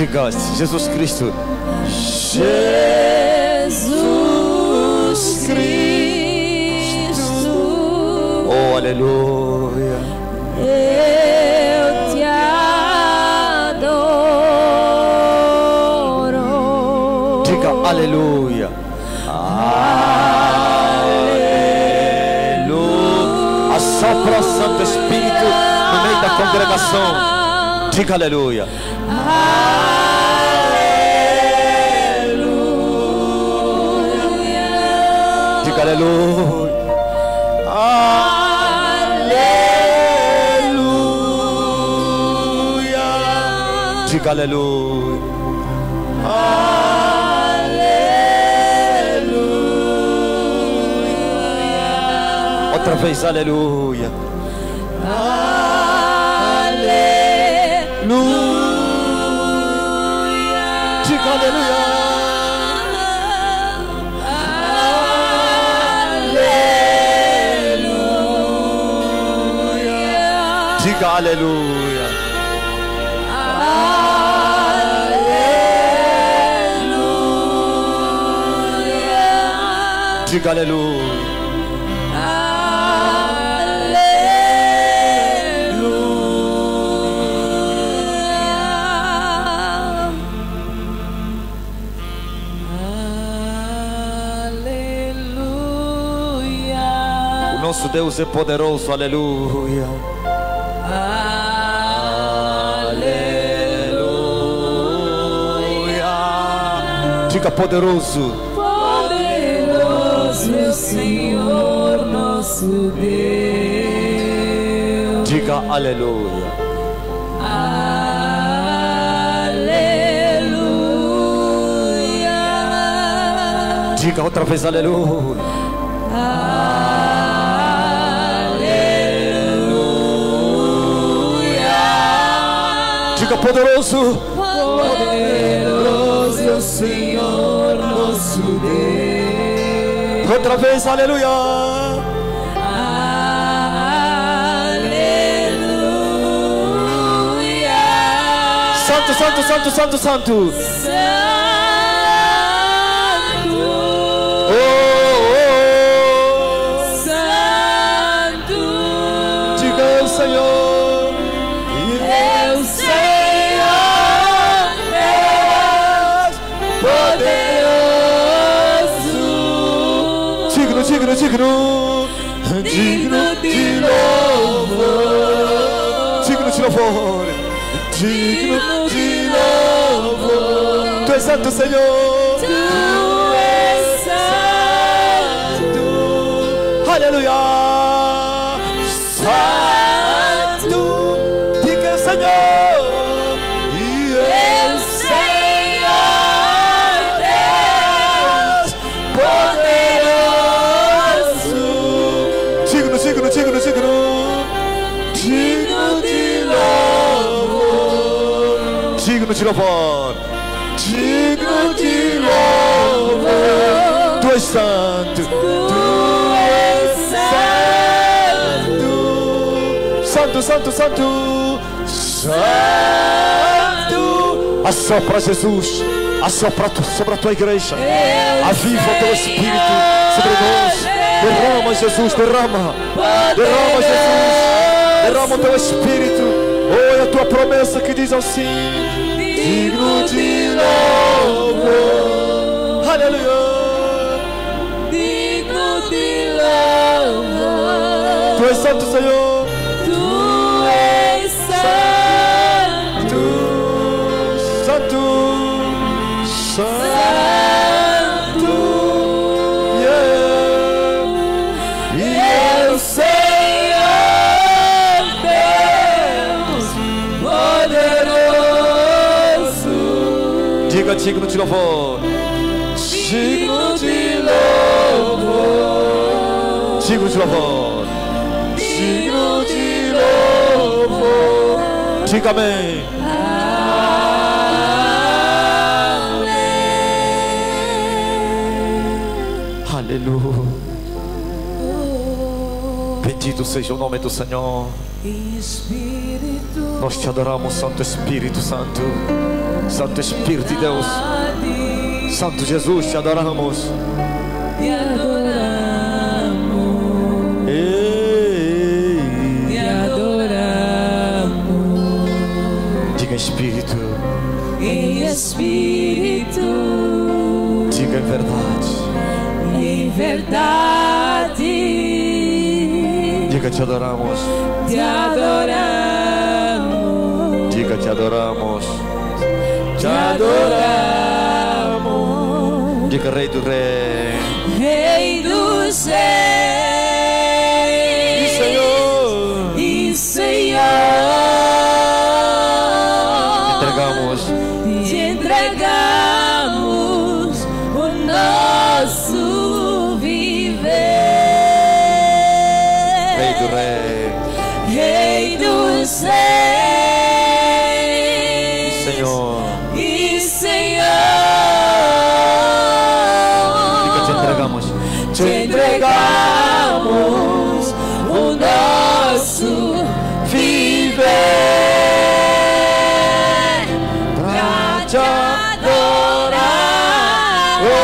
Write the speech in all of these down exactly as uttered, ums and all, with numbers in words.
Diga, Jesus Cristo. Jesus Cristo. Oh, aleluia. Eu te adoro. Diga aleluia. Aleluia. Assopra o Santo Espírito no meio da congregação. Diga aleluia. Aleluia. Diga aleluia. Aleluia. Diga aleluia. Aleluia. Outra vez aleluia. Aleluia. Diga aleluia. Aleluia. Diga aleluia. Aleluia. Diga aleluia. Nosso Deus é poderoso, aleluia. Aleluia. Diga poderoso. Poderoso é o Senhor nosso Deus. Diga aleluia. Aleluia. Diga outra vez aleluia. Diga poderoso. Poderoso é o Senhor nosso Deus. Outra vez, aleluia. Aleluia. Santo, santo, santo, santo, santo. Santo. Oh, oh, oh. Santo. Diga o Senhor. Digno, digno, digno de louvor, digno de louvor, digno de louvor. Tu és santo, Senhor. Tu és santo. Aleluia. Santo, diga Senhor. Digno, digno, digno, digno de louvor, digno de louvor, digno de louvor. Tu és santo, tu és santo, santo, santo, santo. Assopra Jesus, assopra sobre a tua igreja, aviva o teu Espírito sobre nós. Derrama, Jesus, derrama. Derrama, Jesus. Derrama o teu Espírito. Oh, é a tua promessa que diz assim: digno de louvor. Aleluia. Digno de louvor. Tu és santo, Senhor. Tu és santo. Santo. Santo. Diga digno de louvor, digno de louvor, digno de louvor, digno de louvor. Diga amém. Aleluia. Bendito seja o nome do Senhor. Nós te adoramos, Santo Espírito Santo. Santo Espírito de Deus, Santo Jesus, te adoramos. Te adoramos. Ei. Te adoramos. Diga Espírito. Em Espírito. Diga em verdade. Em verdade. Diga te adoramos. Te adoramos. Diga te adoramos. Te adoramos. Diga Rei do Rei. Rei dos Reis. E Senhor. E Senhor. Entregamos. Te entregamos o nosso viver. Rei do Rei. Rei dos Reis. E Senhor. E Senhor. Diga te entregamos. Te entregamos o nosso viver pra te adorar, ó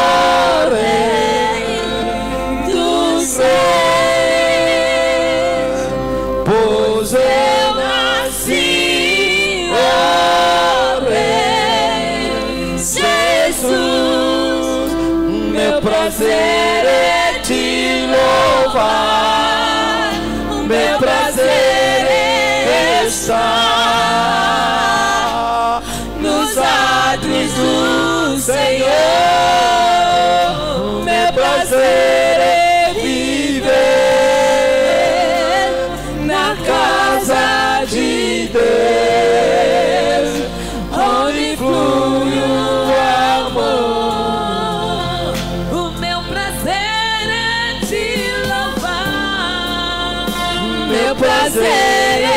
Rei dos Reis, pois eu nasci, ó Rei Jesus, meu prazer é te louvar, meu prazer é estar nos átrios do Senhor, meu prazer é viver na casa de Deus, onde flui o amor. O meu prazer é te louvar, meu prazer é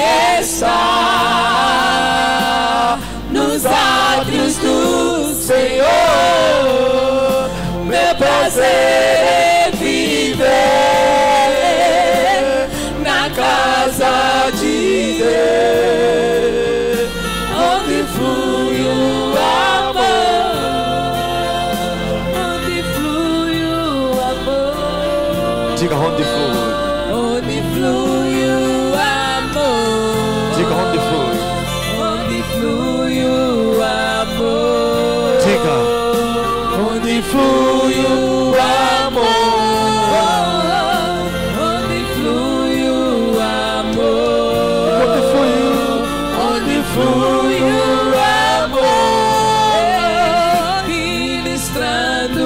estar nos átrios do Senhor, meu prazer é viver na casa de Deus, onde flui o amor, onde flui o amor. Diga onde flui. Onde flui o amor. Diga onde flui. Onde flui o amor. Diga. Onde flui o amor. Onde flui o amor. Onde flui. Onde flui o amor. Ministrando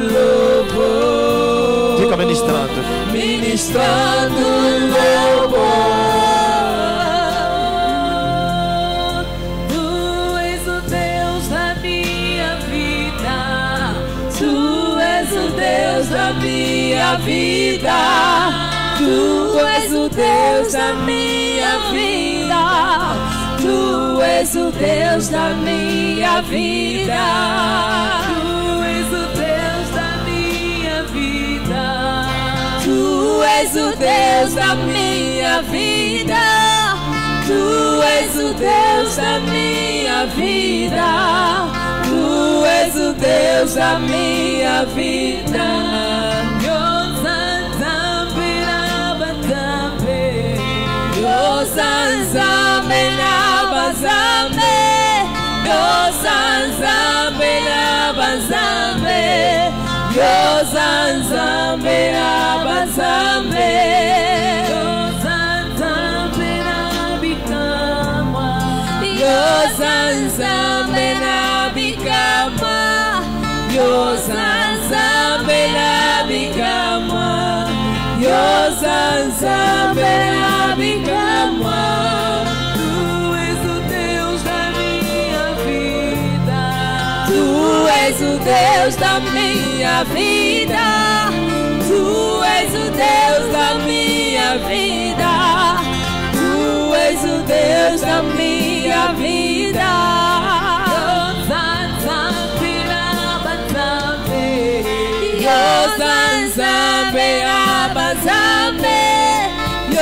louvor. Diga ministrando. Ministrando louvor. Tu és o Deus da minha vida. Tu és o Deus da minha vida. Tu és o Deus da minha vida. Tu és o Deus da minha vida. Tu és o Deus da minha vida. Tu és o Deus da minha vida. Tu és o Deus da minha vida. Tu és o Deus da minha vida. Tu és o Deus da minha vida. Tu és o Deus da minha vida. Tu és o Deus da minha vida. Tu és o Deus da minha vida.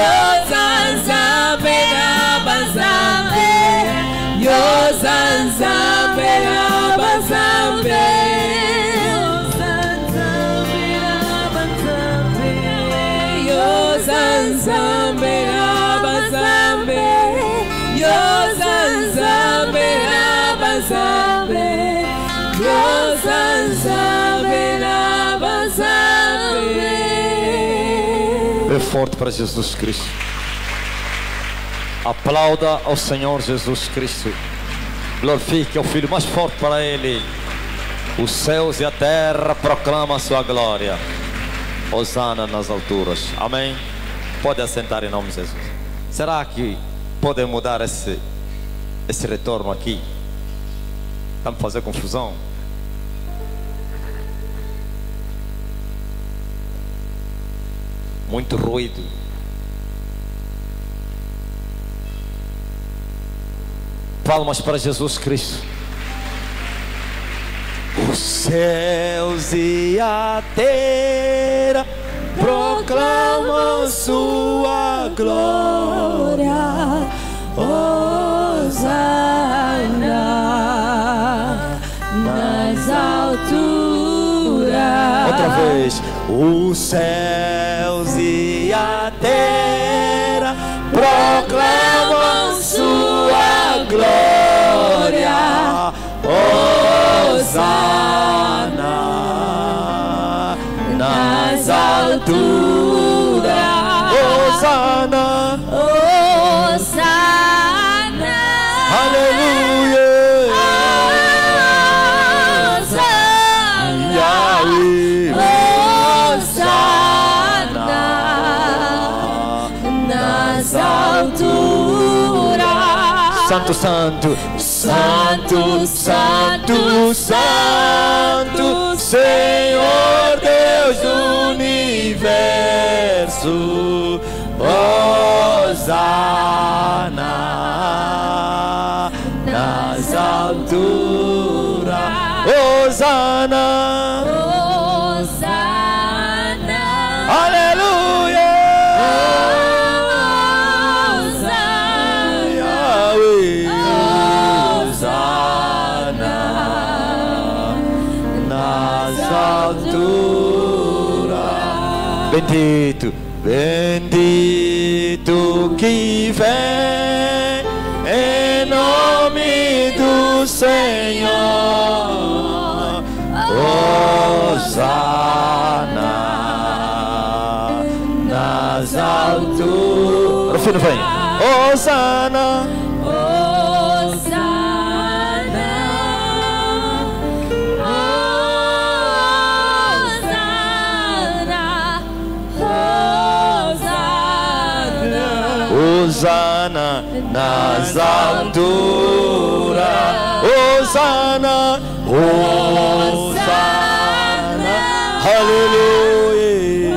Yo para Jesus Cristo. Aplauda ao Senhor Jesus Cristo. Glorifique ao Filho, mais forte para Ele. Os céus e a terra proclamam a sua glória. Hosana nas alturas. Amém. Pode assentar em nome de Jesus. Será que podem mudar esse, esse retorno aqui? Está me fazendo confusão? Muito ruído. Palmas para Jesus Cristo. Os céus e a terra proclamam sua glória. Hosana nas alturas. Outra vez. Os céus e a terra proclamam sua glória. Hosana nas alturas. Hosana, Hosana, aleluia. Hosana, Yahweh. Hosana nas alturas. Santo, santo, Santo, santo, santo, Senhor Deus do universo. Hosana nas alturas. Hosana, Hosana, aleluia. Hosana, Yahweh. Hosana Nas alturas. Bendito, bendito que vem em nome do Senhor. Hosana nas alturas. O filho vem. Hosana. Hosana, Hosana, Hosana nas alturas. Hosana, Hosana, aleluia,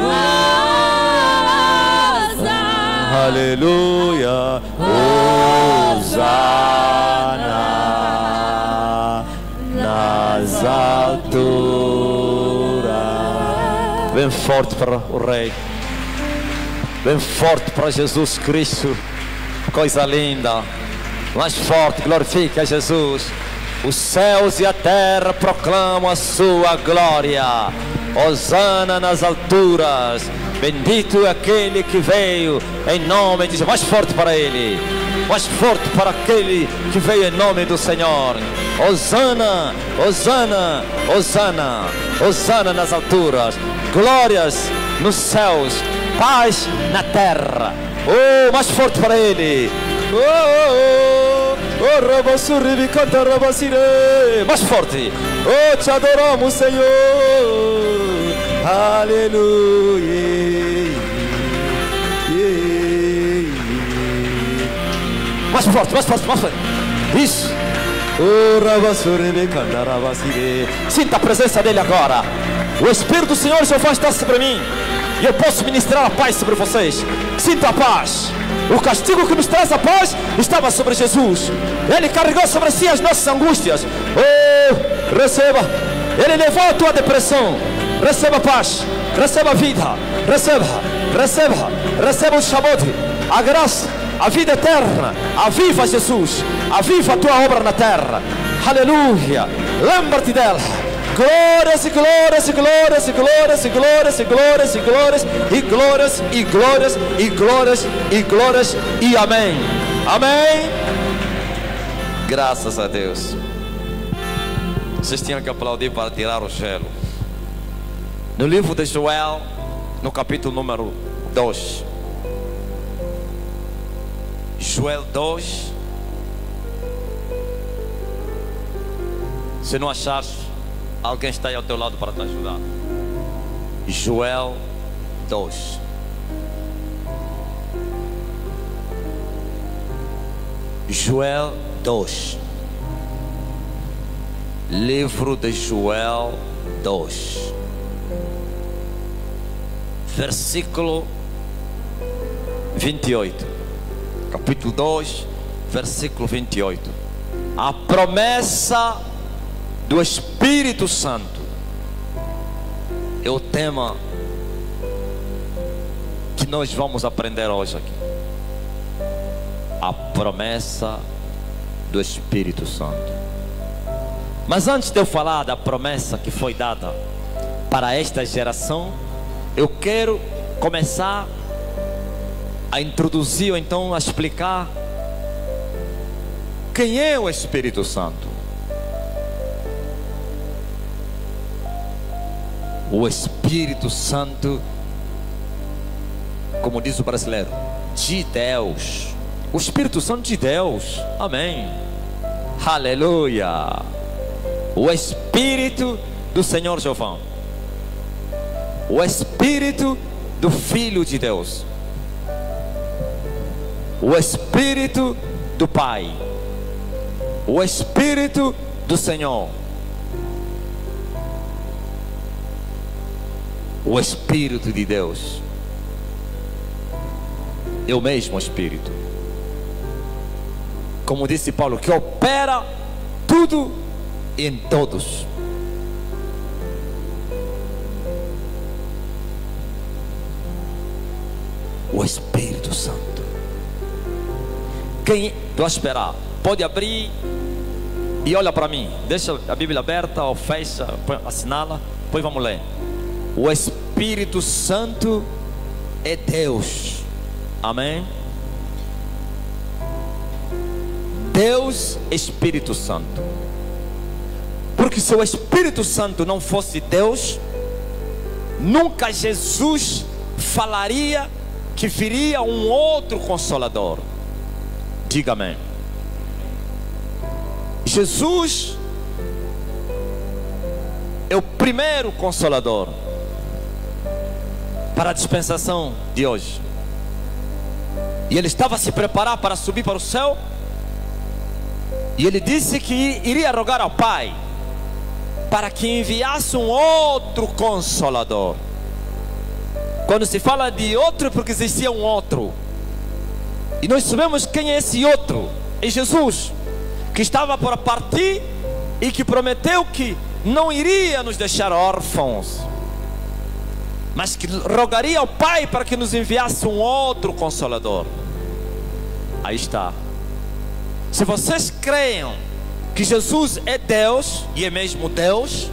aleluia, Hosana nas alturas. Bem forte para o Rei. Bem forte para Jesus Cristo. Coisa linda. Mais forte, glorifica a Jesus. Os céus e a terra proclamam a sua glória. Hosana nas alturas. Bendito é aquele que veio em nome de Jesus. Mais forte para Ele. Mais forte para aquele que veio em nome do Senhor. Hosana, Hosana, Hosana, Hosana nas alturas. Glórias nos céus, paz na terra. Oh, mais forte para Ele. Oh, oh, oh, oh, Rabassuri, canta Rabassire. Mais forte. Oh, te adoramos, Senhor. Aleluia. Mais forte, mais forte, mais forte. Isso. Oh, Rabassuri, canta Rabassire. Sinta a presença dele agora. O Espírito do Senhor se afasta sobre mim. E eu posso ministrar a paz sobre vocês. Sinta a paz. O castigo que nos traz a paz estava sobre Jesus. Ele carregou sobre si as nossas angústias. Oh, receba. Ele levou a tua depressão. Receba a paz. Receba a vida. Receba. Receba. Receba o Shabbat. A graça. A vida eterna. Aviva Jesus. Aviva a tua obra na terra. Aleluia. Lembra-te dela. Glórias e glórias e glórias e glórias e glórias e glórias e glórias e glórias e glórias e glórias e glórias e amém. Amém. Graças a Deus. Vocês tinham que aplaudir para tirar o gelo. No livro de Joel, no capítulo número dois, Joel dois. Se não achares, alguém está aí ao teu lado para te ajudar. Joel dois. Joel dois. Livro de Joel dois. Versículo vinte e oito. Capítulo dois, versículo vinte e oito. A promessa do Espírito Santo é o tema que nós vamos aprender hoje aqui. A promessa do Espírito Santo. Mas antes de eu falar da promessa que foi dada para esta geração, eu quero começar a introduzir, ou então a explicar quem é o Espírito Santo. O Espírito Santo, como diz o brasileiro, de Deus. O Espírito Santo de Deus. Amém. Aleluia. O Espírito do Senhor Jeová. O Espírito do Filho de Deus. O Espírito do Pai. O Espírito do Senhor. O Espírito de Deus. É o mesmo Espírito. Como disse Paulo, que opera tudo em todos. O Espírito Santo. Quem vai esperar? Pode abrir e olha para mim. Deixa a Bíblia aberta ou fecha, assinala, depois vamos ler. O Espírito Santo é Deus. Amém? Deus, Espírito Santo. Porque se o Espírito Santo não fosse Deus, nunca Jesus falaria que viria um outro Consolador. Diga amém. Jesus é o primeiro Consolador para a dispensação de hoje. E ele estava a se preparar para subir para o céu. E ele disse que iria rogar ao Pai para que enviasse um outro Consolador. Quando se fala de outro, é porque existia um outro. E nós sabemos quem é esse outro. É Jesus, que estava por partir e que prometeu que não iria nos deixar órfãos, mas que rogaria ao Pai para que nos enviasse um outro Consolador. Aí está. Se vocês creem que Jesus é Deus, e é mesmo Deus,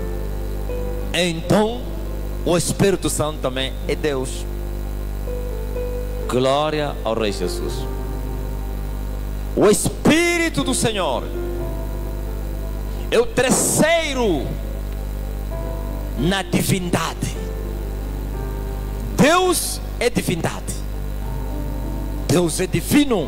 então o Espírito Santo também é Deus. Glória ao Rei Jesus. O Espírito do Senhor é o terceiro na divindade. Deus é divindade. Deus é divino.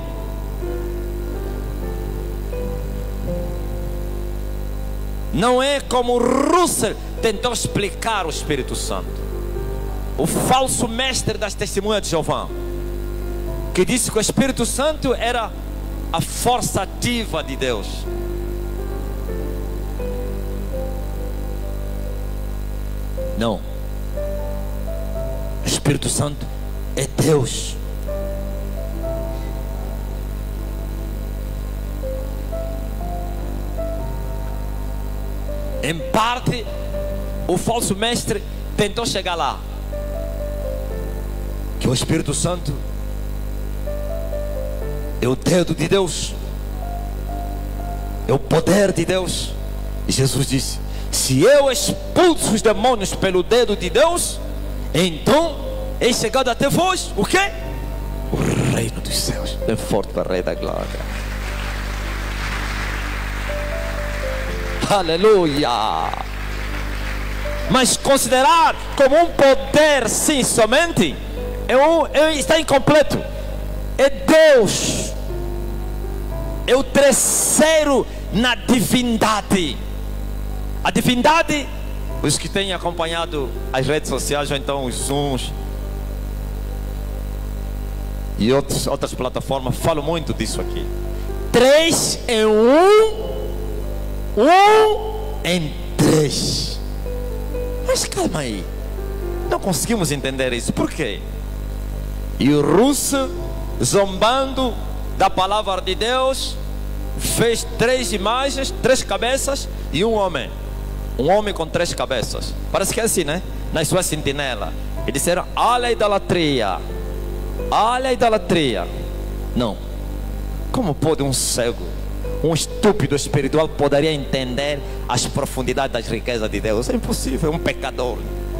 Não é como Russell tentou explicar o Espírito Santo, o falso mestre das testemunhas de Jeová, que disse que o Espírito Santo era a força ativa de Deus. Não. O Espírito Santo é Deus. Em parte, o falso mestre tentou chegar lá, que o Espírito Santo é o dedo de Deus, é o poder de Deus. E Jesus disse: se eu expulso os demônios pelo dedo de Deus, então é chegado até vós o quê? O reino dos céus. É forte para o Rei da Glória. Aleluia. Mas considerar como um poder sim somente é um, é, está incompleto. É Deus é o terceiro na divindade. A divindade, os que têm acompanhado as redes sociais, ou então os Zooms e outros, outras plataformas, falam muito disso aqui. Três em um, um em três. Mas calma aí, não conseguimos entender isso. Por quê? E o russo, zombando da palavra de Deus, fez três imagens, três cabeças e um homem. Um homem com três cabeças. Parece que é assim, né? Nas suas sentinelas. E disseram: olha a idolatria, olha a idolatria. Não. Como pode um cego, um estúpido espiritual poderia entender as profundidades das riquezas de Deus? É impossível, é um pecador.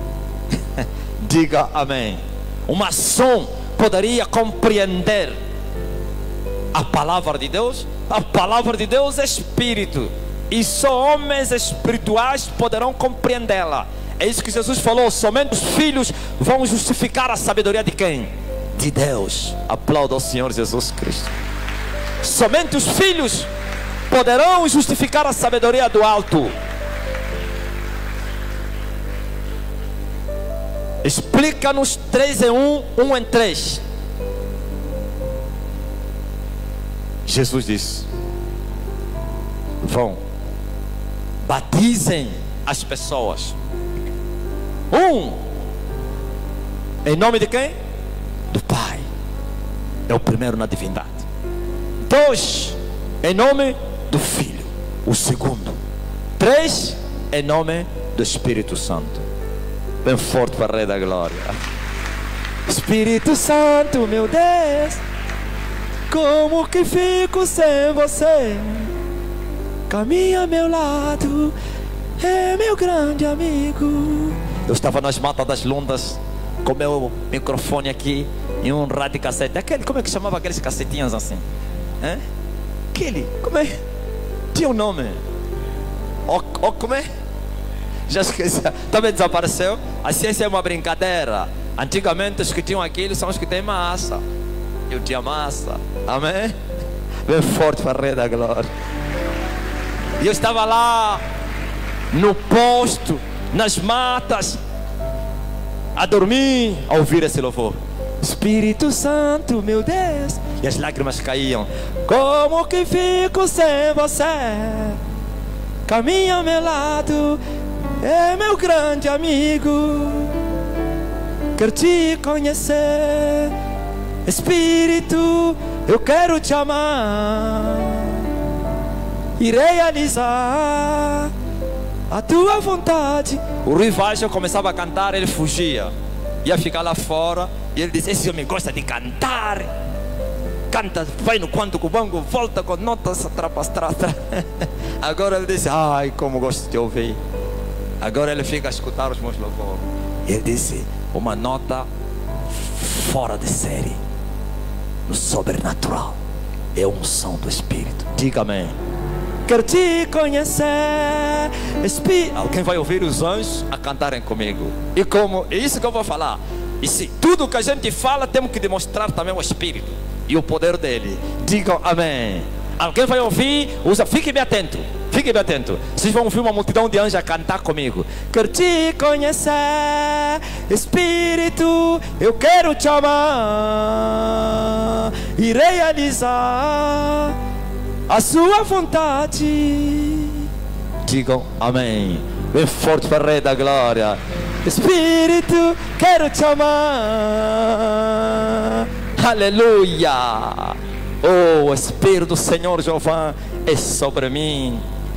Diga amém. Um maçom poderia compreender a palavra de Deus? A palavra de Deus é espírito, e só homens espirituais poderão compreendê-la. É isso que Jesus falou: somente os filhos vão justificar a sabedoria de quem? De Deus. Aplauda ao Senhor Jesus Cristo. Somente os filhos poderão justificar a sabedoria do alto. Explica-nos três em um, um em três. Jesus disse: vão, batizem as pessoas. Um, em nome de quem? Do Pai. É o primeiro na divindade. Dois, em nome do Filho. O segundo. Três, em nome do Espírito Santo. Bem forte para o Rei da Glória. Espírito Santo, meu Deus, como que fico sem você? Caminha a meu lado, é meu grande amigo. Eu estava nas matas das Lundas com meu microfone aqui e um rádio cassete. Aquele, como é que chamava aqueles cacetinhos assim? É? Aquele, como é? Tinha um nome. O, o, como é? Já esqueci. Também desapareceu. A ciência é uma brincadeira. Antigamente os que tinham aquilo são os que têm massa. Eu tinha massa. Amém? Bem forte para o Rei da Glória. E eu estava lá no posto, nas matas, a dormir, a ouvir esse louvor. Espírito Santo, meu Deus. E as lágrimas caíam. Como que fico sem você? Caminha ao meu lado, é meu grande amigo. Quero te conhecer, Espírito, eu quero te amar e realizar a tua vontade. O Rui Vaz começava a cantar, ele fugia, ia ficar lá fora. E ele disse: esse homem gosta de cantar. Canta, vai no quanto cubango, volta com notas atrapastrata. Agora ele disse: ai, como gosto de ouvir. Agora ele fica a escutar os meus louvores. E ele disse: uma nota fora de série, no sobrenatural, é a unção do Espírito. Diga amém. Quero te conhecer, Espírito. Alguém vai ouvir os anjos a cantarem comigo. E como é isso que eu vou falar. E se tudo que a gente fala, temos que demonstrar também o Espírito e o poder dele. Digam amém. Alguém vai ouvir, usa, fique bem atento. Fique bem atento. Vocês vão ouvir uma multidão de anjos a cantar comigo. Quero te conhecer, Espírito, eu quero te amar e realizar a sua vontade. Digam amém. Bem forte para o Rei da Glória. Espírito, quero te amar. Aleluia. Oh, o Espírito do Senhor Jeová é sobre mim.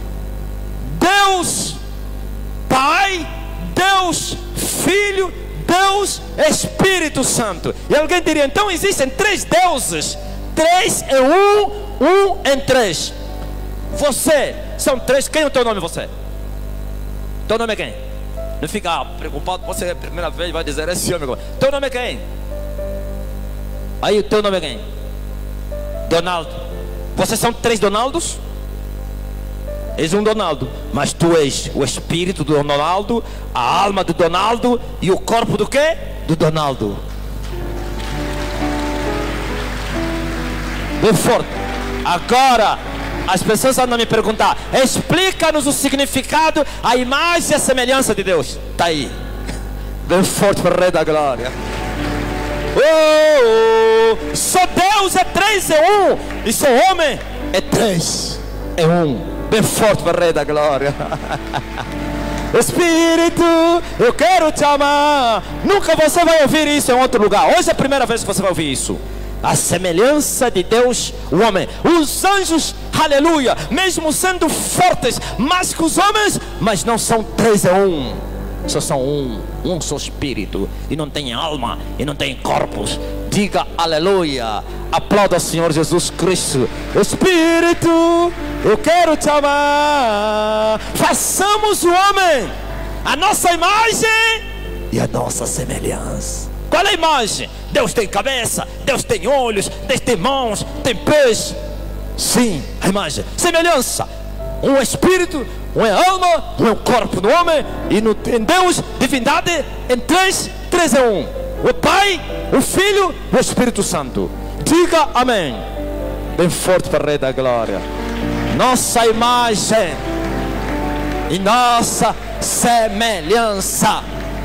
Deus Pai, Deus Filho, Deus Espírito Santo. E alguém diria: então existem três deuses. Três em um, um em três. Você, são três. Quem é o teu nome, você? Teu nome é quem? Não fica preocupado, você é a primeira vez, vai dizer esse homem. Teu nome é quem? Aí o teu nome é quem? Donaldo. Vocês são três Donaldos? És um Donaldo, mas tu és o espírito do Donaldo, a alma do Donaldo e o corpo do quê? Do Donaldo. Bem forte. Agora, as pessoas andam me perguntar: explica-nos o significado, a imagem e a semelhança de Deus. Está aí. Bem forte para o Rei da Glória. Oh, oh, só Deus é três, é um. E só homem é três, é um. Bem forte para o Rei da Glória. Espírito, eu quero te amar. Nunca você vai ouvir isso em outro lugar. Hoje é a primeira vez que você vai ouvir isso. A semelhança de Deus, o homem. Os anjos, aleluia, mesmo sendo fortes mais que os homens, mas não são três, é um. Só são um, um só espírito. E não tem alma, e não tem corpos. Diga aleluia. Aplauda o Senhor Jesus Cristo. Espírito, eu quero te amar. Façamos o homem a nossa imagem e a nossa semelhança. Qual é a imagem? Deus tem cabeça, Deus tem olhos, Deus tem mãos, tem pés. Sim, a imagem. Semelhança. Um espírito, um é alma, um é o corpo do homem. E no, em Deus, divindade, em três, três é um. O Pai, o Filho, o Espírito Santo. Diga amém. Bem forte para o Rei da Glória. Nossa imagem e nossa semelhança.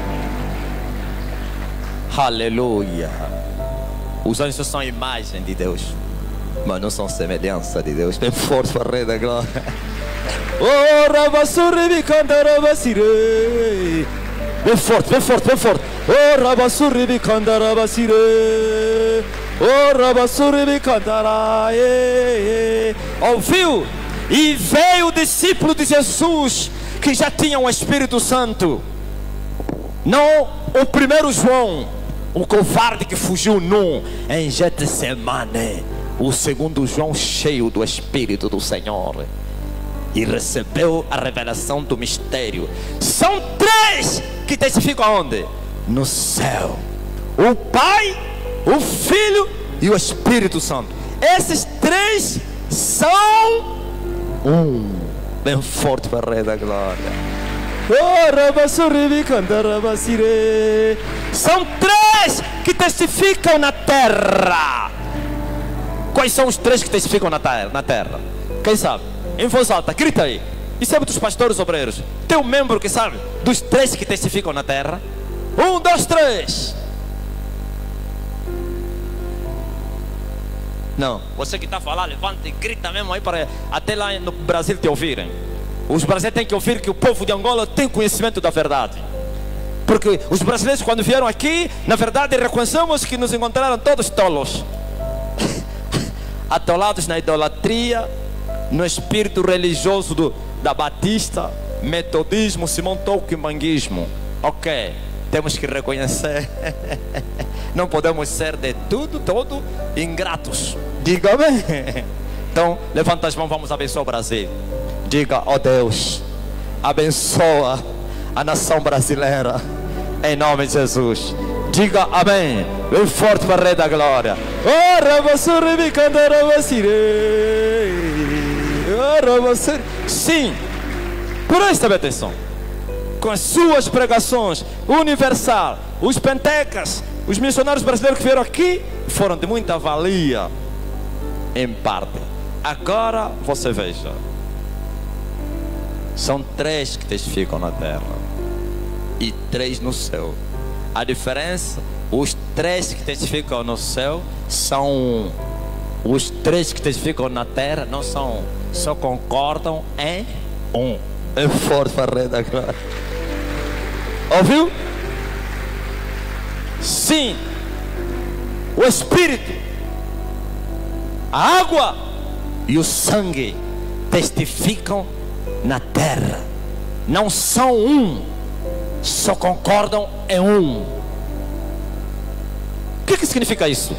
Aleluia. Os anjos são a imagem de Deus, mas não são semelhança de Deus. Bem forte para o Rei da Glória. Oh, Rabassurri Candarabasire. Bem forte, bem forte, bem forte. Oh, Rabassurri Candarabasire. Oh, Rabassurri Candaraye. Ouviu? E veio o discípulo de Jesus, que já tinha o Espírito Santo. Não o primeiro João, o covarde que fugiu nu em Getsemane. O segundo João, cheio do Espírito do Senhor, e recebeu a revelação do mistério. São três que testificam aonde? No céu. O Pai, o Filho e o Espírito Santo. Esses três são um. Bem forte para o Rei da Glória. São três que testificam na terra. Quais são os três que testificam na terra? Na terra? Quem sabe? Em voz alta, grita aí. E sabe dos pastores obreiros? Tem um membro que sabe dos três que testificam na terra? Um, dois, três. Não, você que está a falar, levanta e grita mesmo aí para até lá no Brasil te ouvirem. Os brasileiros têm que ouvir que o povo de Angola tem conhecimento da verdade. Porque os brasileiros, quando vieram aqui, na verdade reconhecemos que nos encontraram todos tolos. Atolados na idolatria, no espírito religioso do, da Batista, metodismo, se montou o quimbanguismo. Ok, temos que reconhecer. Não podemos ser de tudo, todo ingratos. Diga bem. Então, levanta as mãos, vamos abençoar o Brasil. Diga, ó Deus, abençoa a nação brasileira, em nome de Jesus. Diga amém. Bem forte para o Rei da Glória. Sim, presta atenção. Com as suas pregações universal, os pentecas, os missionários brasileiros que vieram aqui foram de muita valia, em parte. Agora você veja, são três que testificam na terra e três no céu. A diferença, os três que testificam no céu são um. Os três que testificam na terra não são um, só concordam em um. É forte para o Rei da Glória. Ouviu? Sim, o Espírito, a água e o sangue testificam na terra. Não são um, só concordam em um. O que, que significa isso?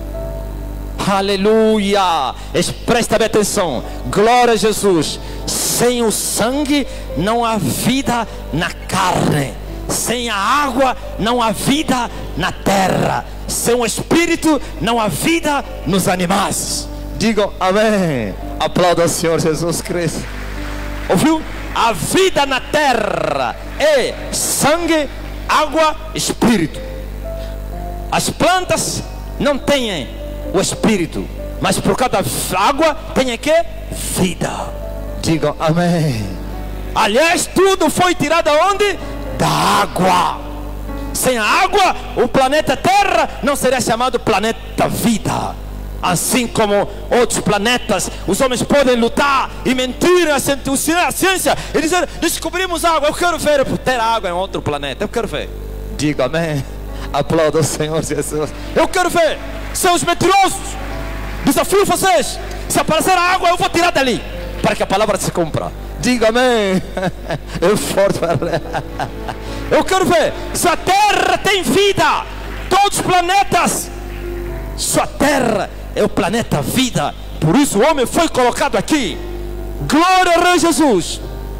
Aleluia! Presta bem atenção. Glória a Jesus. Sem o sangue não há vida na carne. Sem a água não há vida na terra. Sem o Espírito não há vida nos animais. Digam amém. Aplauda o Senhor Jesus Cristo. Ouviu? A vida na terra é sangue, água, Espírito. As plantas não têm o Espírito, mas por cada água tem que vida. Diga amém. Aliás, tudo foi tirado aonde? Da água. Sem a água, o planeta Terra não seria chamado planeta vida. Assim como outros planetas, os homens podem lutar e mentir a ciência e dizer: descobrimos água, eu quero ver ter água em outro planeta, eu quero ver. Diga amém. Aplauda o Senhor Jesus. Eu quero ver. Seus mentirosos, desafio vocês. Se aparecer água, eu vou tirar dali, para que a palavra se cumpra. Diga amém. Eu forte para... Eu quero ver se a Terra tem vida. Todos os planetas, sua Terra é o planeta vida. Por isso o homem foi colocado aqui. Glória ao Rei Jesus.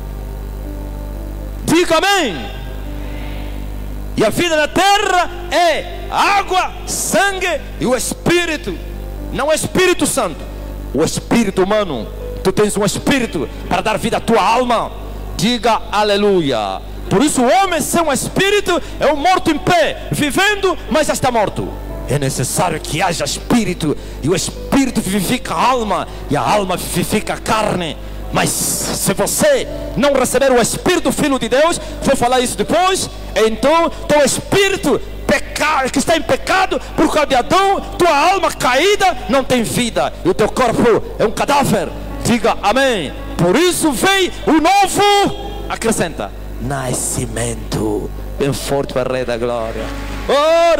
Diga amém. E a vida na terra é água, sangue e o Espírito. Não é Espírito Santo, o Espírito humano. Tu tens um Espírito para dar vida à tua alma. Diga aleluia. Por isso o homem sem um Espírito é um morto em pé, vivendo, mas já está morto. É necessário que haja Espírito, e o Espírito vivifica a alma, e a alma vivifica a carne. Mas se você não receber o Espírito Filho de Deus, vou falar isso depois, então teu Espírito peca, que está em pecado por causa de Adão, tua alma caída não tem vida, e o teu corpo é um cadáver. Diga amém. Por isso veio o novo, acrescenta, nascimento. Bem forte para o Rei da Glória. Oh,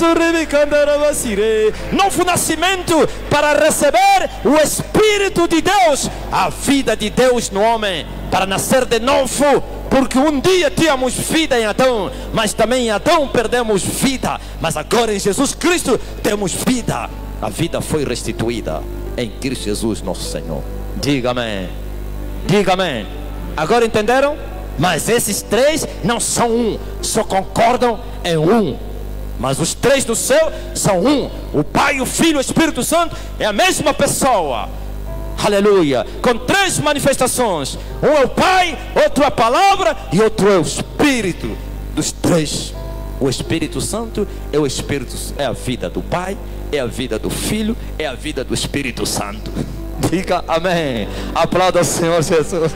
novo nascimento para receber o Espírito de Deus, a vida de Deus no homem, para nascer de novo. Porque um dia tínhamos vida em Adão, mas também em Adão perdemos vida. Mas agora em Jesus Cristo temos vida. A vida foi restituída em Cristo Jesus nosso Senhor. Diga amém. Diga amém. Agora entenderam? Mas esses três não são um, só concordam em um. Mas os três do céu são um. O Pai, o Filho e o Espírito Santo é a mesma pessoa. Aleluia. Com três manifestações. Um é o Pai, outro é a palavra e outro é o Espírito. Dos três, o Espírito Santo é o Espírito, é a vida do Pai, é a vida do Filho, é a vida do Espírito Santo. Diga amém. Aplauda o Senhor Jesus.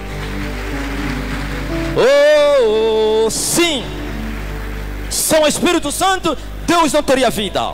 Oh, sim. Sem o Espírito Santo, Deus não teria vida.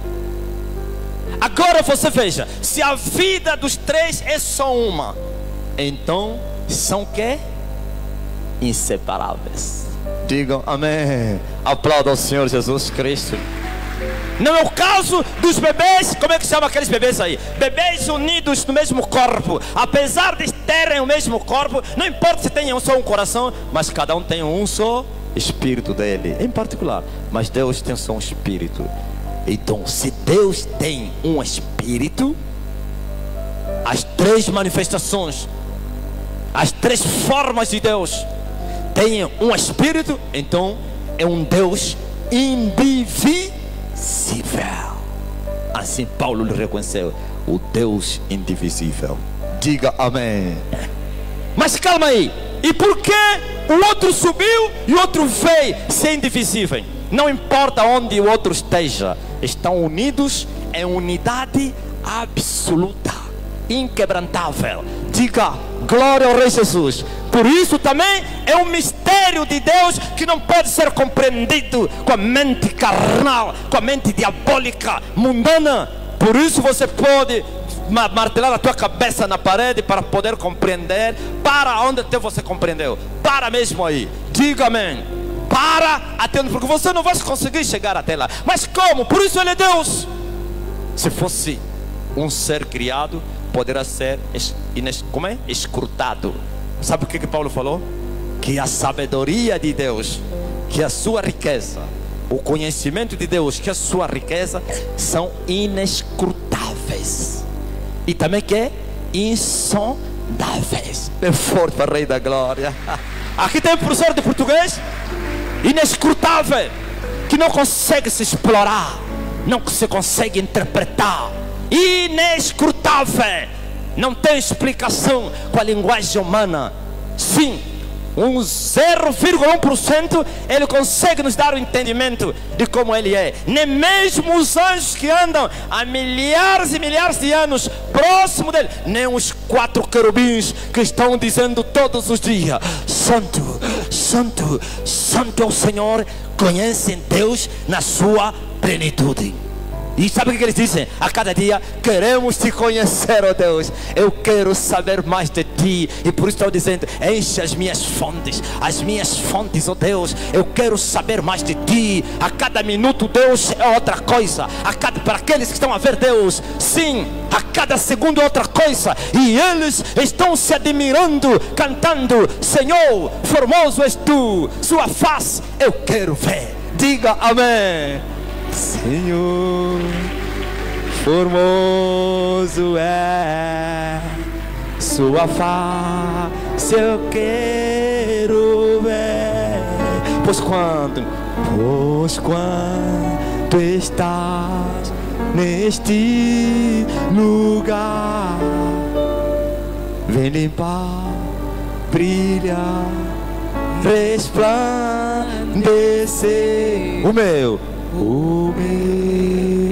Agora você veja, se a vida dos três é só uma, então são que? Inseparáveis. Digam amém. Aplauda ao Senhor Jesus Cristo. Não é o caso dos bebês. Como é que chama aqueles bebês aí? Bebês unidos no mesmo corpo. Apesar de terem o mesmo corpo, não importa se tenham só um coração, mas cada um tem um só Espírito dele, em particular. Mas Deus tem só um Espírito. Então, se Deus tem um Espírito, as três manifestações, as três formas de Deus têm um Espírito, então é um Deus indivisível. Assim Paulo lhe reconheceu, o Deus indivisível. Diga amém. Mas calma aí, e por que o outro subiu e o outro veio ser indivisível? Não importa onde o outro esteja, estão unidos em unidade absoluta, inquebrantável. Diga glória ao Rei Jesus. Por isso também é um mistério de Deus que não pode ser compreendido com a mente carnal, com a mente diabólica, mundana. Por isso você pode martelar a tua cabeça na parede para poder compreender. Para onde até você compreendeu? Para mesmo aí. Diga amém. Para até onde, porque você não vai conseguir chegar até lá. Mas como? Por isso ele é Deus. Se fosse um ser criado, poderá ser como é? escrutado. Sabe o que, que Paulo falou? Que a sabedoria de Deus, que a sua riqueza, o conhecimento de Deus, que a sua riqueza são inescrutáveis. E também que é insondáveis. É forte para o Rei da Glória. Aqui tem um professor de português. Inescrutável, que não consegue se explorar, não se consegue interpretar. Inescrutável, não tem explicação com a linguagem humana. Sim, um zero vírgula um por cento, Ele consegue nos dar o entendimento de como Ele é. Nem mesmo os anjos que andam há milhares e milhares de anos próximo dele, nem os quatro querubins que estão dizendo todos os dias: Santo, Santo, Santo é o Senhor, conhecem Deus na sua plenitude. E sabe o que eles dizem? A cada dia: queremos te conhecer, ó Deus. Eu quero saber mais de ti. E por isso estou dizendo: enche as minhas fontes, as minhas fontes, ó Deus. Eu quero saber mais de ti. A cada minuto, Deus, é outra coisa. A cada, para aqueles que estão a ver Deus, sim, a cada segundo é outra coisa. E eles estão se admirando, cantando: Senhor, formoso és tu, sua face eu quero ver. Diga amém. Senhor, formoso é sua face eu quero ver. Pois quando, pois quando estás neste lugar, vem limpar, brilhar, resplandecer o meu o meu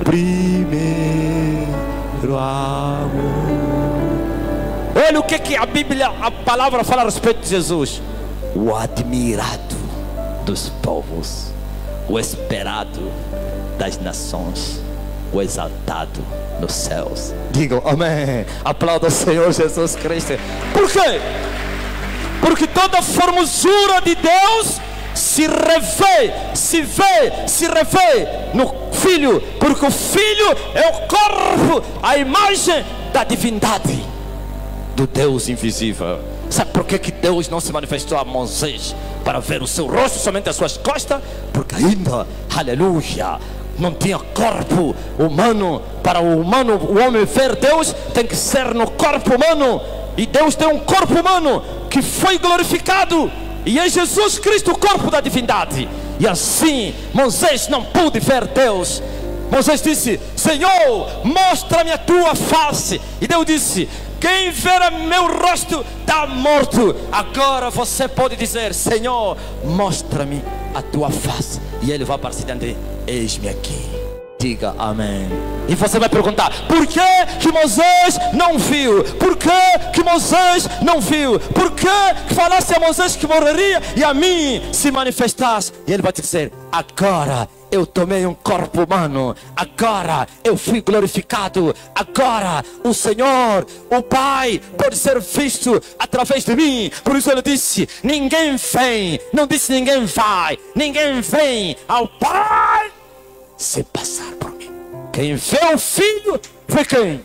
primeiro amor. Olha o que, que a Bíblia, a palavra fala a respeito de Jesus: o admirado dos povos, o esperado das nações, o exaltado nos céus. Digam amém. Aplauda o Senhor Jesus Cristo. Por quê? Porque toda formosura de Deus se revê, se vê, se revê no Filho, porque o Filho é o corpo, a imagem da divindade do Deus invisível. Sabe por que, que Deus não se manifestou a Moisés para ver o seu rosto, somente as suas costas? Porque ainda, aleluia, não tinha corpo humano. Para o humano, o homem ver Deus, tem que ser no corpo humano. E Deus tem um corpo humano que foi glorificado, e é Jesus Cristo, o corpo da divindade. E assim Moisés não pôde ver Deus. Moisés disse: Senhor, mostra-me a tua face. E Deus disse: quem ver meu rosto está morto. Agora você pode dizer: Senhor, mostra-me a tua face. E Ele vai aparecer diante de: eis-me aqui. Diga amém. E você vai perguntar: por que que Moisés não viu? Por que que Moisés não viu? Por que que falasse a Moisés que morreria e a mim se manifestasse? E ele vai te dizer: agora eu tomei um corpo humano, agora eu fui glorificado, agora o Senhor, o Pai, pode ser visto através de mim. Por isso ele disse: ninguém vem, não disse ninguém vai, ninguém vem ao Pai sem passar por mim. Quem vê o Filho, vê quem?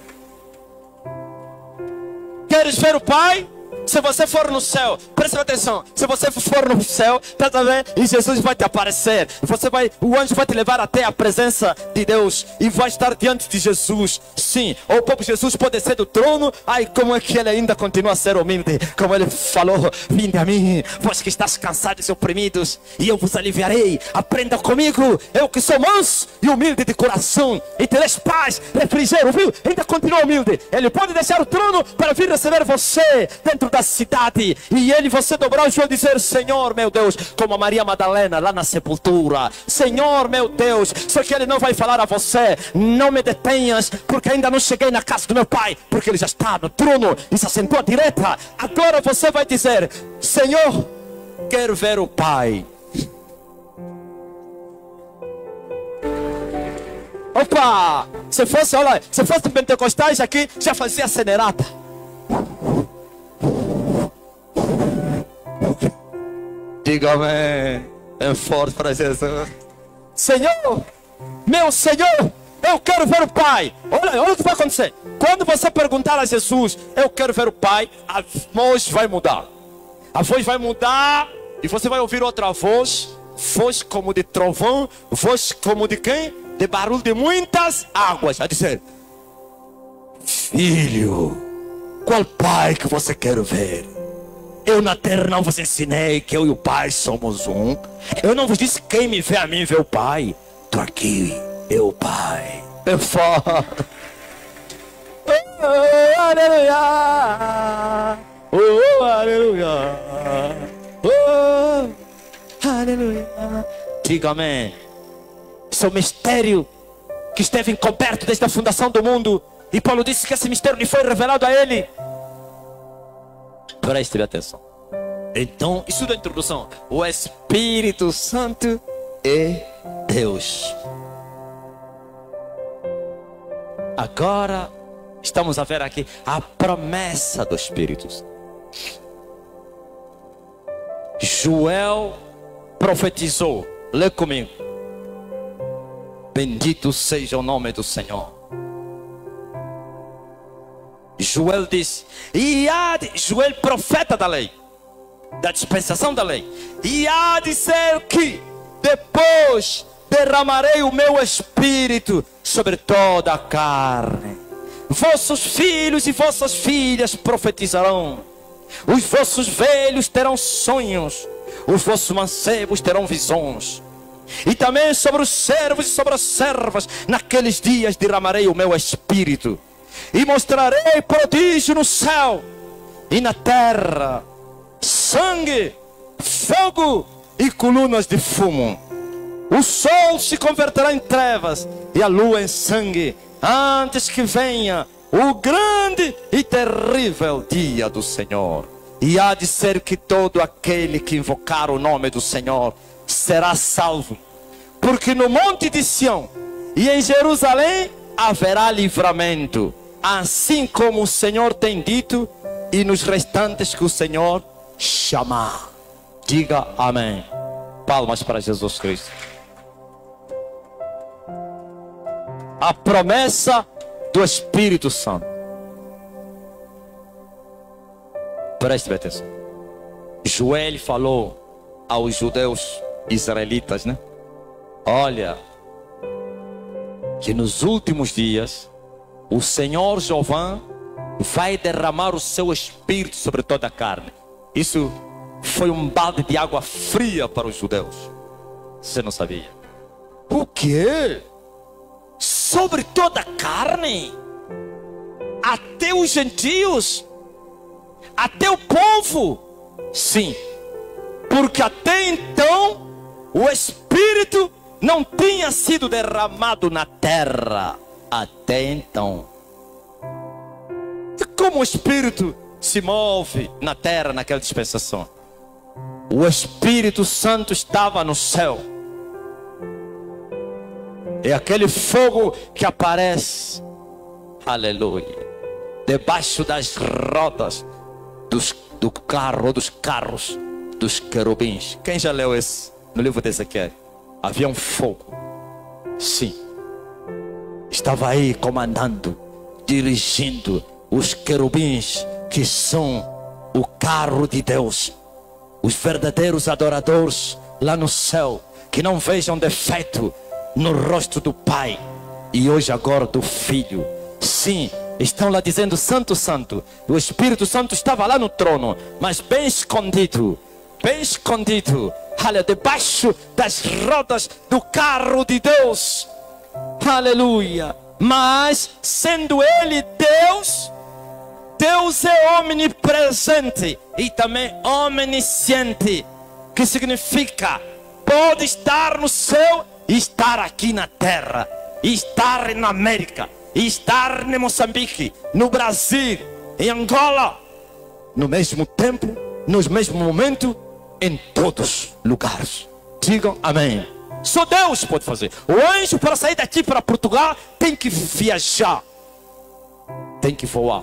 Queres ver o Pai? Se você for no céu, presta atenção. Se você for no céu, tá também, e Jesus vai te aparecer. Você vai, o anjo vai te levar até a presença de Deus e vai estar diante de Jesus. Sim, o próprio Jesus pode descer do trono. Ai, como é que ele ainda continua a ser humilde? Como ele falou: vinde a mim, vós que estás cansados e oprimidos, e eu vos aliviarei. Aprenda comigo, eu que sou manso e humilde de coração, e tereis paz, refrigério. Viu? Ainda continua humilde. Ele pode deixar o trono para vir receber você dentro da cidade, e ele, você dobrar o joelho e dizer: Senhor meu Deus, como a Maria Madalena lá na sepultura: Senhor meu Deus. Só que ele não vai falar a você: não me detenhas, porque ainda não cheguei na casa do meu Pai, porque ele já está no trono e se assentou à direita. Agora você vai dizer: Senhor, quero ver o Pai. Opa, se fosse, olha, se fosse pentecostais aqui, já fazia acelerada. Diga amém. É forte para Jesus. Senhor, meu Senhor, eu quero ver o Pai. Olha, olha o que vai acontecer. Quando você perguntar a Jesus: eu quero ver o Pai, a voz vai mudar. A voz vai mudar e você vai ouvir outra voz. Voz como de trovão. Voz como de quem? De barulho de muitas águas. A dizer: filho, qual Pai que você quer ver? Eu na terra não vos ensinei que eu e o Pai somos um. Eu não vos disse: quem me vê a mim vê o Pai. Estou aqui, eu o Pai. Eu falo. Oh, aleluia. Oh, aleluia. Diga amém. Esse é o mistério que esteve encoberto desde a fundação do mundo. E Paulo disse que esse mistério lhe foi revelado a ele. Preste atenção. Então, isso da introdução. O Espírito Santo é Deus. Agora estamos a ver aqui a promessa do Espírito Santo. Joel profetizou. Lê comigo. Bendito seja o nome do Senhor. Joel diz, e há de, Joel profeta da lei, da dispensação da lei, e há de ser que depois derramarei o meu espírito sobre toda a carne. Vossos filhos e vossas filhas profetizarão, os vossos velhos terão sonhos, os vossos mancebos terão visões. E também sobre os servos e sobre as servas naqueles dias derramarei o meu espírito, e mostrarei prodígio no céu e na terra, sangue, fogo e colunas de fumo. O sol se converterá em trevas e a lua em sangue, antes que venha o grande e terrível dia do Senhor. E há de ser que todo aquele que invocar o nome do Senhor será salvo, porque no monte de Sião e em Jerusalém haverá livramento, assim como o Senhor tem dito, e nos restantes que o Senhor chamar. Diga amém. Palmas para Jesus Cristo. A promessa do Espírito Santo. Preste atenção. Joel falou aos judeus israelitas, né? Olha, que nos últimos dias o Senhor Jeová vai derramar o seu espírito sobre toda a carne. Isso foi um balde de água fria para os judeus. Você não sabia? O quê? Sobre toda a carne? Até os gentios? Até o povo? Sim, porque até então o Espírito não tinha sido derramado na terra. Até então. E como o Espírito se move na terra naquela dispensação? O Espírito Santo estava no céu. É aquele fogo que aparece, aleluia, debaixo das rodas dos, do carro, dos carros dos querubins. Quem já leu esse no livro de Ezequiel? Havia um fogo. Sim, estava aí comandando, dirigindo os querubins, que são o carro de Deus. Os verdadeiros adoradores lá no céu, que não vejam defeito no rosto do Pai e hoje agora do Filho. Sim, estão lá dizendo santo, santo. O Espírito Santo estava lá no trono, mas bem escondido, bem escondido, olha, debaixo das rodas do carro de Deus. Aleluia. Mas sendo Ele Deus, Deus é omnipresente e também omnisciente, que significa pode estar no céu e estar aqui na terra, e estar na América, e estar em Moçambique, no Brasil, em Angola, no mesmo tempo, no mesmo momento, em todos os lugares. Digam amém. Só Deus pode fazer. O anjo, para sair daqui para Portugal, tem que viajar, tem que voar.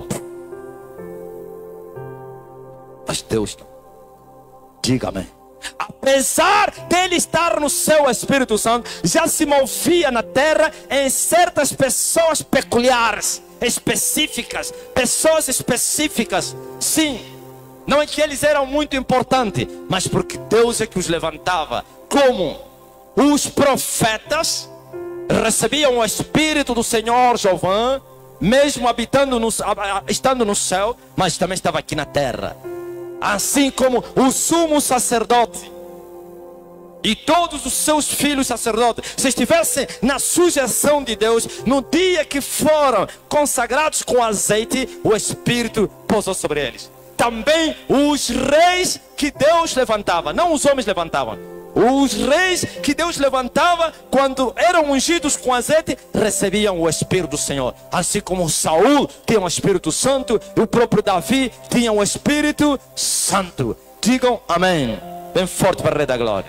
Mas Deus não. Diga amém. Apesar dele estar no céu, o Espírito Santo já se movia na terra em certas pessoas peculiares, específicas, pessoas específicas. Sim, não é que eles eram muito importantes, mas porque Deus é que os levantava. Como os profetas recebiam o Espírito do Senhor Jeová, mesmo habitando no, estando no céu, mas também estava aqui na terra. Assim como o sumo sacerdote e todos os seus filhos sacerdotes, se estivessem na sujeição de Deus, no dia que foram consagrados com azeite, o Espírito pousou sobre eles. Também os reis que Deus levantava, não os homens levantavam, Os reis que Deus levantava, quando eram ungidos com azeite, recebiam o Espírito do Senhor. Assim como Saul tinha o Espírito Santo, e o próprio Davi tinha o Espírito Santo. Digam amém. Bem forte para o Rei da Glória.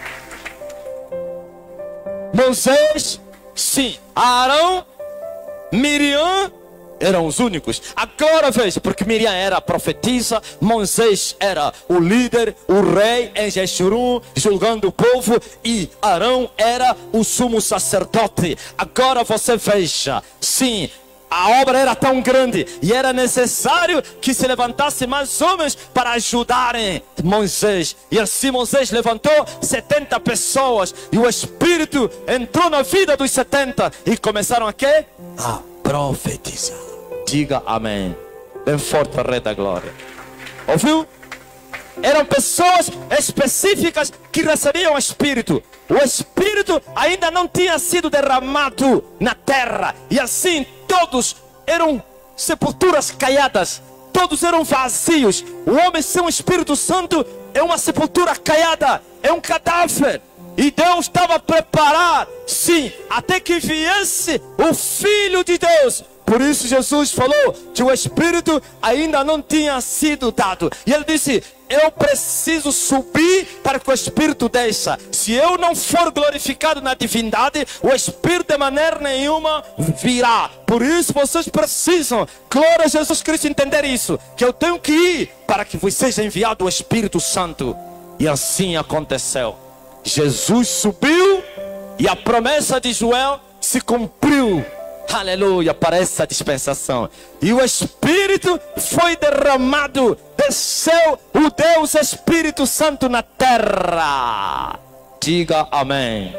Moisés, sim. Arão, Miriam eram os únicos. Agora veja, porque Miriam era a profetisa, Moisés era o líder, o rei em Jeshurun, julgando o povo, e Arão era o sumo sacerdote. Agora você veja, sim, a obra era tão grande e era necessário que se levantasse mais homens para ajudarem Moisés. E assim Moisés levantou setenta pessoas e o Espírito entrou na vida dos setenta e começaram a quê? A profetizar. Diga amém. Bem forte para o Rei da Glória. Ouviu? Eram pessoas específicas que recebiam o Espírito. O Espírito ainda não tinha sido derramado na terra. E assim todos eram sepulturas caiadas. Todos eram vazios. O homem sem o Espírito Santo é uma sepultura caiada. É um cadáver. E Deus estava preparado, sim, até que viesse o Filho de Deus. Por isso Jesus falou que o Espírito ainda não tinha sido dado. E ele disse, eu preciso subir para que o Espírito desça. Se eu não for glorificado na divindade, o Espírito de maneira nenhuma virá. Por isso vocês precisam, glória a Jesus Cristo, entender isso. Que eu tenho que ir para que vos seja enviado o Espírito Santo. E assim aconteceu. Jesus subiu e a promessa de Joel se cumpriu. Aleluia, para essa dispensação. E o Espírito foi derramado. Desceu o Deus Espírito Santo na terra. Diga amém.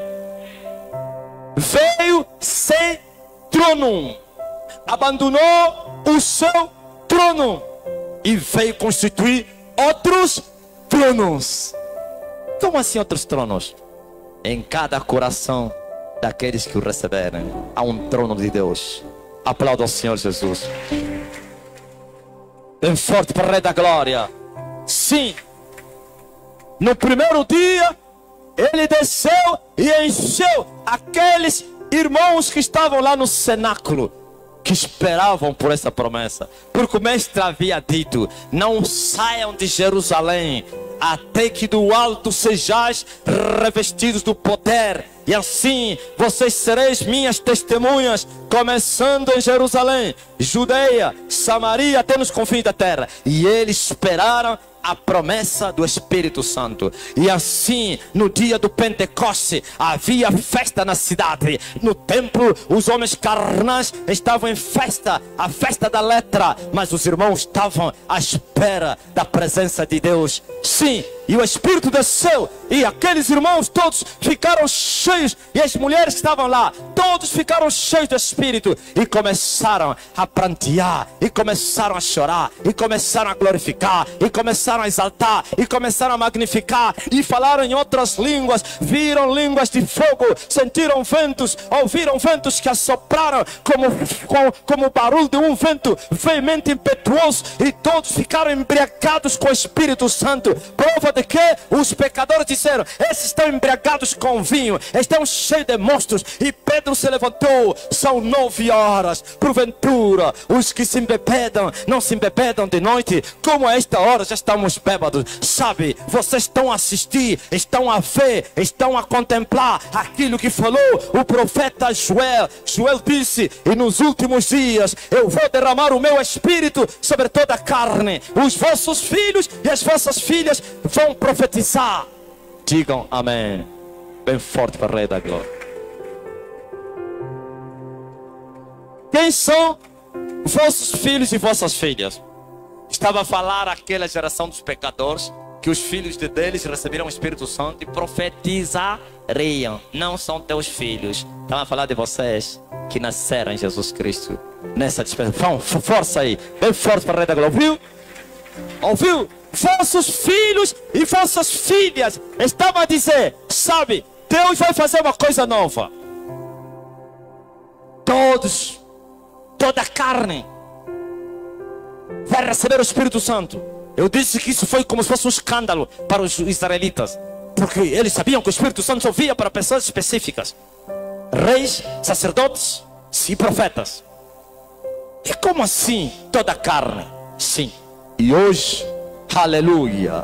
Veio sem trono. Abandonou o seu trono. E veio constituir outros tronos. Como assim outros tronos? Em cada coração daqueles que o receberem há um trono de Deus. Aplauda ao Senhor Jesus. Bem forte para o Rei da Glória. Sim, no primeiro dia ele desceu e encheu aqueles irmãos que estavam lá no cenáculo, que esperavam por essa promessa. Porque o mestre havia dito, não saiam de Jerusalém até que do alto sejais revestidos do poder. E assim vocês sereis minhas testemunhas, começando em Jerusalém, Judeia, Samaria, até nos confins da terra. E eles esperaram a promessa do Espírito Santo. E assim, no dia do Pentecoste, havia festa na cidade. No templo, os homens carnais estavam em festa, a festa da letra. Mas os irmãos estavam à espera da presença de Deus. Sim, e o Espírito desceu. E aqueles irmãos todos ficaram cheios. E as mulheres que estavam lá, todos ficaram cheios do Espírito. E começaram a prantear. E começaram a chorar. E começaram a glorificar. E começaram a exaltar. E começaram a magnificar. E falaram em outras línguas. Viram línguas de fogo. Sentiram ventos. Ouviram ventos que assopraram como, como, como o barulho de um vento veemente impetuoso. E todos ficaram embriagados com o Espírito Santo. Prova de que os pecadores disseram, esses estão embriagados com vinho, estão cheios de monstros. E Pedro se levantou, são nove horas. Porventura, os que se embebedam, não se embebedam de noite, como a esta hora já estamos bêbados. Sabe, vocês estão a assistir, estão a ver, estão a contemplar aquilo que falou o profeta Joel. Joel disse, e nos últimos dias eu vou derramar o meu Espírito sobre toda a carne. Os vossos filhos e as vossas filhas vão profetizar. Digam amém. Bem forte para o Rei da Glória. Quem são vossos filhos e vossas filhas? Estava a falar aquela geração dos pecadores, que os filhos de deles receberam o Espírito Santo e profetizariam. Não são teus filhos. Estava a falar de vocês que nasceram em Jesus Cristo. Nessa dispensação, força aí. Bem forte para o Rei da Glória. Ouviu? Ouviu? Vossos filhos e vossas filhas. Estava a dizer, sabe, Deus vai fazer uma coisa nova. Todos, toda a carne vai receber o Espírito Santo. Eu disse que isso foi como se fosse um escândalo para os israelitas. Porque eles sabiam que o Espírito Santo só via para pessoas específicas: reis, sacerdotes e profetas. E como assim toda a carne? Sim. E hoje, aleluia,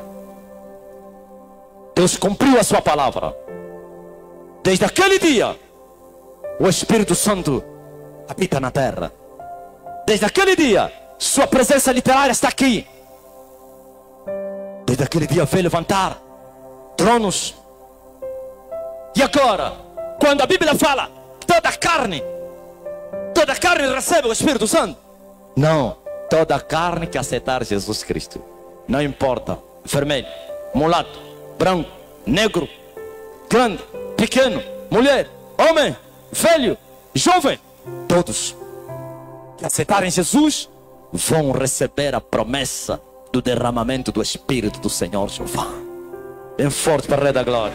Deus cumpriu a sua palavra. Desde aquele dia, o Espírito Santo habita na terra. Desde aquele dia, sua presença literária está aqui. Desde aquele dia veio levantar tronos. E agora, quando a Bíblia fala toda a carne, toda a carne recebe o Espírito Santo? Não, toda a carne que aceitar Jesus Cristo. Não importa, vermelho, mulato, branco, negro, grande, pequeno, mulher, homem, velho, jovem, todos que aceitarem Jesus vão receber a promessa do derramamento do Espírito do Senhor Jeová. Bem forte para o Rei da Glória.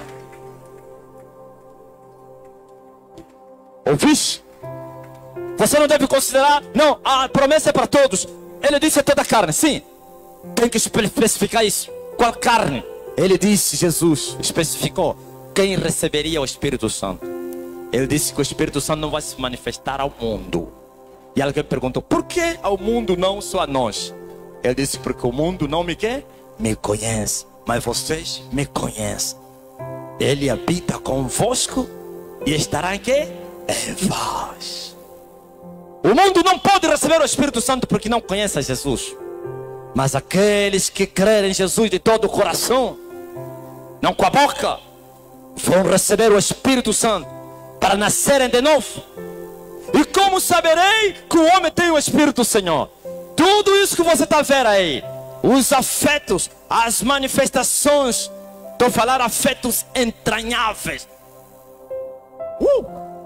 Ouviste? Você não deve considerar, não, a promessa é para todos. Ele disse toda a carne, sim. Tem que especificar isso. Qual carne? Ele disse, Jesus especificou quem receberia o Espírito Santo. Ele disse que o Espírito Santo não vai se manifestar ao mundo. E alguém perguntou, por que ao mundo, não só a nós? Ele disse, porque o mundo não me quer, me conhece, mas vocês me conhecem. Ele habita convosco e estará em quê? Em vós. O mundo não pode receber o Espírito Santo porque não conhece a Jesus. Mas aqueles que crerem em Jesus de todo o coração, não com a boca, vão receber o Espírito Santo para nascerem de novo. E como saberei que o homem tem o Espírito do Senhor? Tudo isso que você está vendo aí, os afetos, as manifestações, estou falando afetos entranháveis. Uh,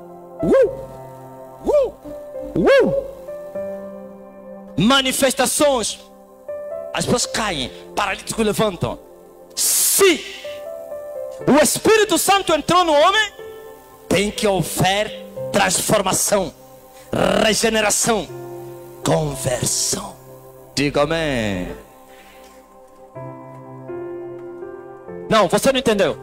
uh, uh, uh. Manifestações. As pessoas caem, paralíticos levantam. Se o Espírito Santo entrou no homem, tem que haver transformação, regeneração, conversão. Diga amém. Não, você não entendeu.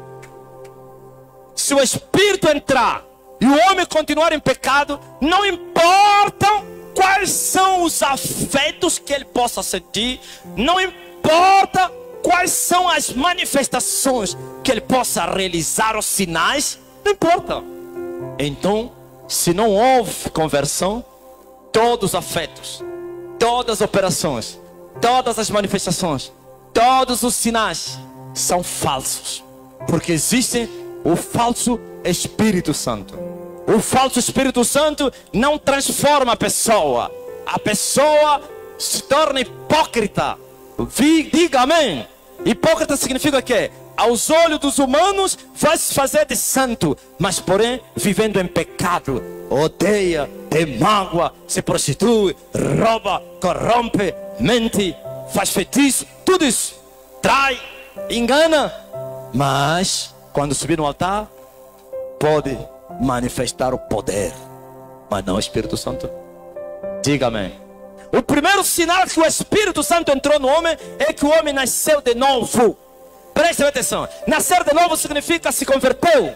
Se o Espírito entrar e o homem continuar em pecado, não importam quais são os afetos que ele possa sentir, não importa quais são as manifestações que ele possa realizar, os sinais, não importa. Então, se não houve conversão, todos os afetos, todas as operações, todas as manifestações, todos os sinais são falsos, porque existe o falso Espírito Santo. O falso Espírito Santo não transforma a pessoa. A pessoa se torna hipócrita. Diga amém. Hipócrita significa que aos olhos dos humanos vai se fazer de santo, mas porém vivendo em pecado. Odeia, tem mágoa, se prostitui, rouba, corrompe, mente, faz feitiço, tudo isso. Trai, engana. Mas quando subir no altar, pode manifestar o poder, mas não o Espírito Santo. Diga amém. O primeiro sinal que o Espírito Santo entrou no homem é que o homem nasceu de novo. Preste atenção. Nascer de novo significa se converteu.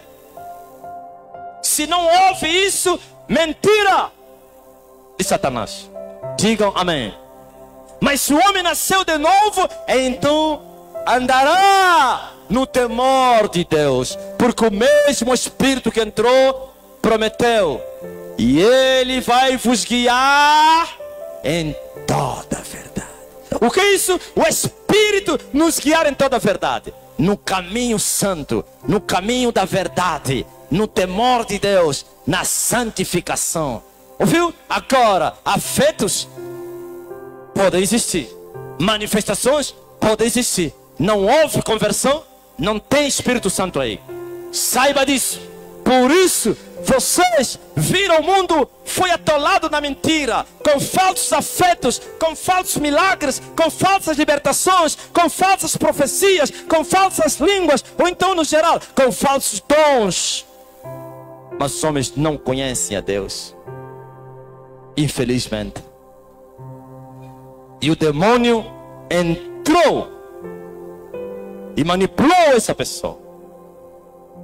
Se não houve isso, mentira de Satanás. Digam amém. Mas se o homem nasceu de novo, então andará no temor de Deus, porque o mesmo Espírito que entrou prometeu, e ele vai vos guiar em toda a verdade. O que é isso? O Espírito nos guiar em toda a verdade, no caminho santo, no caminho da verdade, no temor de Deus, na santificação. Ouviu? Agora, afetos podem existir, manifestações podem existir. Não houve conversão, não tem Espírito Santo aí. Saiba disso. Por isso, vocês viram o mundo foi atolado na mentira, com falsos afetos, com falsos milagres, com falsas libertações, com falsas profecias, com falsas línguas, ou então no geral, com falsos dons. Mas os homens não conhecem a Deus, infelizmente. E o demônio entrou e manipulou essa pessoa.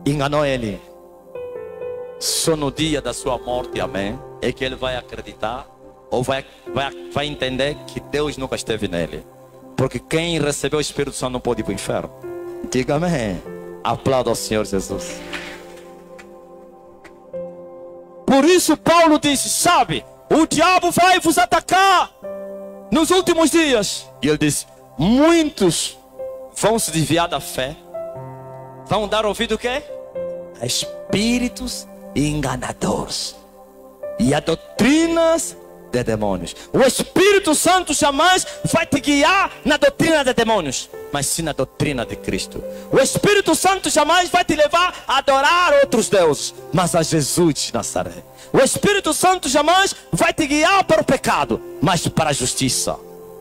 enganou ele. Só no dia da sua morte, amém, é que ele vai acreditar ou vai, vai, vai entender que Deus nunca esteve nele. Porque quem recebeu o Espírito Santo não pode ir para o inferno. Diga amém. Aplauda ao Senhor Jesus. Por isso Paulo disse, sabe, o diabo vai vos atacar nos últimos dias. E ele disse, muitos vão se desviar da fé, vão dar ouvido o quê? A espíritos enganadores e a doutrinas de demônios. O Espírito Santo jamais vai te guiar na doutrina de demônios, mas sim na doutrina de Cristo. O Espírito Santo jamais vai te levar a adorar outros deuses, mas a Jesus de Nazaré. O Espírito Santo jamais vai te guiar para o pecado, mas para a justiça.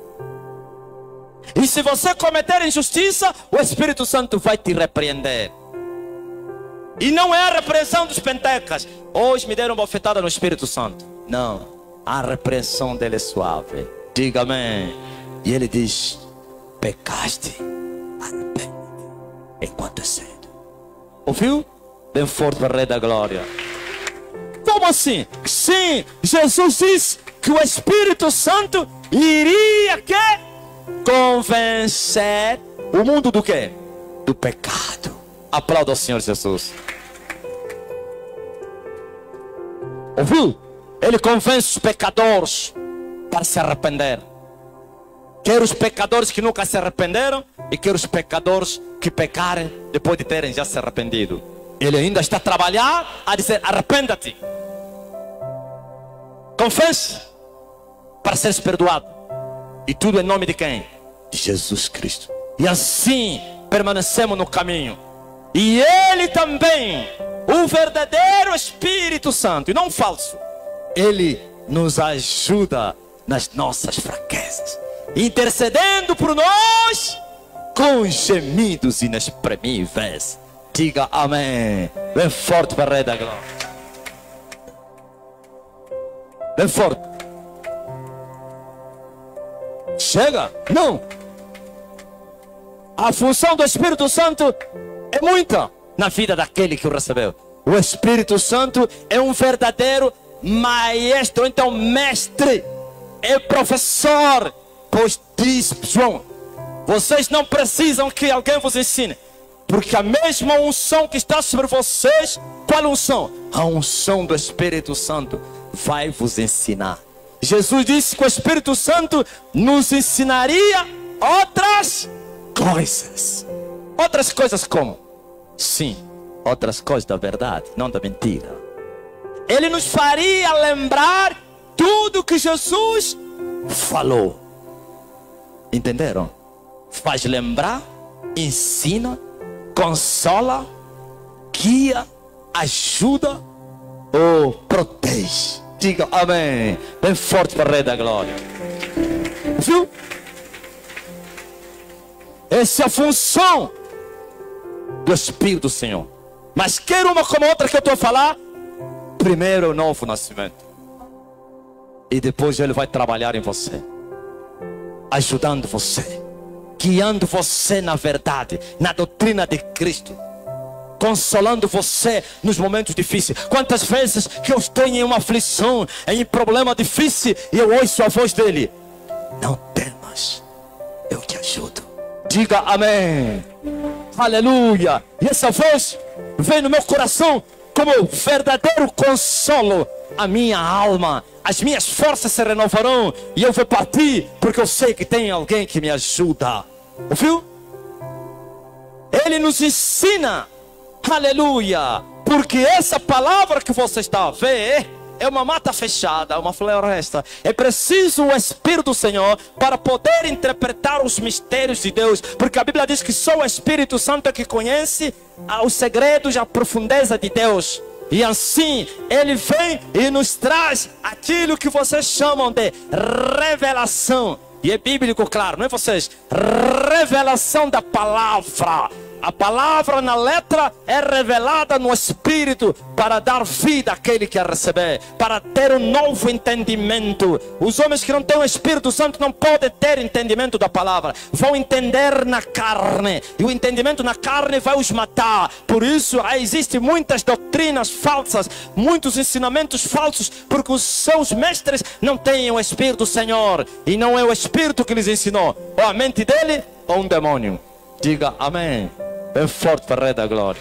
E se você cometer injustiça, o Espírito Santo vai te repreender. E não é a repreensão dos pentecas. Hoje me deram uma bofetada no Espírito Santo. Não. A repreensão dele é suave. Diga amém. E ele diz, pecaste, arrepende enquanto é cedo. Ouviu? Bem forte para o Rei da Glória. Como assim? Sim, Jesus disse que o Espírito Santo iria que? Convencer o mundo do quê? Do pecado. Aplauda ao Senhor Jesus. Ouviu? Ele convence os pecadores para se arrepender. Quer os pecadores que nunca se arrependeram e quer os pecadores que pecarem depois de terem já se arrependido. Ele ainda está a trabalhar a dizer, arrependa-te. Confesse para seres perdoado. E tudo em nome de quem? De Jesus Cristo. E assim permanecemos no caminho. E Ele também, o verdadeiro Espírito Santo, e não falso, Ele nos ajuda nas nossas fraquezas, intercedendo por nós com gemidos inexprimíveis. Diga amém. Bem forte para o Rei da Glória. Bem forte. Chega? Não. A função do Espírito Santo é muita na vida daquele que o recebeu. O Espírito Santo é um verdadeiro maestro, então mestre, é professor. Pois diz João, vocês não precisam que alguém vos ensine, porque a mesma unção que está sobre vocês, qual unção? A unção do Espírito Santo vai vos ensinar. Jesus disse que o Espírito Santo nos ensinaria outras coisas. Outras coisas como? Sim, outras coisas da verdade, não da mentira. Ele nos faria lembrar tudo que Jesus falou. Entenderam? Faz lembrar, ensina, consola, guia, ajuda ou protege. Diga amém. Bem forte para o Rei da Glória. Viu? Essa é a função do Espírito do Senhor. Mas quer uma como outra que eu estou a falar? Primeiro é o novo nascimento. E depois Ele vai trabalhar em você, ajudando você, guiando você na verdade, na doutrina de Cristo, consolando você nos momentos difíceis. Quantas vezes que eu estou em uma aflição, em um problema difícil, e eu ouço a voz dele: não temas, eu te ajudo. Diga amém. Aleluia. E essa voz vem no meu coração como verdadeiro consolo. A minha alma, as minhas forças se renovarão e eu vou partir, porque eu sei que tem alguém que me ajuda. Ouviu? Ele nos ensina. Aleluia. Porque essa palavra que você está a ver é uma mata fechada, uma floresta. É preciso o Espírito do Senhor para poder interpretar os mistérios de Deus. Porque a Bíblia diz que só o Espírito Santo é que conhece os segredos e a profundeza de Deus. E assim Ele vem e nos traz aquilo que vocês chamam de revelação. E é bíblico, claro, não é vocês? Revelação da palavra. A palavra na letra é revelada no Espírito para dar vida àquele que a receber, para ter um novo entendimento. Os homens que não têm o Espírito Santo não podem ter entendimento da palavra, vão entender na carne, e o entendimento na carne vai os matar. Por isso existem muitas doutrinas falsas, muitos ensinamentos falsos, porque os seus mestres não têm o Espírito do Senhor, e não é o Espírito que lhes ensinou, ou a mente dele ou um demônio. Diga amém bem forte para o Rei da Glória.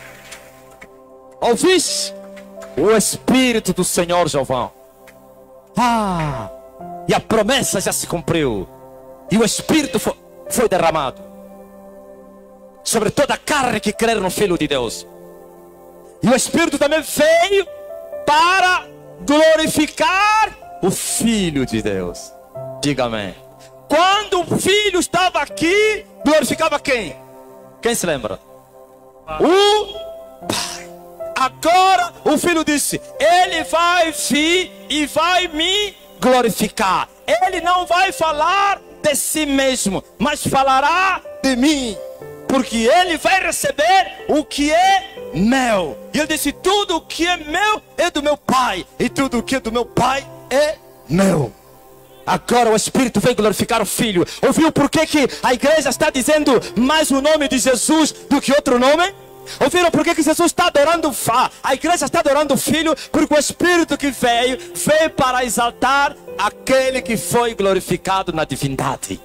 Ouviste? O Espírito do Senhor Jeová. Ah, e a promessa já se cumpriu, e o Espírito foi, foi derramado sobre toda a carne que crer no Filho de Deus. E o Espírito também veio para glorificar o Filho de Deus. Diga amém. Quando o Filho estava aqui, glorificava quem? Quem se lembra? O Pai. Agora o Filho disse: Ele vai vir e vai me glorificar. Ele não vai falar de si mesmo, mas falará de mim, porque ele vai receber o que é meu. E ele disse: tudo o que é meu é do meu Pai, e tudo o que é do meu Pai é meu. Agora o Espírito vem glorificar o Filho. Ouviu por que que a igreja está dizendo mais o nome de Jesus do que outro nome? Ouviram por que que Jesus está adorando? A igreja está adorando o Filho, porque o Espírito que veio, veio para exaltar aquele que foi glorificado na divindade.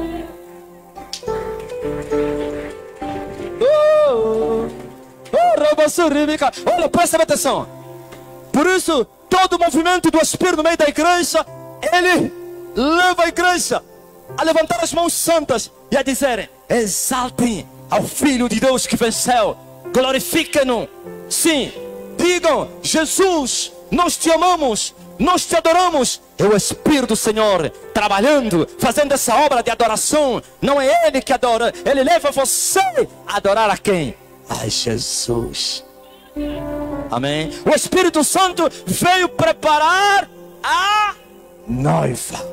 Oh, oh, olha, presta atenção. Por isso, todo o movimento do Espírito no meio da igreja, ele leva a igreja a levantar as mãos santas e a dizerem: exaltem ao Filho de Deus que venceu, glorifiquem-no. Sim, digam: Jesus, nós te amamos, nós te adoramos. É o Espírito do Senhor trabalhando, fazendo essa obra de adoração. Não é Ele que adora, Ele leva você a adorar a quem? A Jesus. Amém. O Espírito Santo veio preparar a noiva,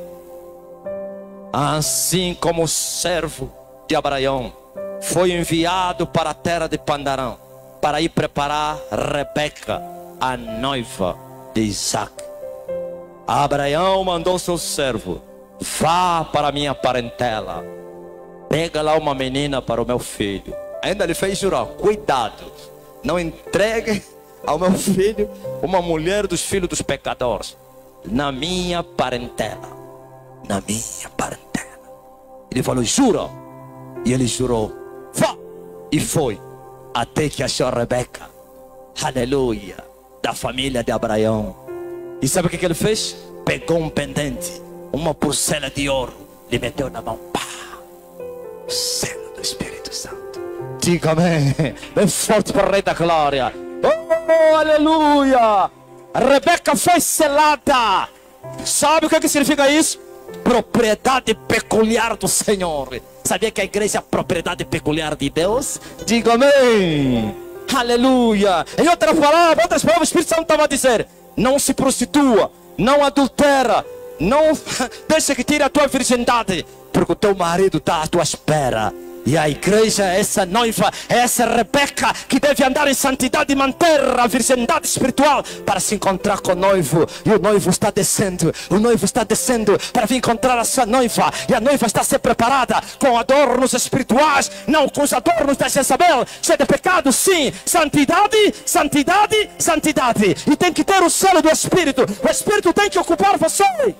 assim como o servo de Abraão foi enviado para a terra de Pandarã para ir preparar Rebeca, a noiva de Isaac. Abraão mandou seu servo: vá para a minha parentela, pega lá uma menina para o meu filho. Ainda lhe fez jurar: cuidado, não entregue ao meu filho uma mulher dos filhos dos pecadores. Na minha parentela, na minha parentela. Ele falou: jura? E ele jurou. Vá! E foi, até que achou a Rebeca, aleluia, da família de Abraão. E sabe o que, que ele fez? Pegou um pendente, uma pulseira de ouro, lhe meteu na mão. Pá! O selo do Espírito Santo. Diga amém. Bem forte para o Rei da Glória. Oh, aleluia! A Rebeca foi selada. Sabe o que, que significa isso? Propriedade peculiar do Senhor. Sabia que a igreja é a propriedade peculiar de Deus? Diga amém. Aleluia. Em outras palavras, outras palavras, o Espírito Santo estava a dizer: não se prostitua, não adultera, não deixa que tire a tua virgindade, porque o teu marido está à tua espera. E a igreja é essa noiva, é essa Rebeca que deve andar em santidade e manter a virgindade espiritual para se encontrar com o noivo. E o noivo está descendo, o noivo está descendo para vir encontrar a sua noiva. E a noiva está a ser preparada com adornos espirituais, não com os adornos da Jezabel, cheia de pecado. Sim, santidade, santidade, santidade. E tem que ter o selo do Espírito. O Espírito tem que ocupar você.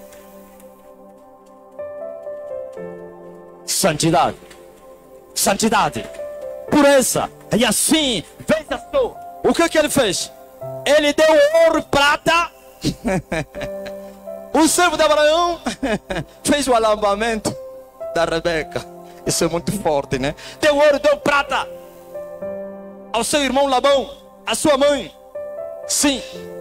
Santidade, santidade, pureza. E assim, veja só, o que que ele fez? Ele deu ouro e prata. O servo de Abraão fez o alambamento da Rebeca. Isso é muito forte, né? Deu ouro, deu prata ao seu irmão Labão, à sua mãe. Sim.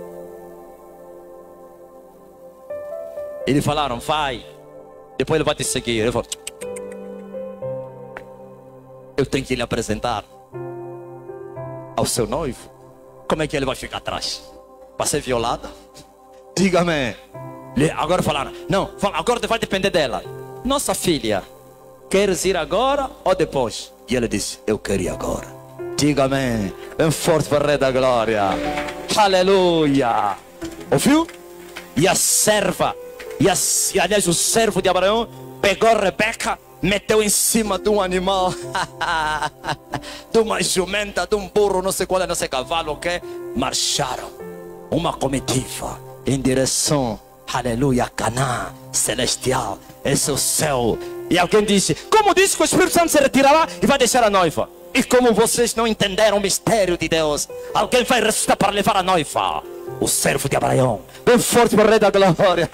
Eles falaram: vai, depois ele vai te seguir. Ele falou: eu tenho que lhe apresentar ao seu noivo. Como é que ele vai ficar atrás? Para ser violada? Diga-me. Agora falaram: não, agora vai depender dela. Nossa filha queres ir agora ou depois? E ele disse, eu quero ir agora. Diga amém. Bem forte para o Rei da Glória. Aleluia. Ouviu? E a serva, e, a, e aliás o servo de Abraão, pegou Rebeca, meteu em cima de um animal, de uma jumenta, de um burro, não sei qual é, não sei cavalo, ok? Marcharam, uma comitiva, em direção, aleluia, a Canaã celestial. Esse é o céu. E alguém disse, como disse que o Espírito Santo se retirará e vai deixar a noiva? E como vocês não entenderam o mistério de Deus, alguém vai ressuscitar para levar a noiva. O servo de Abraão, bem forte para o Rei da Glória.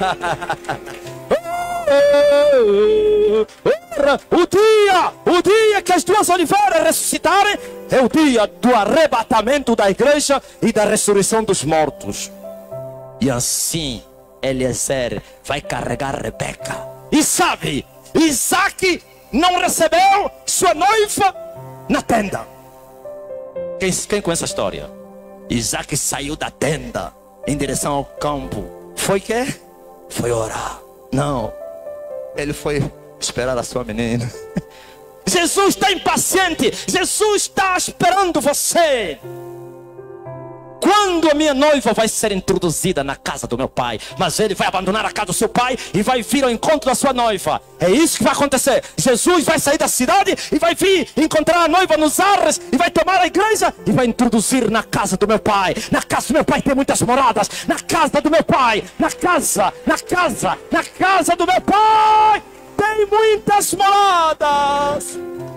O dia, o dia que as duas oliveiras ressuscitarem é o dia do arrebatamento da igreja e da ressurreição dos mortos. E assim Eliezer vai carregar Rebeca. E sabe, Isaac não recebeu sua noiva na tenda. Quem, quem conhece a história? Isaac saiu da tenda em direção ao campo. Foi que? Foi orar. Não, ele foi esperar a sua menina. Jesus está impaciente. Jesus está esperando você. Quando a minha noiva vai ser introduzida na casa do meu pai? Mas ele vai abandonar a casa do seu pai e vai vir ao encontro da sua noiva. É isso que vai acontecer. Jesus vai sair da cidade e vai vir encontrar a noiva nos arres e vai tomar a igreja e vai introduzir na casa do meu pai. Na casa do meu pai tem muitas moradas. Na casa do meu pai, na casa, na casa, na casa do meu pai tem muitas moradas.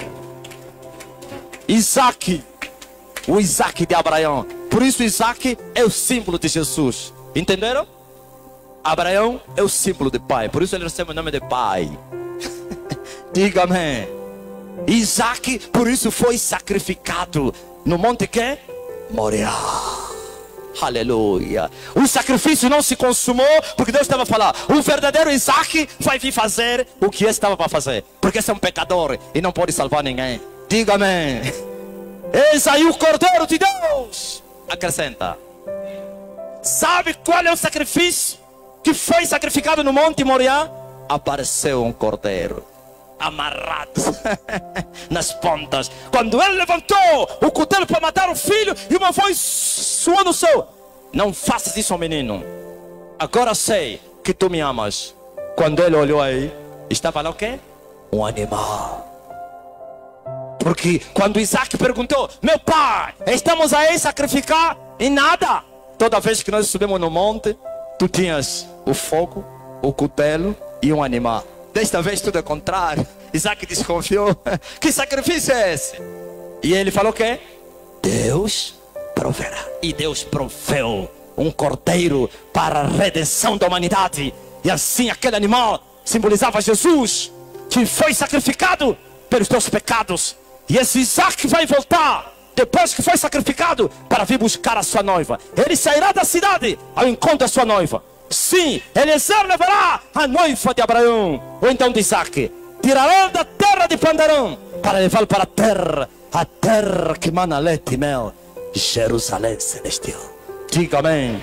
Isaac, o Isaac de Abraão. Por isso Isaac é o símbolo de Jesus. Entenderam? Abraão é o símbolo de pai. Por isso ele recebe o nome de pai. Diga amém. Isaac, por isso foi sacrificado no monte que? Moriá. Aleluia. O sacrifício não se consumou porque Deus estava a falar, o verdadeiro Isaac vai vir fazer o que esse estava para fazer, porque esse é um pecador e não pode salvar ninguém. Diga amém. Eis aí o Cordeiro de Deus. Acrescenta. Sabe qual é o sacrifício que foi sacrificado no monte Moriá? Apareceu um cordeiro amarrado nas pontas. Quando ele levantou o cutelo para matar o filho, e uma voz soou no céu: não faças isso, menino. Agora sei que tu me amas. Quando ele olhou aí, estava lá o quê? Um animal. Porque quando Isaac perguntou: meu pai, estamos aí sacrificar? E nada. Toda vez que nós subimos no monte, tu tinhas o fogo, o cutelo e um animal. Desta vez tudo é contrário. Isaac desconfiou. Que sacrifício é esse? E ele falou o quê? Deus proverá. E Deus proveu um cordeiro para a redenção da humanidade. E assim aquele animal simbolizava Jesus, que foi sacrificado pelos teus pecados. E esse Isaac vai voltar depois que foi sacrificado para vir buscar a sua noiva. Ele sairá da cidade ao encontro da sua noiva. Sim, Eliezer levará a noiva de Abraão, ou então de Isaac. Tirará da terra de Pandarão para levá-lo para a terra, a terra que mana leite e mel, Jerusalém celestial. Diga amém.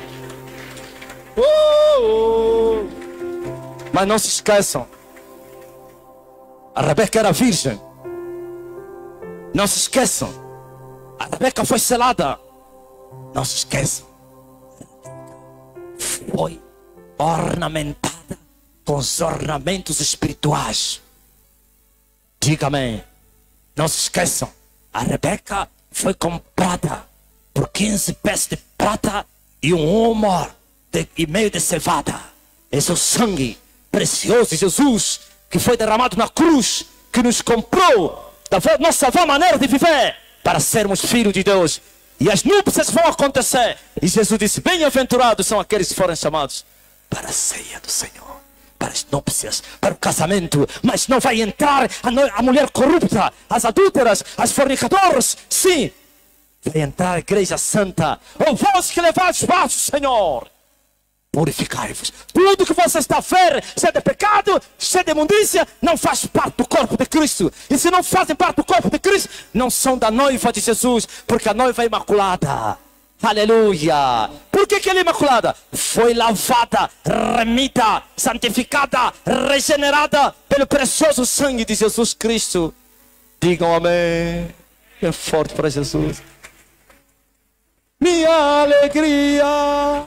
Uh, uh. Mas não se esqueçam, a Rebeca era virgem. Não se esqueçam, a Rebeca foi selada. Não se esqueçam, foi ornamentada com os ornamentos espirituais. Diga amém. Não se esqueçam, a Rebeca foi comprada por quinze peças de prata e um homer de, e meio de cevada. Esse é o sangue precioso de Jesus, que foi derramado na cruz, que nos comprou da nossa nova maneira de viver, para sermos filhos de Deus. E as núpcias vão acontecer. E Jesus disse: bem-aventurados são aqueles que foram chamados para a ceia do Senhor, para as núpcias, para o casamento. Mas não vai entrar a, no, a mulher corrupta, as adúlteras, as fornicadoras. Sim, vai entrar a igreja santa. Ou vós que levais vasos, Senhor, purificai-vos. Tudo que você está a ver, cheio de pecado, cheio de imundícia, não faz parte do corpo de Cristo. E se não fazem parte do corpo de Cristo, não são da noiva de Jesus, porque a noiva é imaculada. Aleluia. Por que que ela é imaculada? Foi lavada, remida, santificada, regenerada pelo precioso sangue de Jesus Cristo. Digam amém. É forte para Jesus. Minha alegria,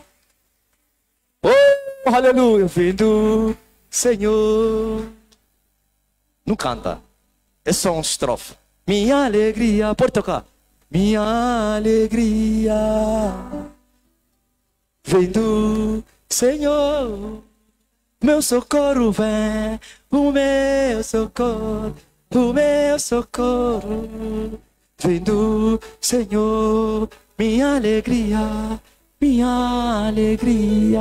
oh, aleluia, vem do Senhor. Não canta, é só uma estrofe. Minha alegria, pode tocar. Minha alegria vem do Senhor. Meu socorro vem, o meu socorro, o meu socorro vem do Senhor. Minha alegria, minha alegria,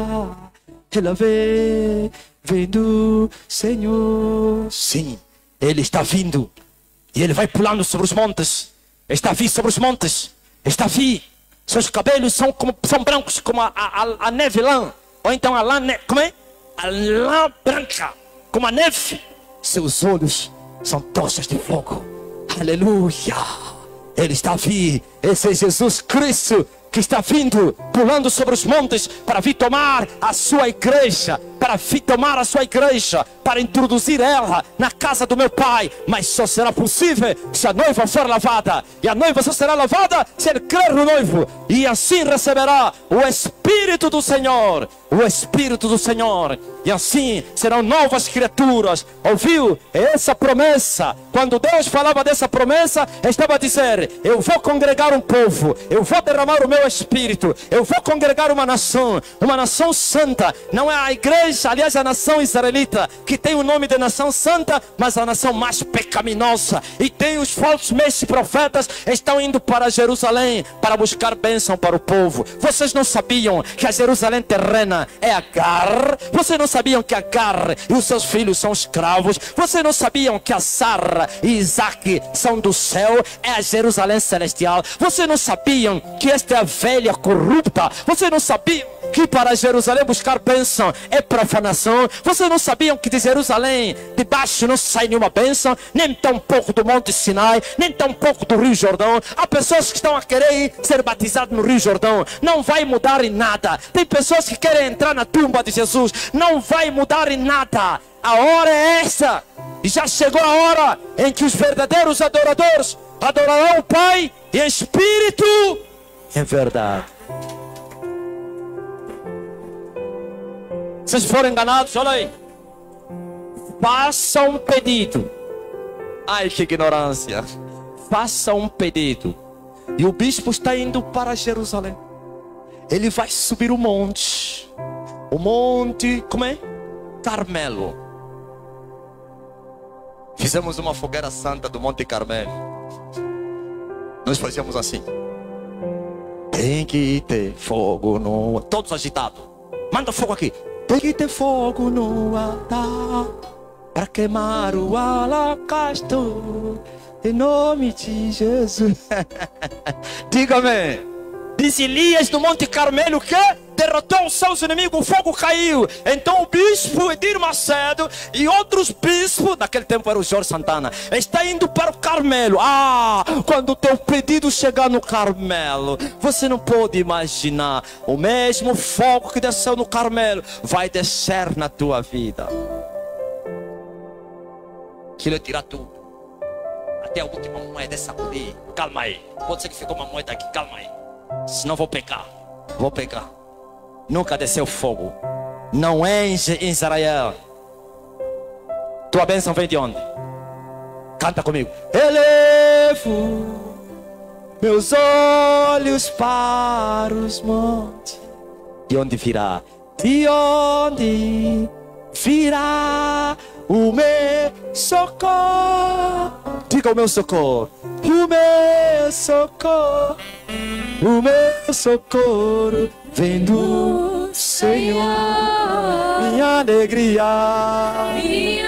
ela vem, vem do Senhor. Sim, Ele está vindo. E Ele vai pulando sobre os montes. Está vindo sobre os montes. Está vindo. Seus cabelos são, como, são brancos como a, a, a neve lã. Ou então a lã, como é? A lã branca, como a neve. Seus olhos são tochas de fogo. Aleluia. Ele está vindo. Esse é Jesus Cristo que está vindo, pulando sobre os montes para vir tomar a sua igreja, para vir tomar a sua igreja, para introduzir ela na casa do meu Pai. Mas só será possível se a noiva for lavada, e a noiva só será lavada se ele crer no noivo, e assim receberá o Espírito do Senhor, o Espírito do Senhor, e assim serão novas criaturas. Ouviu essa promessa? Quando Deus falava dessa promessa, estava a dizer: eu vou congregar um povo, eu vou derramar o meu Espírito, eu vou congregar uma nação, uma nação santa. Não é a igreja, aliás, a nação israelita, que tem o nome de nação santa, mas a nação mais pecaminosa. E tem os falsos mestres profetas, estão indo para Jerusalém para buscar bênção para o povo. Vocês não sabiam que a Jerusalém terrena é Agar? Vocês não sabiam que Agar e os seus filhos são escravos? Vocês não sabiam que a Sara e Isaac são do céu? É a Jerusalém celestial. Vocês não sabiam que esta é a velha corrupta? Vocês não sabiam que para Jerusalém buscar bênção é profanação? Vocês não sabiam que de Jerusalém de baixo não sai nenhuma bênção, nem tão pouco do Monte Sinai, nem tão pouco do Rio Jordão? Há pessoas que estão a querer ser batizadas no Rio Jordão, não vai mudar em nada. Tem pessoas que querem entrar na tumba de Jesus, não vai mudar em nada. A hora é esta, e já chegou a hora em que os verdadeiros adoradores adorarão o Pai em espírito e em verdade. Se forem enganados, olha aí, faça um pedido. Ai, que ignorância. Faça um pedido. E o bispo está indo para Jerusalém. Ele vai subir o monte. O monte, como é? Carmelo. Fizemos uma fogueira santa do Monte Carmelo. Nós fazíamos assim: tem que ter fogo no... Todos agitados. Manda fogo aqui. Tem que ter fogo no altar para queimar o holocausto em nome de Jesus. Diga-me. Diz Elias no Monte Carmelo que derrotou os seus inimigos, o fogo caiu. Então o bispo Edir Macedo e outros bispos, naquele tempo era o Jorge Santana, está indo para o Carmelo. Ah, quando o teu pedido chegar no Carmelo, você não pode imaginar, o mesmo fogo que desceu no Carmelo vai descer na tua vida. Aquilo é tirar tudo, até a última moeda, sacudir. Calma aí, pode ser que ficou uma moeda aqui, calma aí, senão vou pegar, vou pegar. Nunca desceu fogo, não é em Israel. Tua bênção vem de onde? Canta comigo. Elevo meus olhos para os montes. De onde virá? De onde virá o meu socorro? Diga o meu socorro. O meu socorro, o meu socorro vem do Senhor. Minha alegria, minha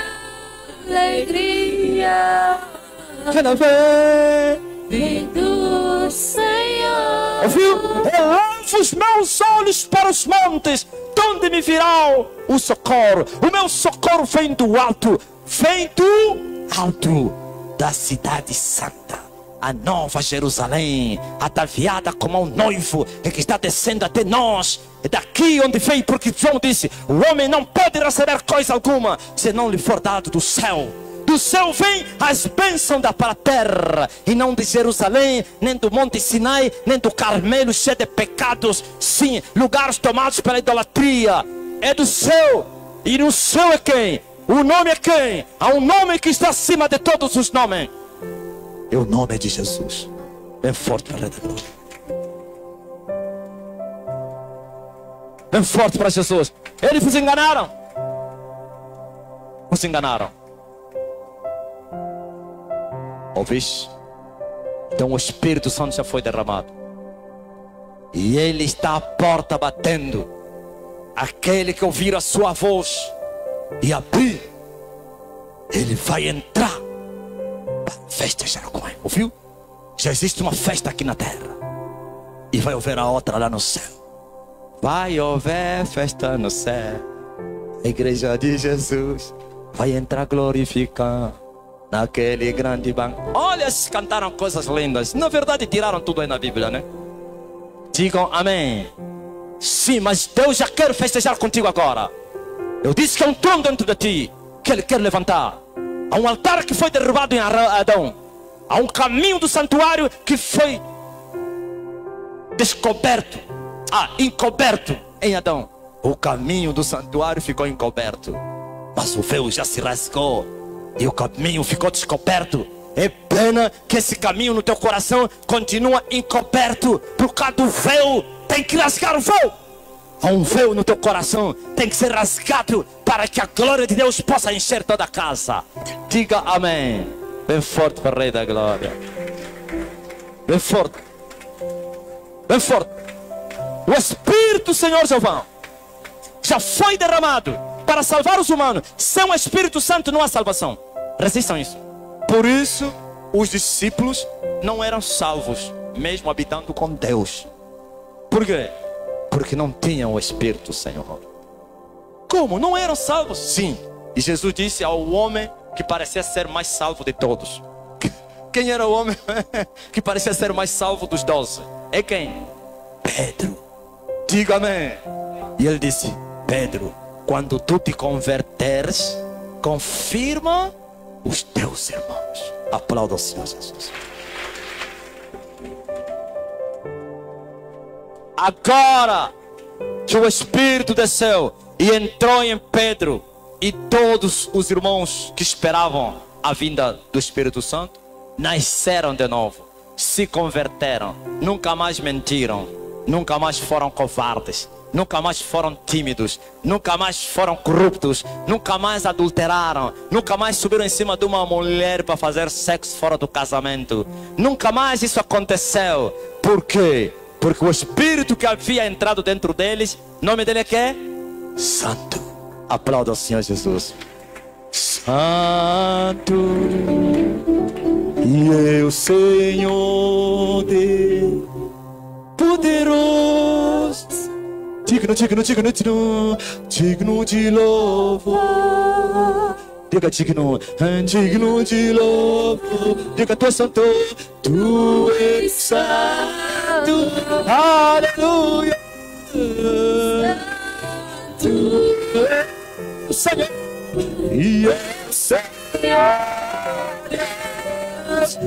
alegria, ela vem, vem do Senhor. ouviu? Elevo os meus olhos para os montes, de onde me virá o socorro? O meu socorro vem do alto, vem do alto da cidade santa. a nova Jerusalém, ataviada como um noivo, e que está descendo até nós. É daqui onde vem, porque João disse: o homem não pode receber coisa alguma, se não lhe for dado do céu. Do céu vem as bênçãos da para a terra, e não de Jerusalém, nem do Monte Sinai, nem do Carmelo cheio de pecados. Sim, lugares tomados pela idolatria. É do céu. E no céu é quem? O nome é quem? Há um nome que está acima de todos os nomes. É o nome de Jesus. Bem forte para a glória. Bem forte para Jesus. Eles nos enganaram. Nos enganaram. Ouviste? Então o Espírito Santo já foi derramado. E Ele está à porta batendo. Aquele que ouvir a sua voz e abrir, ele vai entrar para festejar com ele. Ouviu? Já existe uma festa aqui na terra, e vai haver a outra lá no céu. Vai haver festa no céu. A igreja de Jesus vai entrar glorificando naquele grande banco. Olha, eles cantaram coisas lindas. Na verdade tiraram tudo aí na Bíblia, né? Digam amém. Sim, mas Deus já quer festejar contigo agora. Eu disse que há um trono dentro de ti que Ele quer levantar. Há um altar que foi derrubado em Adão. Há um caminho do santuário que foi descoberto. Ah, encoberto em Adão. O caminho do santuário ficou encoberto, mas o véu já se rasgou e o caminho ficou descoberto. É pena que esse caminho no teu coração continua encoberto por causa do véu. Tem que rasgar o véu. Há um véu no teu coração, tem que ser rasgado para que a glória de Deus possa encher toda a casa. Diga amém. Bem forte para o Rei da Glória. Bem forte. Bem forte. O Espírito do Senhor Jeová já foi derramado para salvar os humanos. Sem o Espírito Santo não há salvação. Resistam isso. Por isso os discípulos não eram salvos, mesmo habitando com Deus. Por quê? Porque não tinham o Espírito, Senhor. Como? Não eram salvos? Sim. E Jesus disse ao homem que parecia ser mais salvo de todos. Quem era o homem que parecia ser mais salvo dos doze? É quem? Pedro. Diga amém. E ele disse: Pedro, quando tu te converteres, confirma os teus irmãos. Aplauda o Senhor Jesus. Agora que o Espírito desceu e entrou em Pedro, e todos os irmãos que esperavam a vinda do Espírito Santo nasceram de novo, se converteram, nunca mais mentiram, nunca mais foram covardes, nunca mais foram tímidos, nunca mais foram corruptos, nunca mais adulteraram, nunca mais subiram em cima de uma mulher para fazer sexo fora do casamento. Nunca mais isso aconteceu. Por quê? Porque o Espírito que havia entrado dentro deles, o nome dele é que? Santo. Aplauda o Senhor Jesus. Santo e o Senhor Deus poderoso, digno, digno, digno, digno, digno de louvor. Diga digno, digno de louvor. Diga tu és santo, tu és santo. Aleluia. Tu és o Senhor e é o Senhor Deus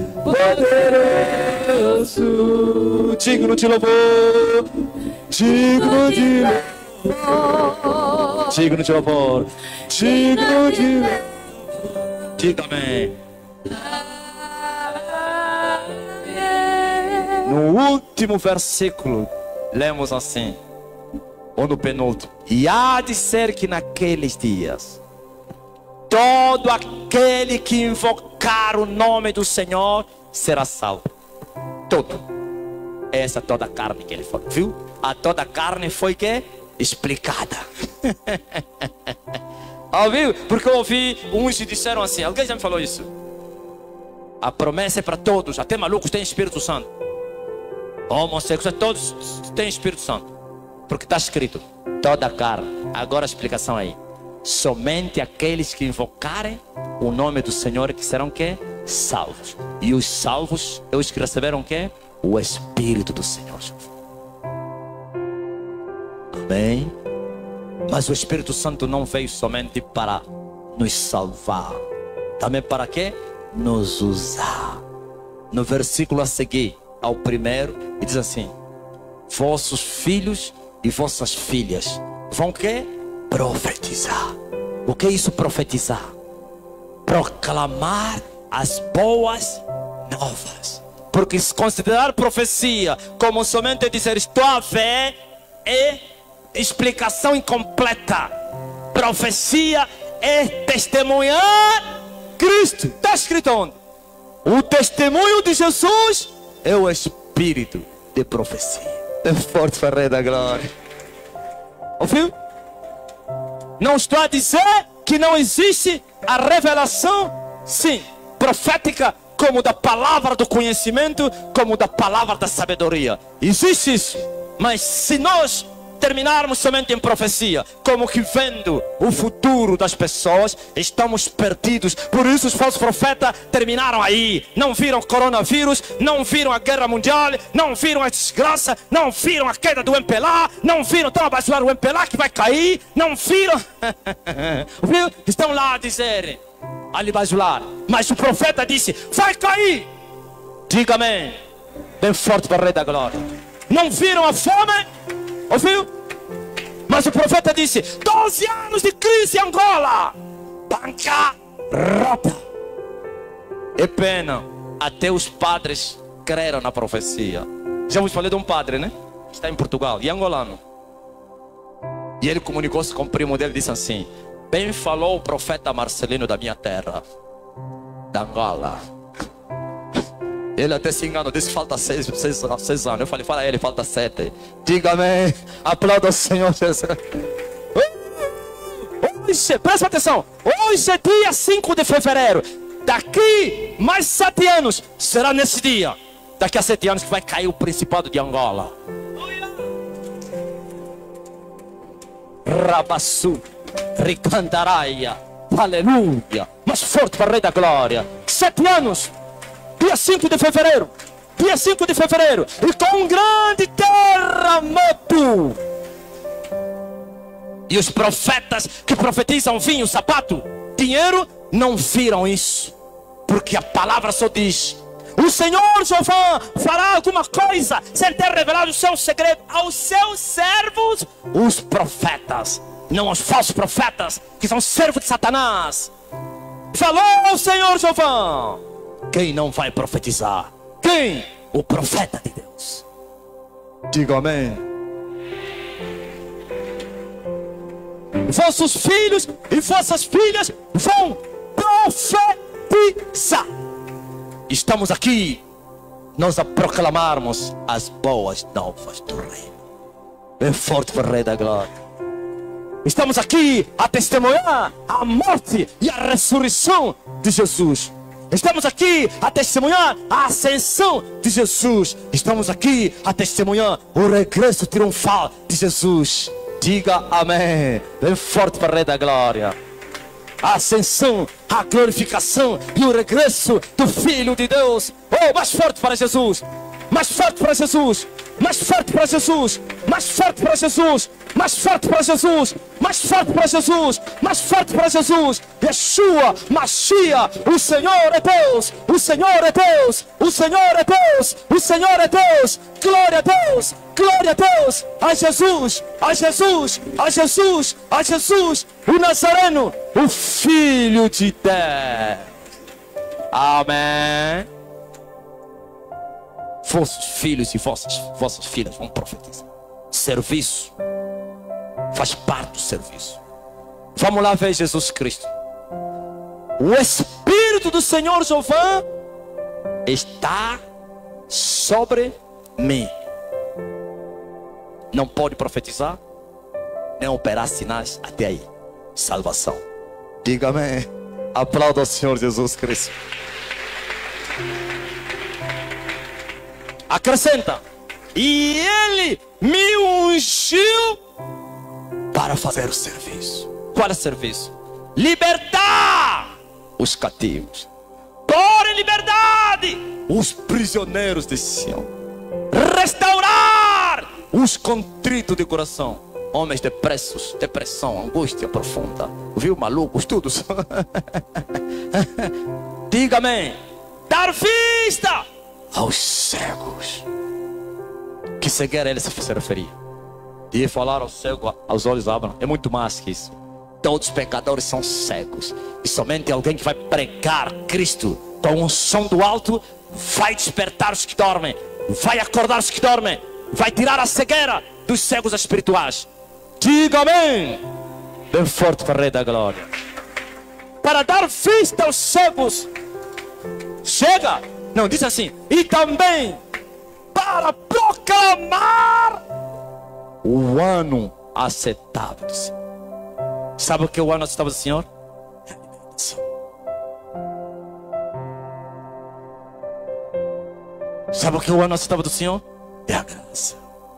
poderoso, digno de louvor, digno de louvor, digno de louvor, digno de louvor. Diga amém. No último versículo lemos assim, ou no penúltimo: e há de ser que naqueles dias todo aquele que invocar o nome do Senhor será salvo. Todo. Essa toda a carne que ele falou, viu? A toda a carne foi que? Explicada. Ouviu? Porque eu ouvi uns que disseram assim, alguém já me falou isso: a promessa é para todos, até malucos têm Espírito Santo, homossexuais todos têm Espírito Santo, porque está escrito toda a carne. Agora a explicação aí: somente aqueles que invocarem o nome do Senhor que serão que? salvos. E os salvos é os que receberam o quê? O Espírito do Senhor. Amém? Mas o Espírito Santo não veio somente para nos salvar, também para quê? Nos usar. No versículo a seguir ao primeiro, ele diz assim: vossos filhos e vossas filhas vão quê? Profetizar. O que é isso, profetizar? Proclamar as boas novas. Porque se considerar profecia como somente dizer estou a ver, é explicação incompleta. Profecia é testemunhar Cristo. Está escrito onde? O testemunho de Jesus é o espírito de profecia. É forte para o Rei da Glória. Ouviu? Não estou a dizer que não existe a revelação, sim, profética, como da palavra do conhecimento, como da palavra da sabedoria. Existe isso. Mas se nós terminarmos somente em profecia, como que vendo o futuro das pessoas, estamos perdidos. Por isso os falsos profetas terminaram aí. Não viram coronavírus, não viram a guerra mundial, não viram a desgraça, não viram a queda do M P L A, não viram, estão a baixar o M P L A que vai cair, não viram. Estão lá a dizer, ali bajular. Mas o profeta disse, vai cair. Diga amém. Bem forte para o Rei da Glória. Não viram a fome? Ouviu? Mas o profeta disse, doze anos de crise em Angola, bancarrota. É pena, até os padres creram na profecia. Já vos falei de um padre, né? Está em Portugal, e angolano. E ele comunicou-se com o primo dele e disse assim, bem falou o profeta Marcelino da minha terra, da Angola. Ele até se enganou, disse que falta seis, seis, seis anos. Eu falei, fala a ele, falta sete. Diga amém. Aplauda o Senhor Jesus. Hoje, presta atenção. Hoje é dia cinco de fevereiro. Daqui mais sete anos será nesse dia. Daqui a sete anos que vai cair o Principado de Angola. Rabassu, Ricandaraia, aleluia. Mais forte para o Rei da Glória. Sete anos. Dia cinco de fevereiro, dia cinco de fevereiro, e com um grande terremoto. E os profetas que profetizam vinho, sapato, dinheiro, não viram isso. Porque a palavra só diz, o Senhor Jeová fará alguma coisa sem ter revelado o seu segredo aos seus servos, os profetas. Não aos falsos profetas, que são servos de Satanás. Falou o Senhor Jeová. Quem não vai profetizar? Quem? O profeta de Deus. Diga amém. Vossos filhos e vossas filhas vão profetizar. Estamos aqui, nós a proclamarmos as boas novas do Reino. Bem forte para o Rei da Glória. Estamos aqui a testemunhar a morte e a ressurreição de Jesus. Estamos aqui a testemunhar a ascensão de Jesus. Estamos aqui a testemunhar o regresso triunfal de Jesus. Diga amém. Bem forte para o Rei da Glória. A ascensão, a glorificação e o regresso do Filho de Deus. Oh, mais forte para Jesus. Mais forte para Jesus. Mais forte para Jesus. Mais forte para Jesus. Mais forte para Jesus. Mais forte para Jesus. Mais forte para Jesus. Yeshua, Machia, o Senhor é Deus. O Senhor é Deus. O Senhor é Deus. O Senhor é Deus. Glória a Deus. Glória a Deus. A Jesus. A Jesus. A Jesus. A Jesus. O Nazareno. O Filho de Deus. Amém. Vossos filhos e vossas, vossas filhas vão profetizar. Serviço faz parte do serviço. Vamos lá ver Jesus Cristo. O Espírito do Senhor Jeová está sobre mim. Não pode profetizar, nem operar sinais até aí. Salvação. Diga amém. Aplauda ao Senhor Jesus Cristo. Acrescenta, e Ele me ungiu para fazer o serviço. Qual é o serviço? Libertar os cativos, pôr em prisioneiros de Sião, restaurar os contritos de coração, homens depressos, depressão, angústia profunda, viu, malucos, todos. Diga amém. Dar vista aos cegos. Que cegueira ele se referia? De falar ao cego, aos olhos abram, é muito mais que isso. Todos os pecadores são cegos, e somente alguém que vai pregar Cristo com um som do alto vai despertar os que dormem, vai acordar os que dormem, vai tirar a cegueira dos cegos espirituais. Diga amém. Bem forte para o Rei da Glória. Para dar vista aos cegos. Chega. Não, diz assim. E também para proclamar o ano aceitável do Senhor. Sabe o que é o ano aceitável do Senhor? É a libertação. Sabe o que é o ano aceitável do Senhor? É a graça.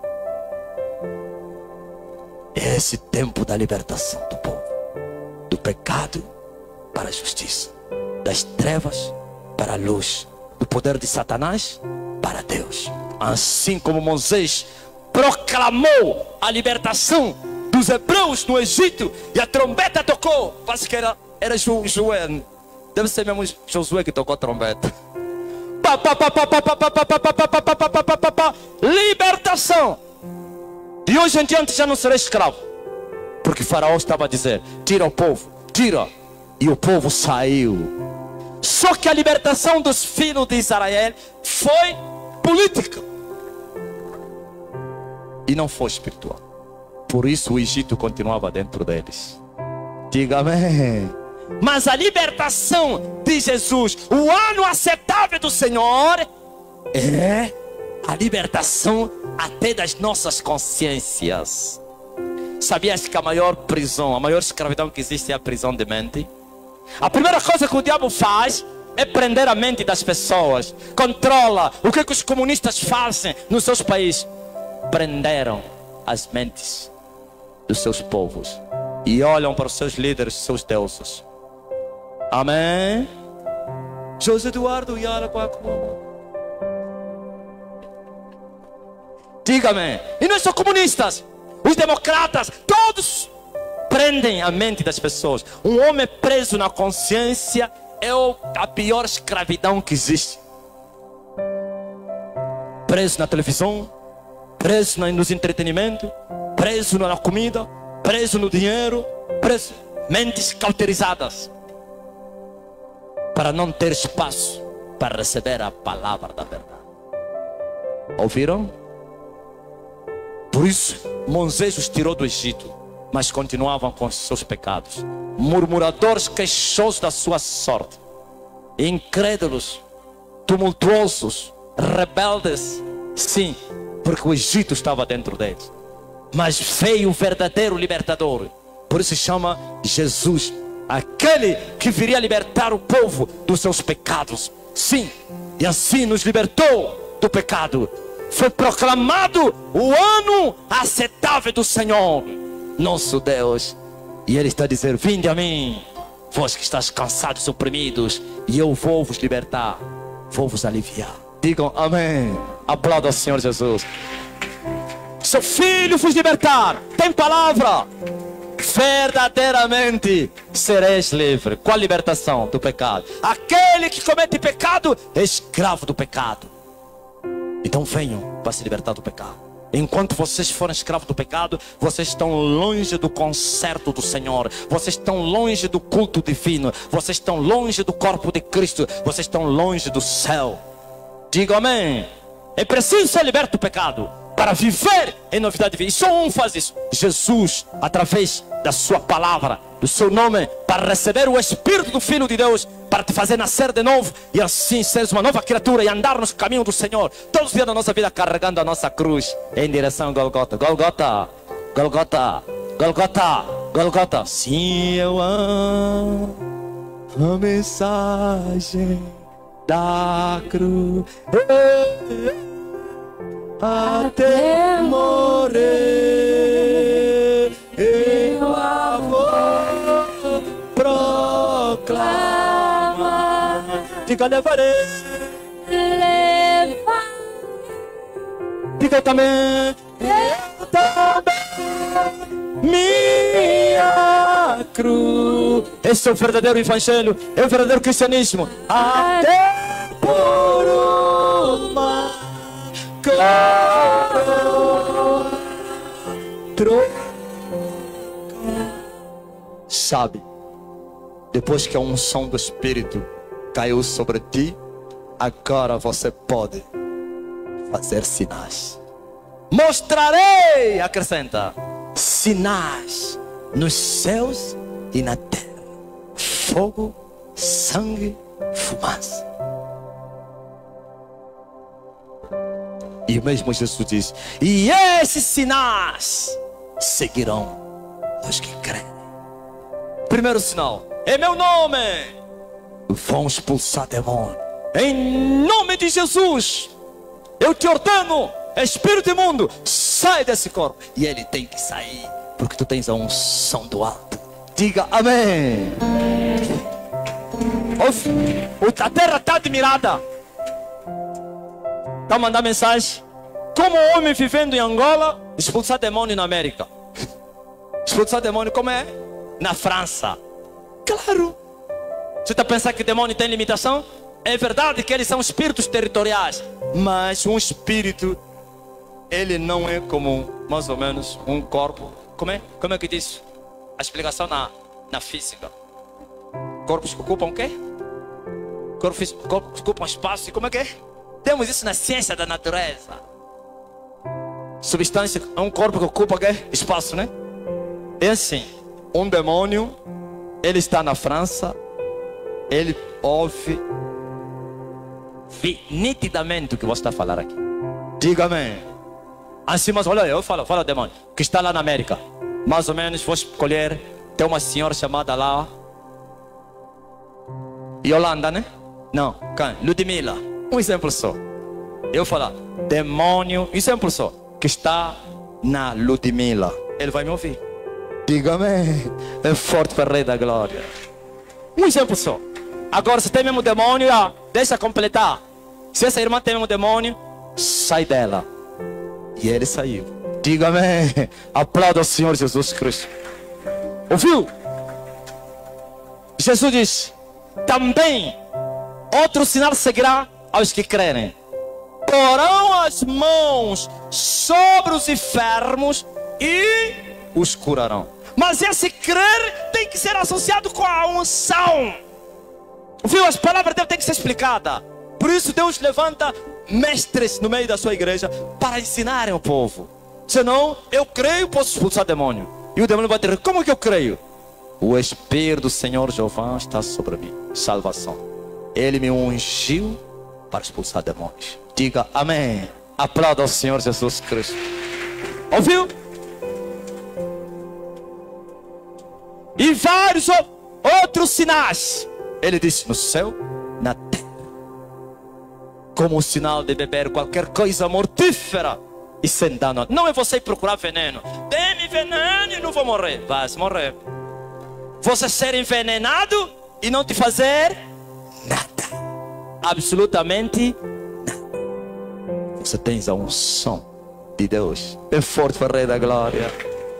É esse tempo da libertação do povo, do pecado para a justiça, das trevas para a luz, do poder de Satanás para Deus. Assim como Moisés proclamou a libertação dos hebreus no Egito e a trombeta tocou, parece que era, era Josué, deve ser mesmo Josué que tocou a trombeta. Pá, pá, pá, pá, pá, pá, pá, pá, pá, pá, pá, pá, pá, pá, pá, pá. Libertação. De hoje em diante já não serei escravo, porque Faraó estava a dizer: tira o povo, tira. E o povo saiu. Só que a libertação dos filhos de Israel foi política e não foi espiritual. Por isso o Egito continuava dentro deles. Diga amém. Mas a libertação de Jesus, o ano aceitável do Senhor, é a libertação até das nossas consciências. Sabias que a maior prisão, a maior escravidão que existe é a prisão de mente? A primeira coisa que o diabo faz é prender a mente das pessoas. Controla. O que, que os comunistas fazem nos seus países? Prenderam as mentes dos seus povos e olham para os seus líderes, seus deuses. Amém? José Eduardo e Yara Quaco. Diga-me. E não são comunistas, os democratas, todos prendem a mente das pessoas. Um homem preso na consciência é a pior escravidão que existe. Preso na televisão, preso nos entretenimentos, preso na comida, preso no dinheiro, preso. Mentes cauterizadas para não ter espaço para receber a palavra da verdade. Ouviram? Por isso Moisés os tirou do Egito, mas continuavam com seus pecados. Murmuradores, queixosos da sua sorte, incrédulos, tumultuosos, rebeldes. Sim, porque o Egito estava dentro deles. Mas veio o verdadeiro libertador. Por isso se chama Jesus, aquele que viria libertar o povo dos seus pecados. Sim, e assim nos libertou do pecado. Foi proclamado o ano aceitável do Senhor, nosso Deus. E Ele está a dizer: vinde a mim, vós que estáis cansados e oprimidos, e eu vou vos libertar, vou vos aliviar. Digam amém. Aplauda ao Senhor Jesus. Seu filho vos libertar. Tem palavra. Verdadeiramente sereis livre. Qual libertação? Do pecado. Aquele que comete pecado é escravo do pecado. Então venham para se libertar do pecado. Enquanto vocês forem escravos do pecado, vocês estão longe do concerto do Senhor. Vocês estão longe do culto divino. Vocês estão longe do corpo de Cristo. Vocês estão longe do céu. Diga amém. É preciso ser liberto do pecado para viver em novidade de vida. E só um faz isso: Jesus, através da sua palavra, do seu nome, para receber o Espírito do Filho de Deus, para te fazer nascer de novo e assim seres uma nova criatura e andar nos caminhos do Senhor todos os dias da nossa vida, carregando a nossa cruz em direção a Golgota. Golgota, Golgota, Golgota, Golgota. Sim, eu amo a mensagem da cruz até morrer. Eu a vou proclamar. Diga: levarei, levarei Diga eu também. Eu também. Minha cruz. Esse é o verdadeiro evangelho. É o verdadeiro cristianismo. Até por uma coroa. Sabe, depois que a unção do Espírito caiu sobre ti, agora você pode fazer sinais. Mostrarei, acrescenta, sinais nos céus e na terra: fogo, sangue, fumaça. E mesmo Jesus diz: e esses sinais seguirão os que creem. Primeiro sinal: em meu nome vão expulsar demônio. Em nome de Jesus eu te ordeno, espírito imundo, sai desse corpo. E ele tem que sair, porque tu tens a unção do alto. Diga amém. A terra está admirada. Está mandando mensagem: como o homem vivendo em Angola expulsar demônio na América? Expulsar demônio como é? Na França. Claro. Você está pensando que demônio tem limitação? É verdade que eles são espíritos territoriais, mas um espírito, ele não é como mais ou menos um corpo. Como é? Como é que diz a explicação na, na física? Corpos que ocupam o quê? Corpos, corpos que ocupam espaço. E como é que é? Temos isso na ciência da natureza. Substância é um corpo que ocupa o quê? Espaço, né? É assim, um demônio, ele está na França, ele ouve nitidamente o que você está falando aqui. Diga amém. Assim, mas olha, eu falo, fala demônio, que está lá na América. Mais ou menos, vou escolher, tem uma senhora chamada lá Yolanda, né? Não, quem? Ludmila. Um exemplo só. Eu falo, demônio, um exemplo só, que está na Ludmila. Ele vai me ouvir. Diga amém. É forte para o Rei da Glória. Um exemplo só. Agora, se tem mesmo demônio, ah, deixa completar. Se essa irmã tem mesmo demônio, sai dela. E ele saiu. Diga amém. Aplauda ao Senhor Jesus Cristo. Ouviu? Jesus diz: também outro sinal seguirá aos que crerem. Porão as mãos sobre os enfermos e os curarão. Mas esse crer tem que ser associado com a unção. Viu? As palavras de Deus têm que ser explicadas. Por isso Deus levanta mestres no meio da sua igreja para ensinarem o povo. Senão, eu creio, posso expulsar demônio. E o demônio vai dizer: como que eu creio? O Espírito do Senhor Jeová está sobre mim. Salvação. Ele me ungiu para expulsar demônios. Diga amém. Aplauda ao Senhor Jesus Cristo. Ouviu? E vários outros sinais. Ele disse: no céu, na terra. Como o sinal de beber qualquer coisa mortífera e sem dano. Não é você procurar veneno. Dê-me veneno e não vou morrer. Vai morrer. Você ser envenenado e não te fazer nada. Absolutamente nada. Você tens a unção de Deus. É forte para o Rei da Glória.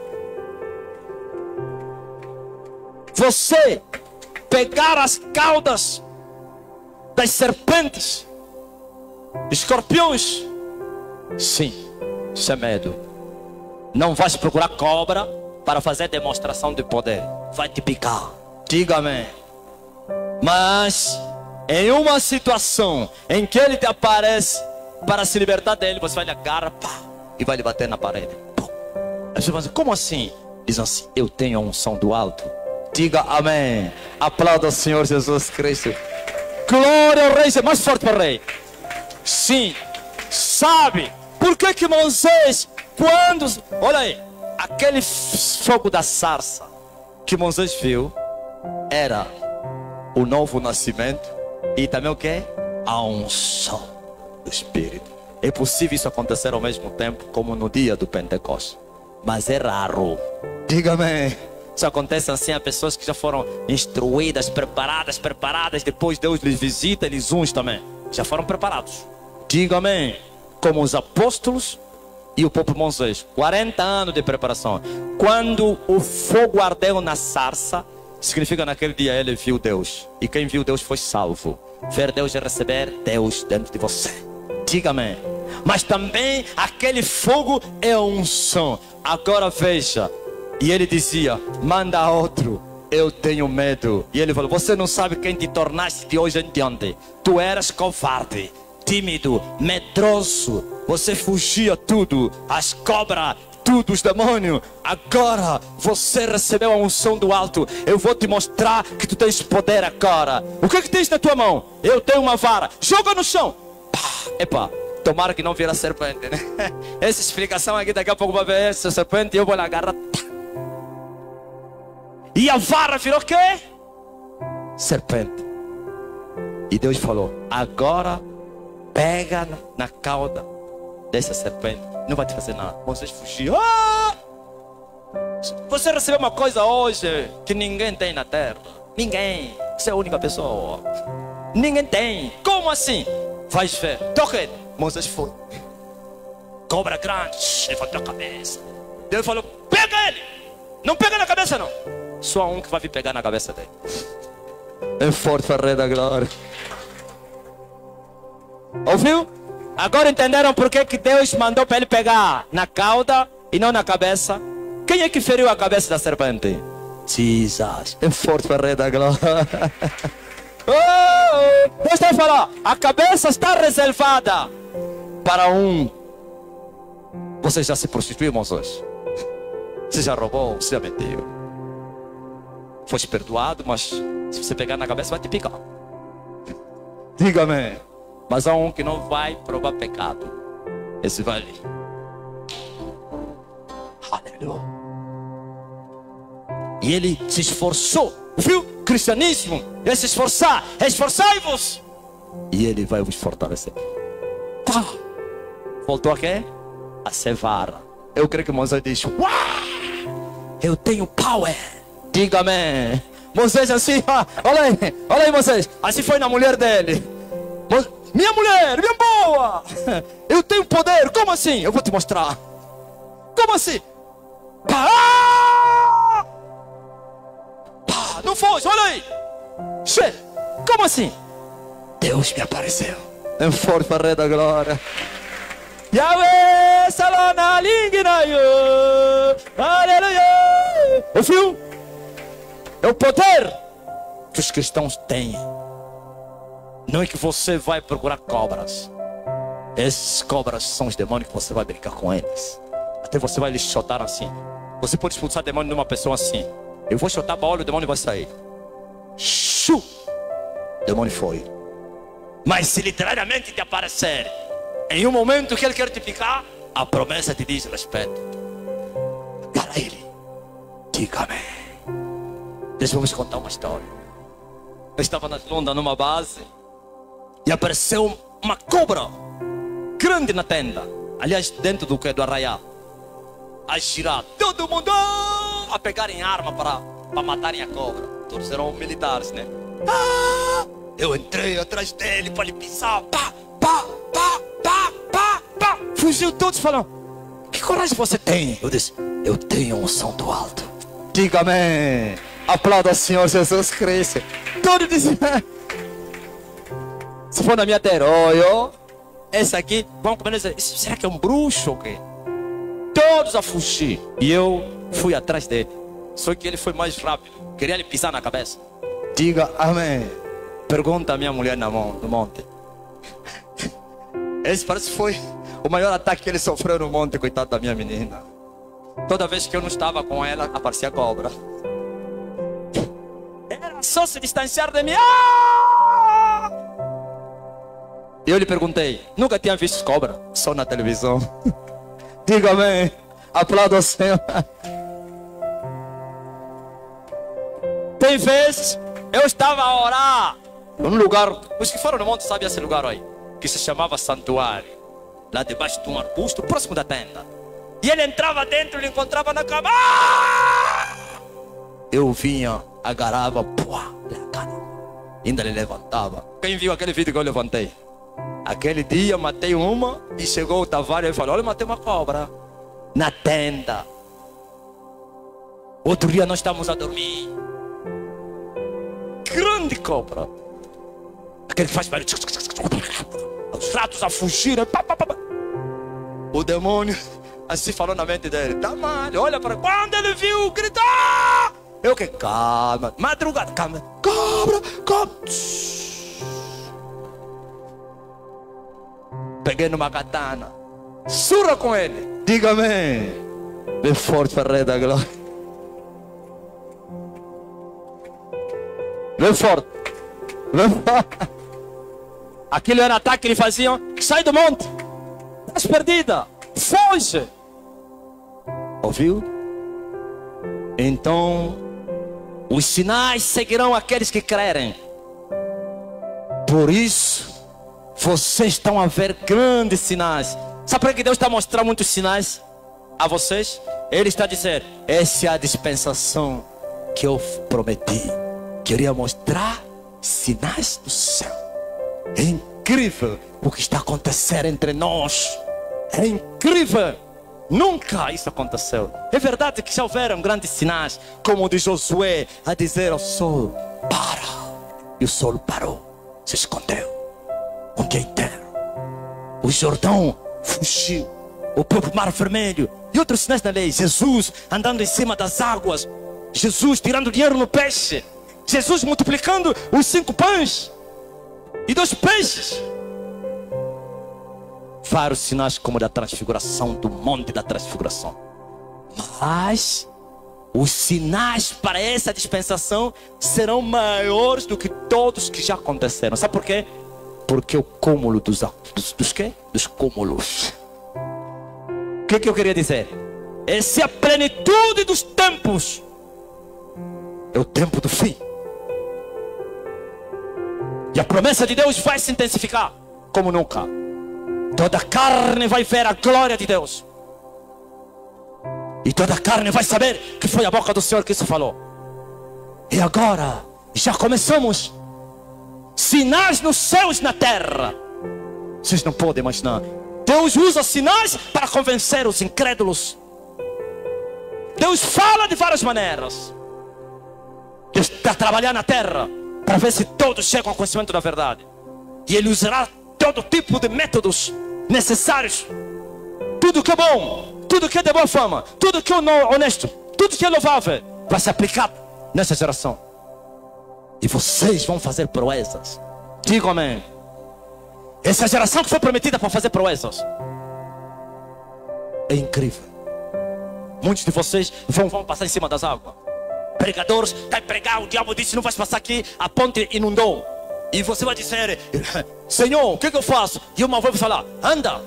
Você pegar as caudas das serpentes, escorpiões, sim, sem medo. Não vais procurar cobra para fazer demonstração de poder. Vai te picar. Diga amém. Mas em uma situação em que ele te aparece para se libertar dele, você vai lhe agarrar, pá, e vai lhe bater na parede. As pessoas dizem: como assim? Dizem assim: eu tenho a unção do alto. Diga amém. Aplauda o Senhor Jesus Cristo. Glória ao Rei. Mais forte para o Rei. Sim. Sabe por que que Moisés, quando, olha aí, aquele fogo da sarça que Moisés viu, era o novo nascimento e também o que? A unção do Espírito. É possível isso acontecer ao mesmo tempo, como no dia do Pentecostes, mas é raro. Diga amém. Isso acontece assim a pessoas que já foram instruídas, preparadas, preparadas. Depois Deus lhes visita, eles uns também já foram preparados. Diga amém. Como os apóstolos e o próprio Moisés. quarenta anos de preparação. Quando o fogo ardeu na sarça, significa naquele dia ele viu Deus. E quem viu Deus foi salvo. Ver Deus é receber Deus dentro de você. Diga amém. Mas também aquele fogo é unção. Agora veja. E ele dizia, manda outro. Eu tenho medo. E ele falou, você não sabe quem te tornaste de hoje em diante. Tu eras covarde, tímido, medroso. Você fugia tudo. As cobras, tudo, os demônios. Agora você recebeu a unção do alto. Eu vou te mostrar que tu tens poder agora. O que é que tens na tua mão? Eu tenho uma vara. Joga no chão. Pá, epa. Tomara que não vira serpente, né? Essa explicação aqui daqui a pouco vai ver essa serpente e eu vou lá agarrar. E a vara virou o quê? Serpente. E Deus falou, agora pega na cauda dessa serpente. Não vai te fazer nada. Vocês fugiram. Ah! Você recebeu uma coisa hoje que ninguém tem na terra. Ninguém. Você é a única pessoa. Ninguém tem. Como assim? Vai ver. Toca ele. Moisés foi. Cobra grande, levantou a cabeça. Deus falou, pega ele. Não pega na cabeça não. Só um que vai vir pegar na cabeça dele. É forte para rei da glória. Ouviu? Agora entenderam por que que Deus mandou para ele pegar na cauda e não na cabeça? Quem é que feriu a cabeça da serpente? Jesus. É forte para rei da glória. Oh, Deus está falando, a cabeça está reservada para um. Você já se prostituiu, Moisés? Você já roubou, você já mentiu. Foi perdoado, mas se você pegar na cabeça vai te picar. Diga-me. Mas há um que não vai provar pecado. Esse vai ali. Aleluia. E ele se esforçou. Viu? Cristianismo é se esforçar. Esforçai-vos. E ele vai vos fortalecer. Tá. Voltou a quê? A ser vara. Eu creio que Moisés disse, uau, eu tenho power. Diga-me. Moisés assim, ó, olha aí, olha aí Moisés. Assim foi na mulher dele. Minha mulher, minha boa. Eu tenho poder, como assim? Eu vou te mostrar. Como assim? Pá! Pá, não foge, olha aí. Che, como assim? Deus me apareceu. Em forte para rei da glória. Yahweh, salona, lingnayo. Aleluia. Ouviu? É o poder que os cristãos têm. Não é que você vai procurar cobras. Essas cobras são os demônios que você vai brincar com eles. Até você vai lhes chutar assim. Você pode expulsar demônio de uma pessoa assim. Eu vou chutar a bola e o demônio vai sair. Shoo! O demônio foi. Mas se literalmente te aparecer em um momento que ele quer te picar, a promessa te diz respeito. Cara ele. Diga-me. Deixa eu vos contar uma história. Eu estava na Londres numa base e apareceu uma cobra grande na tenda. Aliás, dentro do que? Do arraial. A girar. Todo mundo a pegarem arma para, para matarem a cobra. Todos eram militares, né? Ah, eu entrei atrás dele para lhe pisar. Pá, pá, pá, pá, pá, pá. Fugiu todos falando, que coragem você tem? Eu disse, eu tenho unção do alto. Diga-me. Aplauda o Senhor Jesus Cristo. Todo dizem, se for na minha terra, olha, esse aqui, vamos comer, será que é um bruxo ou quê? Todos a fugir. E eu fui atrás dele. Só que ele foi mais rápido. Queria lhe pisar na cabeça. Diga amém. Pergunta a minha mulher na mão, no monte. Esse parece que foi o maior ataque que ele sofreu no monte, coitado da minha menina. Toda vez que eu não estava com ela, aparecia a cobra. Era só se distanciar de mim. Ah! Eu lhe perguntei, nunca tinha visto cobra? Só na televisão. Diga amém. Aplauda o Senhor. Tem vezes eu estava a orar num lugar, os que foram no monte sabem esse lugar aí, que se chamava santuário, lá debaixo de um arbusto próximo da tenda. E ele entrava dentro e ele encontrava na cama. Ah! Eu vinha, agarrava, pua, ainda ele levantava. Quem viu aquele vídeo que eu levantei? Aquele dia matei uma e chegou o Tavares e falou: olha, matei uma cobra na tenda. Outro dia nós estamos a dormir. Grande cobra. Aquele que faz barulho. Os ratos a fugir. Pá, pá, pá. O demônio assim falou na mente dele: tá mal, olha para. Quando ele viu, gritou. Eu que calma, madrugada, calma. Cobra, cobra. Peguei numa katana, surra com ele. Diga amém. Bem forte para Rei da Glória. Bem forte. Bem forte. Aquilo era ataque que eles faziam. Sai do monte. Estás perdida. Foge. Ouviu? Então, os sinais seguirão aqueles que crerem. Por isso, vocês estão a ver grandes sinais. Sabe por que Deus está mostrando muitos sinais a vocês? Ele está dizendo: essa é a dispensação que eu prometi. Queria mostrar sinais do céu. É incrível o que está acontecendo entre nós. É incrível. Nunca isso aconteceu. É verdade que já houveram grandes sinais, como o de Josué a dizer ao sol: para. E o sol parou, se escondeu um dia inteiro. O Jordão fugiu, o próprio Mar Vermelho e outros sinais da lei. Jesus andando em cima das águas, Jesus tirando dinheiro no peixe, Jesus multiplicando os cinco pães e dois peixes. Vários sinais como da transfiguração, do monte da transfiguração. Mas os sinais para essa dispensação serão maiores do que todos que já aconteceram. Sabe por quê? Porque o cúmulo dos, dos, dos quê? Dos cúmulos. O que, que eu queria dizer? Essa é a plenitude dos tempos. É o tempo do fim. E a promessa de Deus vai se intensificar como nunca. Toda carne vai ver a glória de Deus. E toda carne vai saber que foi a boca do Senhor que isso falou. E agora já começamos. Sinais nos céus e na terra. Vocês não podem imaginar. Deus usa sinais para convencer os incrédulos. Deus fala de várias maneiras. Deus está trabalhando na terra para ver se todos chegam ao conhecimento da verdade. E Ele usará todo tipo de métodos necessários. Tudo que é bom, tudo que é de boa fama, tudo que é honesto, tudo que é louvável vai ser aplicado nessa geração. E vocês vão fazer proezas. Diga amém. Essa geração que foi prometida para fazer proezas é incrível. Muitos de vocês vão, vão passar em cima das águas. Pregadores, vai pregar, o diabo disse: não vai passar aqui, a ponte inundou. E você vai dizer: Senhor, o que, que eu faço? E uma voz vai falar: anda.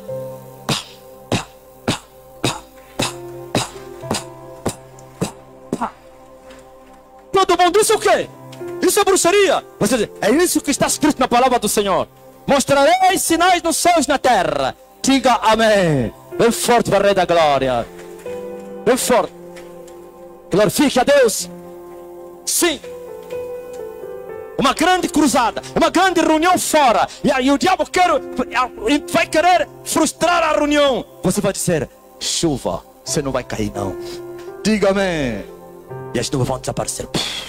Todo mundo disse o quê? Isso é bruxaria. Você diz: é isso que está escrito na palavra do Senhor. Mostrarei sinais nos céus e na terra. Diga amém. Bem forte para o Rei da Glória. Bem forte. Glorifique a Deus. Sim. Uma grande cruzada, uma grande reunião fora. E aí o diabo quer, vai querer frustrar a reunião. Você vai dizer: chuva, você não vai cair não. Diga amém. E as nuvens vão desaparecer.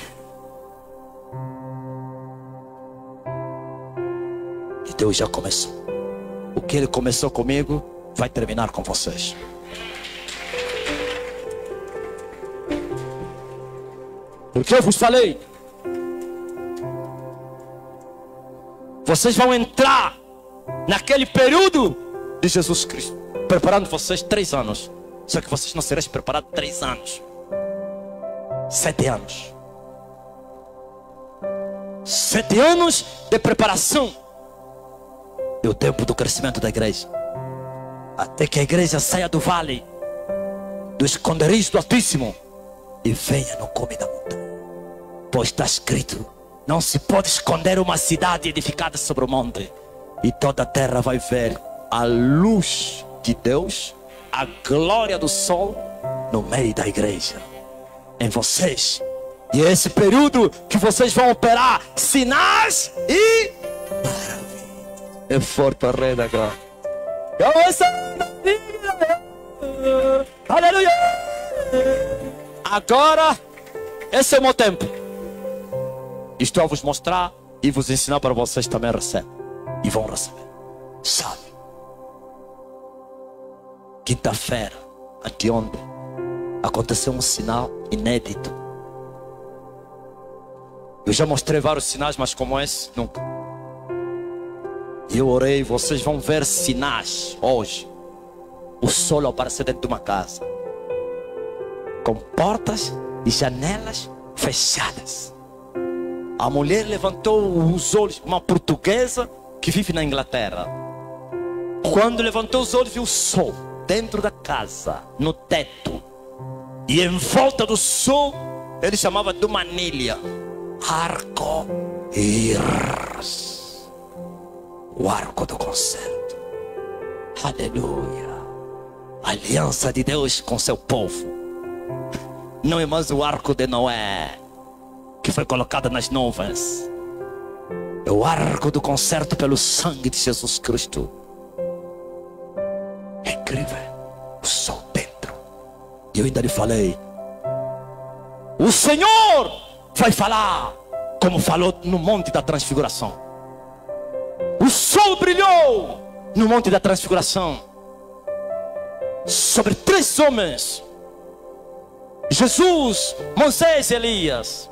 E Deus já começou. O que Ele começou comigo vai terminar com vocês. Porque eu vos falei, vocês vão entrar naquele período de Jesus Cristo, preparando vocês três anos. Só que vocês não serão preparados três anos, sete anos. Sete anos de preparação. É o tempo do crescimento da igreja, até que a igreja saia do vale, do esconderijo do Altíssimo, e venha no cume da montanha. Pois está escrito: não se pode esconder uma cidade edificada sobre o monte. E toda a terra vai ver a luz de Deus, a glória do sol no meio da igreja, em vocês. E é esse período que vocês vão operar sinais e maravilhas. É forte para rei da glória. Aleluia. Agora, esse é o meu tempo. Estou a vos mostrar e vos ensinar para vocês também receber. E vão receber. Sabe? Quinta-feira, anteontem, aconteceu um sinal inédito. Eu já mostrei vários sinais, mas como esse, nunca. E eu orei, vocês vão ver sinais hoje. O sol aparecer dentro de uma casa, com portas e janelas fechadas. A mulher levantou os olhos, uma portuguesa que vive na Inglaterra. Quando levantou os olhos, viu o sol dentro da casa, no teto. E em volta do sol, ele chamava de uma anilha. Arco-íris. O arco do concerto. Aleluia. A aliança de Deus com seu povo. Não é mais o arco de Noé, que foi colocado nas nuvens. É o arco do concerto pelo sangue de Jesus Cristo. É incrível. O sol dentro. E eu ainda lhe falei: o Senhor vai falar como falou no Monte da Transfiguração. O sol brilhou no Monte da Transfiguração sobre três homens: Jesus, Moisés e Elias.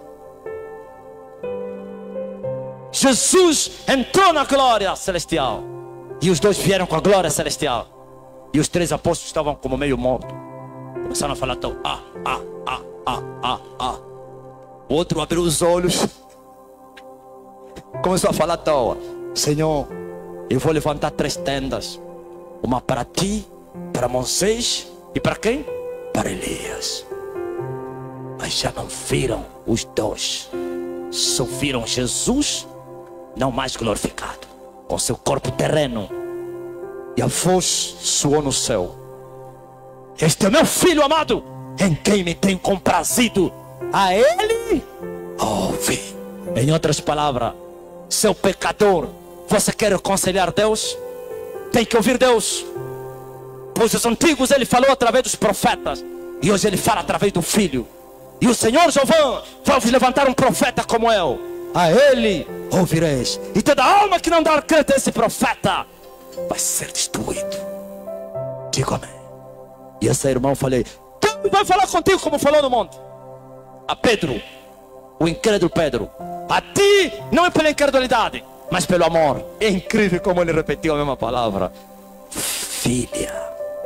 Jesus entrou na glória celestial e os dois vieram com a glória celestial. E os três apóstolos estavam como meio mortos. Começaram a falar tão ah, ah, ah, ah, ah, ah. O outro abriu os olhos, começou a falar à toa: Senhor, eu vou levantar três tendas. Uma para ti, para Moisés e para quem? Para Elias. Mas já não viram os dois. Só viram Jesus, não mais glorificado, com seu corpo terreno. E a voz soou no céu: este é meu filho amado, em quem me tenho comprazido. A ele ouvi. Em outras palavras, seu pecador, você quer aconselhar Deus? Tem que ouvir Deus. Pois os antigos ele falou através dos profetas, e hoje ele fala através do Filho. E o Senhor Jeová vai levantar um profeta como eu. A ele ouvireis. E toda alma que não dar crédito a esse profeta vai ser destruído. Diga amém. E esse irmão falei: Deus vai falar contigo como falou no monte. A Pedro, o incrédulo Pedro: a ti não é pela incredulidade, mas pelo amor. É incrível como ele repetiu a mesma palavra: filha.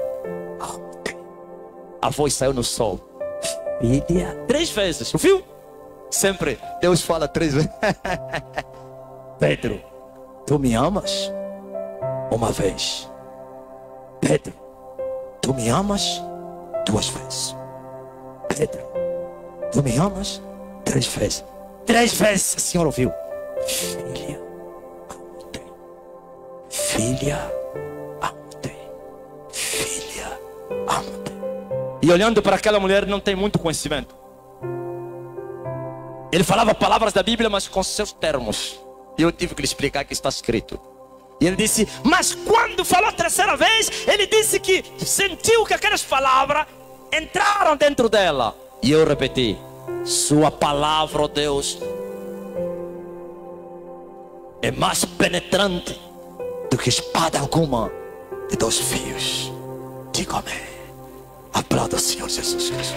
A voz saiu no sol: filha. Três vezes, ouviu? Sempre Deus fala três vezes. Pedro, tu me amas? Uma vez. Pedro, tu me amas? Duas vezes. Pedro, tu me amas? Três vezes. Três vezes o Senhor ouviu: filha, amo-te. Filha, amo-te. Filha, amo-te. E olhando para aquela mulher, não tem muito conhecimento. Ele falava palavras da Bíblia, mas com seus termos. E eu tive que lhe explicar que está escrito. E ele disse: mas quando falou a terceira vez, ele disse que sentiu que aquelas palavras entraram dentro dela. E eu repeti: sua palavra, oh Deus, é mais penetrante do que espada alguma de dois fios. Diga amém. Aplauda o Senhor Jesus Cristo.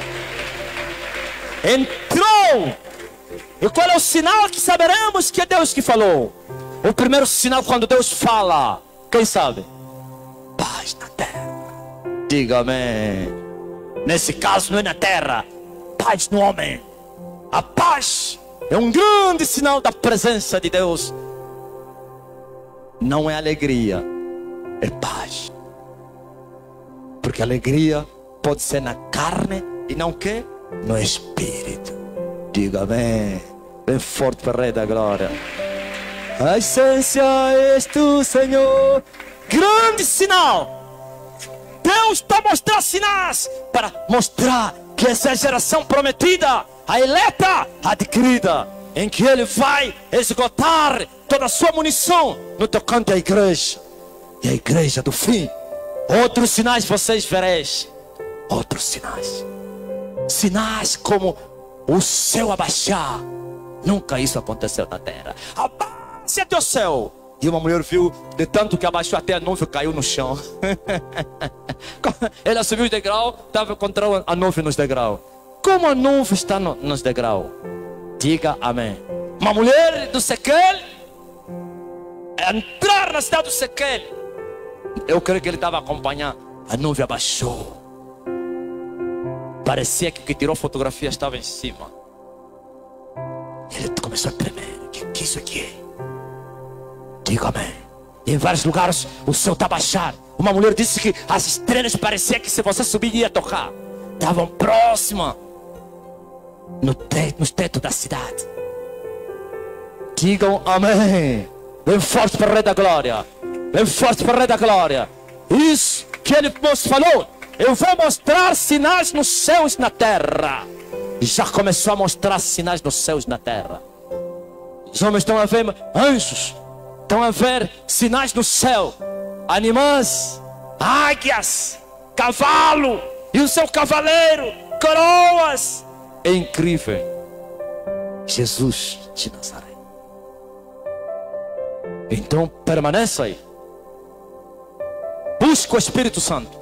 Entrou. E qual é o sinal que saberemos que é Deus que falou? O primeiro sinal, quando Deus fala, quem sabe? Paz na terra. Diga amém. Nesse caso não é na terra, paz no homem. A paz é um grande sinal da presença de Deus. Não é alegria, é paz. Porque alegria pode ser na carne e não que? No espírito. Diga amém. Bem forte para o Rei da Glória. A essência és tu, Senhor. Grande sinal. Deus está a mostrar sinais para mostrar que essa é a geração prometida, a eleta, adquirida. em que Ele vai esgotar toda a sua munição no tocante à igreja. E a igreja do fim, outros sinais vocês vereis. Outros sinais. Sinais como o céu abaixar. Nunca isso aconteceu na terra. Abaixa até o céu. E uma mulher viu, de tanto que abaixou até a nuvem caiu no chão. Ela subiu os degraus, estava encontrando a nuvem nos degraus. Como a nuvem está no, nos degraus? Diga amém. Uma mulher do Sequel, entrar na cidade do Sequel. Eu creio que ele estava acompanhando. A nuvem abaixou. Parecia que o que tirou fotografia estava em cima. Ele começou a tremer. O que, que isso aqui é? Diga amém. E em vários lugares o céu está a baixar. Uma mulher disse que as estrelas parecia que se você subir ia tocar. Estavam próximas no teto, nos tetos da cidade. Digam amém. Bem forte para o Rei da Glória. Bem forte para o Rei da Glória. Isso que ele nos falou. Eu vou mostrar sinais nos céus e na terra. E já começou a mostrar sinais nos céus e na terra. Os homens estão a ver anjos. Estão a ver sinais no céu. Animais, águias, cavalo e o seu cavaleiro, coroas. É incrível. Jesus de Nazaré. Então permaneça aí. Busque o Espírito Santo.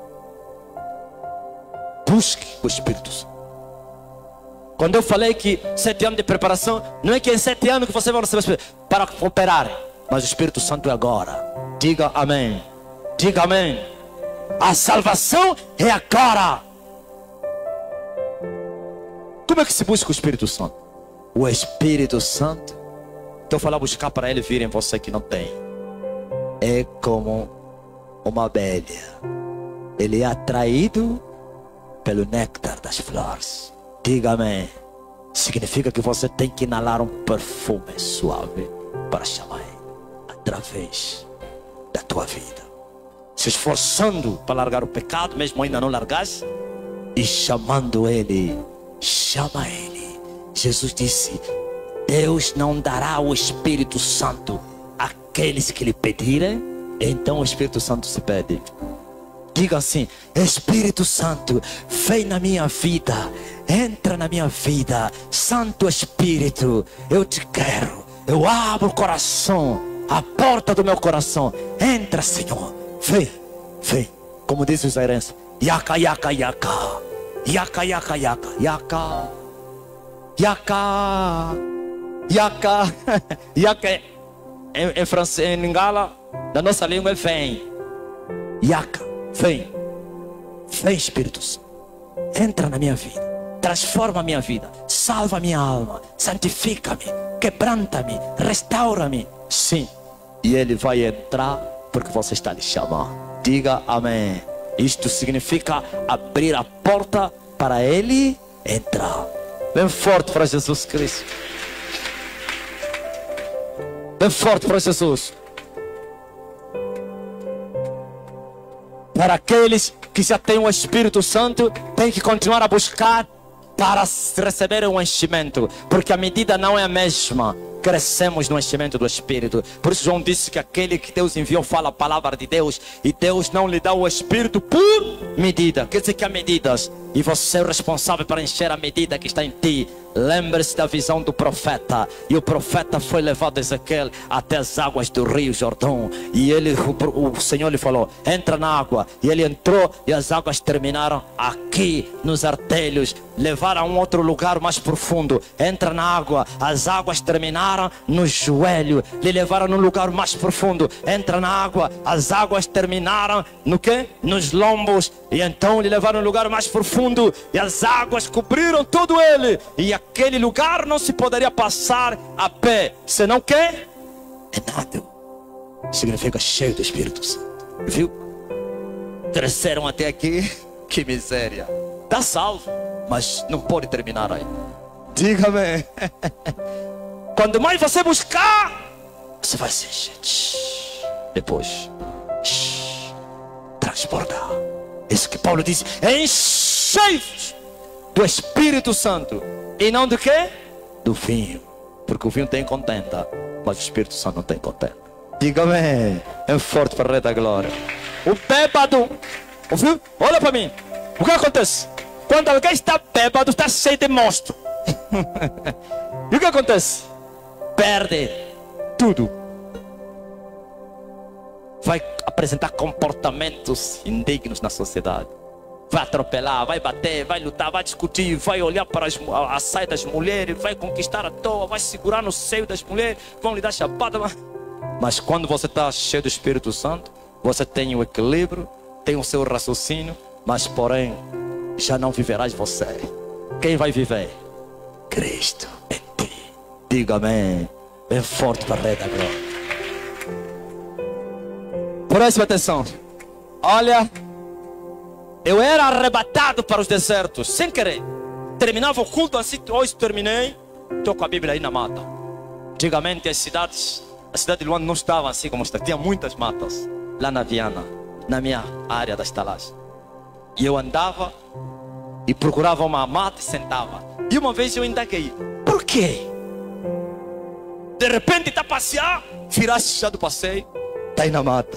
Busque o Espírito Santo. Quando eu falei que sete anos de preparação, não é que em sete anos que você vai receber para operar, mas o Espírito Santo é agora. Diga amém. Diga amém. A salvação é agora. Como é que se busca o Espírito Santo? O Espírito Santo, então falar buscar para ele vir em você que não tem, é como uma abelha. Ele é atraído pelo néctar das flores. Diga amém. Significa que você tem que inalar um perfume suave para chamar ele através da tua vida, se esforçando para largar o pecado, mesmo ainda não largasse, e chamando ele. Chama ele. Jesus disse: Deus não dará o Espírito Santo àqueles que lhe pedirem. Então o Espírito Santo se pede. Diga assim: Espírito Santo, vem na minha vida, entra na minha vida. Santo Espírito, eu te quero. Eu abro o coração, a porta do meu coração. Entra, Senhor. Vem, vem. Como diz os israelenses: Yaka, yaka, yaka. Yaka, yaka, yaka, yaka. Yaka. Yaka. Yaka. Em, em francês, em lingala, da nossa língua é vem. Yaka. Vem, vem Espírito Santo, entra na minha vida, transforma a minha vida, salva a minha alma, santifica-me, quebranta-me, restaura-me. Sim, e ele vai entrar porque você está lhe chamando. Diga amém. Isto significa abrir a porta para ele entrar. Bem forte para Jesus Cristo. Bem forte para Jesus. Para aqueles que já têm o Espírito Santo, tem que continuar a buscar para receber um enchimento, porque a medida não é a mesma. Crescemos no enchimento do Espírito. Por isso João disse que aquele que Deus enviou fala a palavra de Deus, e Deus não lhe dá o Espírito por medida. Quer dizer que há medidas, e você é o responsável para encher a medida que está em ti. Lembre-se da visão do profeta. E o profeta foi levado a Ezequiel até as águas do rio Jordão, e ele, o, o Senhor lhe falou: entra na água. E ele entrou, e as águas terminaram aqui nos artelhos, levaram a um outro lugar mais profundo. Entra na água. As águas terminaram no joelho, lhe levaram num lugar mais profundo. Entra na água. As águas terminaram no que? Nos lombos. E então lhe levaram num lugar mais profundo, e as águas cobriram todo ele, e aquele lugar não se poderia passar a pé, senão que é nada. Significa cheio do Espírito Santo. Viu? Cresceram até aqui. Que miséria. Está salvo, mas não pode terminar aí. Diga-me. Quando mais você buscar, você vai se encher. Depois transbordar. Isso que Paulo disse: enchei-vos do Espírito Santo, e não do quê? Do vinho. Porque o vinho tem contenta, mas o Espírito Santo não tem contenta. Diga amém. É forte para a Rei da Glória. O bêbado, ouviu? Olha para mim. O que acontece? Quando alguém está bêbado, está cheio de monstro. E o que acontece? Perde tudo. Vai apresentar comportamentos indignos na sociedade. Vai atropelar, vai bater, vai lutar, vai discutir, vai olhar para as, a, a saia das mulheres, vai conquistar à toa, vai segurar no seio das mulheres, vão lhe dar chapada. Mas, mas quando você está cheio do Espírito Santo, você tem o equilíbrio, tem o seu raciocínio, mas porém, já não viverás você. Quem vai viver? Cristo em ti. Diga amém. Bem forte para a Rei da Glória. Preste atenção. Olha, eu era arrebatado para os desertos, sem querer. Terminava o culto assim, hoje terminei, estou com a Bíblia aí na mata. Antigamente as cidades, a cidade de Luanda não estava assim como está. Tinha muitas matas, lá na Viana, na minha área da estalagem. E eu andava e procurava uma mata e sentava. E uma vez eu indaguei, por quê? De repente está a passear, viraste já do passeio, está aí na mata.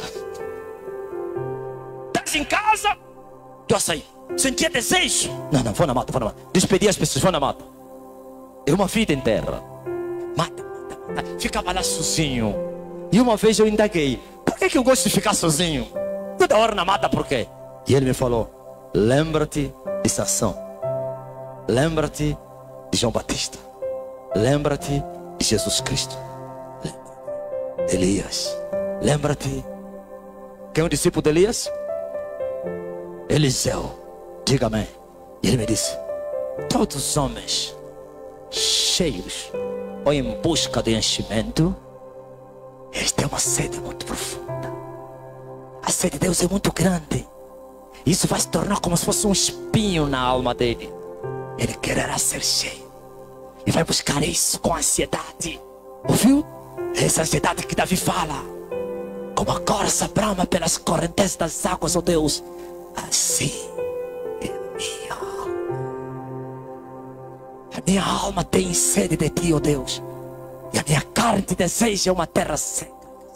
Estás em casa, estou a sair. Sentia desejo. Não, não, vou na mata, vou na mata. Despedi as pessoas, vou na mata. É uma vida em terra. Mata, mata, mata. Ficava lá sozinho. E uma vez eu indaguei, por que, que eu gosto de ficar sozinho? Toda hora na mata, por quê? E ele me falou, lembra-te de Sansão. Lembra-te de João Batista. Lembra-te de Jesus Cristo. Lembra-te de Elias. Lembra-te. Quem é o discípulo de Elias? Eliseu. Diga amém. E ele me disse, todos os homens cheios ou em busca de enchimento, eles têm uma sede muito profunda. A sede de Deus é muito grande. Isso vai se tornar como se fosse um espinho na alma dele. Ele quererá ser cheio e vai buscar isso com ansiedade. Ouviu? Essa ansiedade que Davi fala. Como a corça brama pelas correntes das águas, ó Deus, assim é minha alma. A minha alma tem sede de ti, ó Deus, e a minha carne te deseja uma terra seca.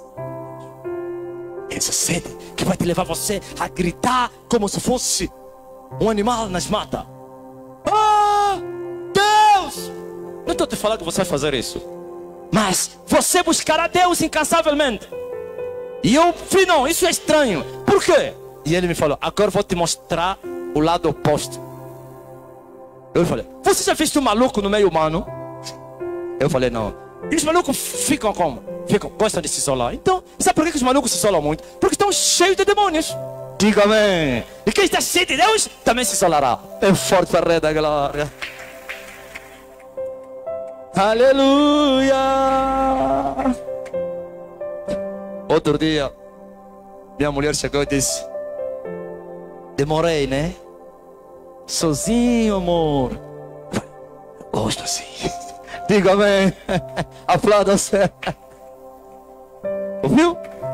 Essa sede que vai te levar você a gritar como se fosse um animal nas matas. Oh, Deus! Não estou te falando que você vai fazer isso, mas você buscará Deus incansavelmente. E eu falei, não, isso é estranho. Por quê? E ele me falou, agora eu vou te mostrar o lado oposto. Eu falei, você já viu um maluco no meio humano? Eu falei, não. E os malucos ficam como? Ficam, gostam de se isolar. Então, sabe por que os malucos se isolam muito? Porque estão cheios de demônios. Diga amém. E quem está cheio de Deus, também se isolará. É forte para a Rei da Glória. Aleluia. Outro dia, minha mulher chegou e disse, demorei, né? Sozinho, amor. Eu gosto assim. Diga amém. Aplauda você. Ouviu?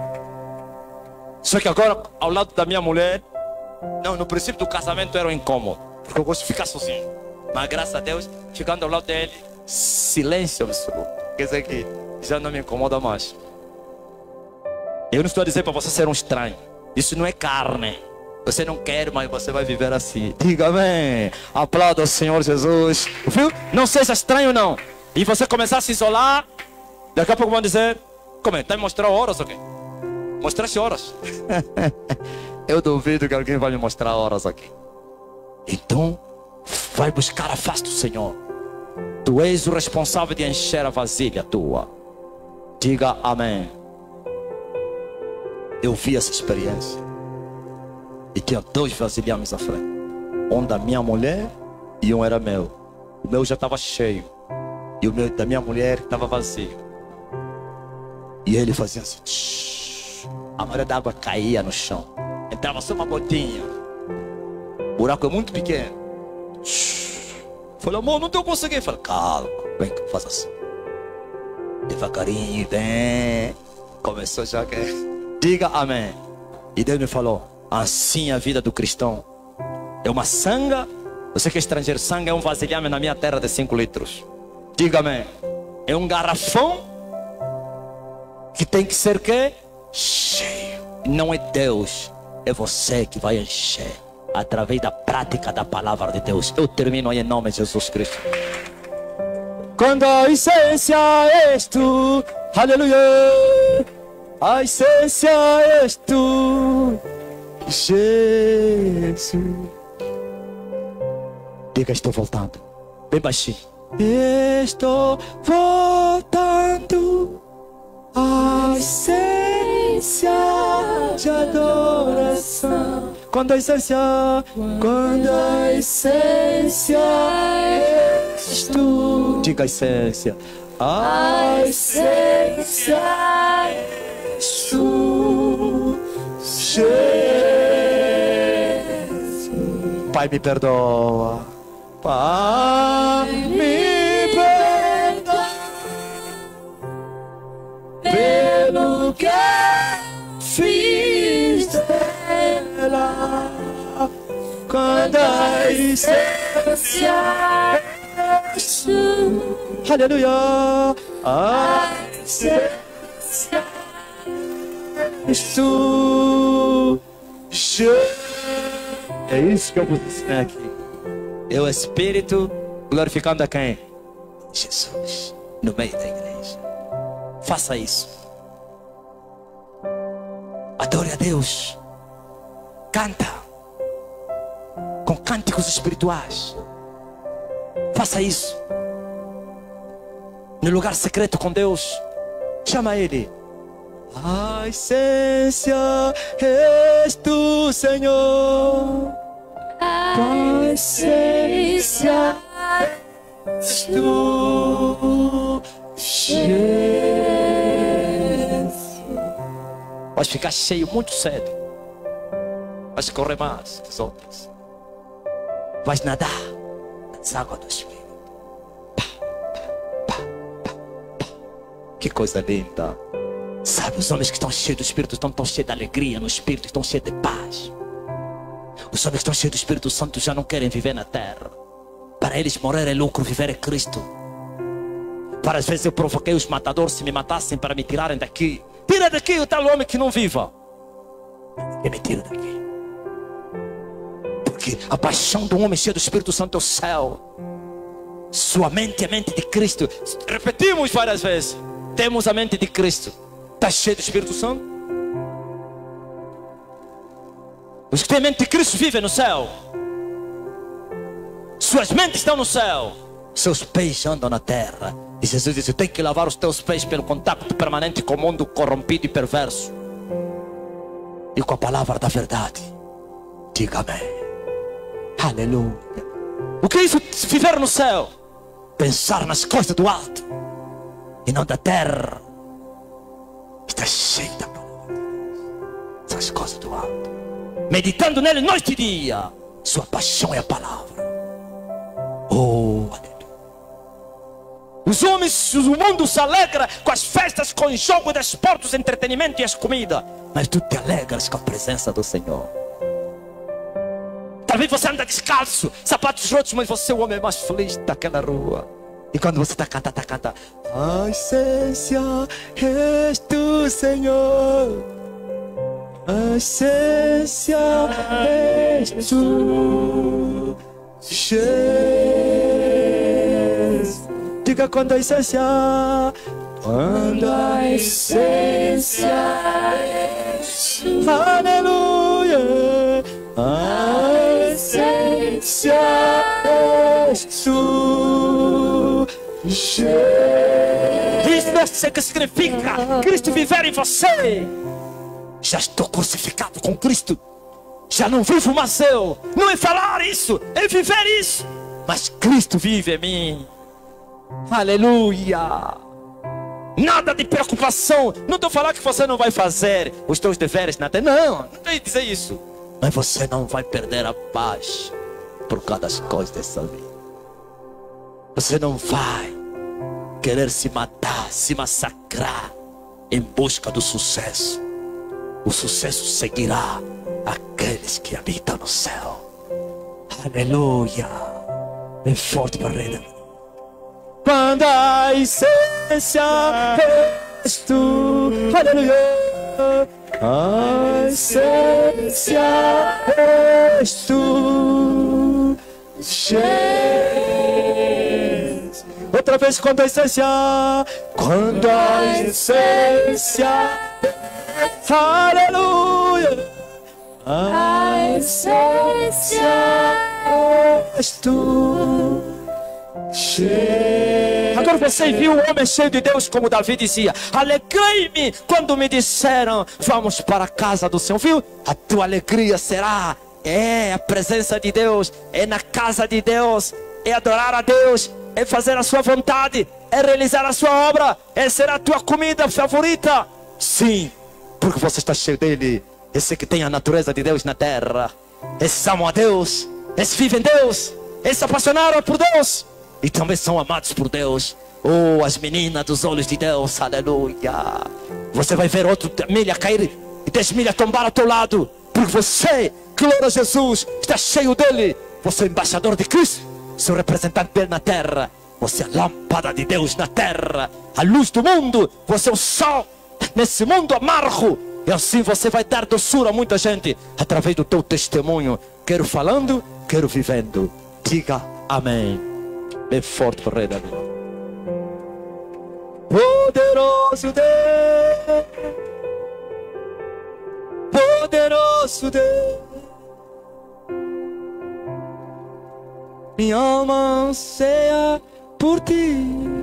Só que agora, ao lado da minha mulher, não, no princípio do casamento era um incômodo, porque eu gosto de ficar sozinho. Mas graças a Deus, ficando ao lado dele, silêncio absoluto. Quer dizer que já não me incomoda mais. Eu não estou a dizer para você ser um estranho. Isso não é carne. Você não quer, mas você vai viver assim. Diga amém. Aplauda o Senhor Jesus. Viu? Não seja estranho não. E você começar a se isolar, daqui a pouco vão dizer, como é? Está me mostrando horas aqui? Mostraste horas? Eu duvido que alguém vai me mostrar horas aqui. Então, vai buscar a face do Senhor. Tu és o responsável de encher a vasilha tua. Diga amém. Eu vi essa experiência. E tinha dois vasilhames à frente. Um da minha mulher e um era meu. O meu já estava cheio. E o meu, da minha mulher estava vazio. E ele fazia assim. Tsh, a maré d'água caía no chão. Entrava só uma gotinha. O buraco é muito pequeno. Tsh. Falei, amor, não estou conseguindo. Falei, calma, vem cá, faz assim. Devagarinho, vem. Começou já que... Diga amém. E Deus me falou, assim a vida do cristão é uma sanga. Você que é estrangeiro, sanga é um vasilhame na minha terra de cinco litros. Diga amém. é um garrafão que tem que ser que cheio. Não é Deus, é você que vai encher através da prática da palavra de Deus. Eu termino aí em nome de Jesus Cristo. Quando a essência és tu, aleluia, a essência és tu, Jesus. Diga, estou voltando. Bem baixinho. Estou voltando à essência de adoração. Quando a essência, quando a essência és tu. Diga, a essência. A essência és tu, Jesus. Pai, me perdoa. Pai, me perdoa pelo que fiz dela. Quando a essência és tu, aleluia, a essência és tu, é isso que eu vos ensinei aqui. É o Espírito glorificando a quem? Jesus, no meio da igreja. Faça isso. Adore a Deus. Canta com cânticos espirituais. Faça isso. No lugar secreto com Deus, chama Ele. A essência és tu, Senhor. A essência és tu, Jesus. Vai ficar cheio muito cedo. Vai correr mais que os outros. Vai nadar nas águas do Espírito. Pá, pá, pá, pá, pá. Que coisa linda. Sabe, os homens que estão cheios do Espírito estão tão cheios de alegria no Espírito, estão cheios de paz. Os homens que estão cheios do Espírito Santo já não querem viver na terra. Para eles morrer é lucro, viver é Cristo. Várias vezes eu provoquei os matadores, se me matassem para me tirarem daqui. Tira daqui o tal homem que não viva. E me tira daqui. Porque a paixão do homem cheio do Espírito Santo é o céu. Sua mente é a mente de Cristo. Repetimos várias vezes. Temos a mente de Cristo. Está cheio do Espírito Santo? Os que têm mente de Cristo vivem no céu. Suas mentes estão no céu. Seus pés andam na terra. E Jesus disse: eu tenho que lavar os teus pés pelo contato permanente com o mundo corrompido e perverso. E com a palavra da verdade. Diga amém. Aleluia. O que é isso? Viver no céu. Pensar nas coisas do alto e não da terra. Está cheio da palavra. São as coisas do alto. Meditando nele noite e dia. Sua paixão é a palavra. Oh, aleluia. Os homens, o mundo se alegra com as festas, com o jogo, desportos, entretenimento e as comidas. Mas tu te alegras com a presença do Senhor. Talvez você anda descalço, sapatos rotos, mas você é o homem mais feliz daquela rua. E quando você está cantando, está cantando. A essência és tu, Senhor. A essência és tu, Jesus. Diga quando a essência, quando a essência és tu. Aleluia. A essência és tu, Jesus. Isso é que significa Cristo viver em você. Já estou crucificado com Cristo. Já não vivo mais eu. Não é falar isso, é viver isso. Mas Cristo vive em mim. Aleluia. Nada de preocupação. Não estou falando que você não vai fazer os teus deveres na terra. Não, não tem que dizer isso. Mas você não vai perder a paz por causa das coisas dessa vida. Você não vai querer se matar, se massacrar em busca do sucesso. O sucesso seguirá aqueles que habitam no céu. Aleluia. Bem forte para ele. quando a essência és tu. Aleluia. A essência és tu. Jesus. Outra vez, quando a essência, quando a essência, aleluia. A essência és tu. Agora você viu o homem cheio de Deus, como Davi dizia: alegrei-me quando me disseram vamos para a casa do Senhor. Viu? A tua alegria será é a presença de Deus, é na casa de Deus, é adorar a Deus, é fazer a sua vontade, é realizar a sua obra, é ser a tua comida favorita. Sim, porque você está cheio dele. Esse que tem a natureza de Deus na terra, esses amam a Deus, esses vivem Deus, esses se apaixonaram por Deus e também são amados por Deus. Oh, as meninas dos olhos de Deus, aleluia. Você vai ver outra milha cair e dez milhas tombar ao teu lado, porque você, glória a Jesus, está cheio dele. Você é embaixador de Cristo, seu representante dele na terra. Você é a lâmpada de Deus na terra, a luz do mundo. Você é o sol nesse mundo amargo. E assim você vai dar doçura a muita gente através do teu testemunho. Quero falando, quero vivendo. Diga amém. Bem forte para o Rei da Glória. Poderoso Deus, poderoso Deus, minha alma anseia por ti,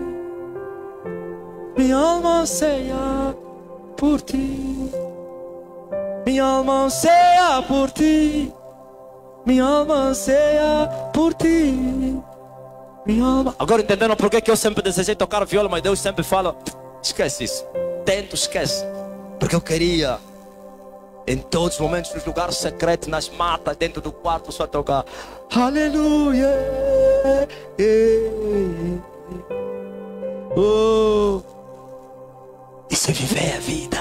minha alma anseia por ti. Minha alma anseia por ti, minha alma anseia por ti, minha alma. Agora entenderam por que que eu sempre desejei tocar viola, mas Deus sempre fala: esquece isso, tento, esquece. Porque eu queria, em todos os momentos, nos lugares secretos, nas matas, dentro do quarto, só tocar aleluia. Oh. Isso é viver a vida.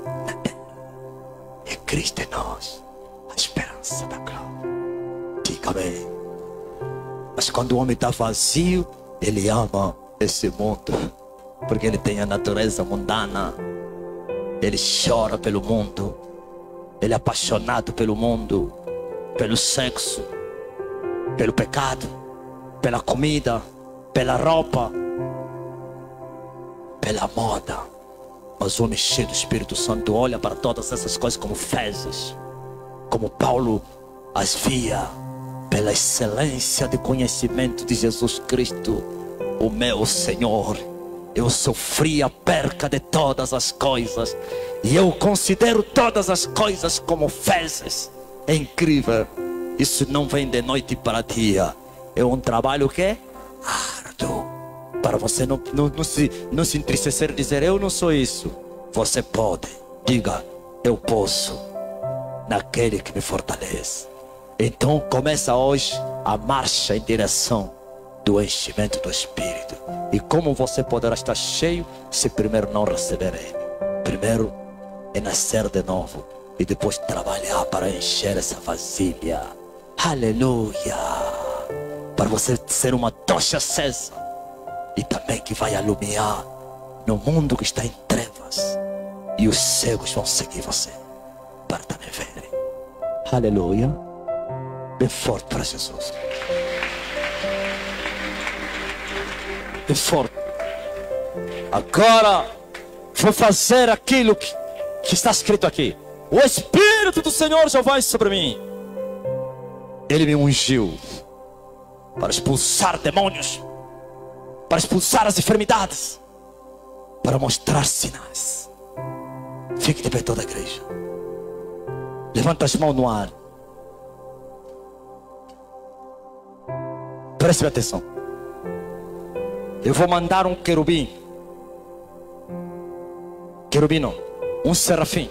É Cristo em nós, a esperança da glória. Diga amém. Mas quando o homem está vazio, ele ama esse mundo, porque ele tem a natureza mundana. Ele chora pelo mundo, ele é apaixonado pelo mundo, pelo sexo, pelo pecado, pela comida, pela roupa, pela moda. Mas o homem cheio do Espírito Santo olha para todas essas coisas como fezes, como Paulo as via, pela excelência de conhecimento de Jesus Cristo, o meu Senhor. Eu sofri a perca de todas as coisas e eu considero todas as coisas como fezes. É incrível. Isso não vem de noite para dia. É um trabalho que é árduo. Para você não, não, não, se, não se entristecer e dizer eu não sou isso. Você pode. Diga eu posso naquele que me fortalece. Então começa hoje a marcha em direção do enchimento do Espírito. E como você poderá estar cheio se primeiro não receber Ele? Primeiro é nascer de novo e depois trabalhar para encher essa vasilha. Aleluia! Para você ser uma tocha acesa e também que vai iluminar no mundo que está em trevas, e os cegos vão seguir você para também verem. Aleluia! Bem forte para Jesus. Bem forte. Agora vou fazer aquilo que, que está escrito aqui. O Espírito do Senhor já vai sobre mim. Ele me ungiu para expulsar demônios, para expulsar as enfermidades, para mostrar sinais. Fique de pé toda a igreja. Levanta as mãos no ar. Preste atenção. Eu vou mandar um querubim. Querubim não, um serafim.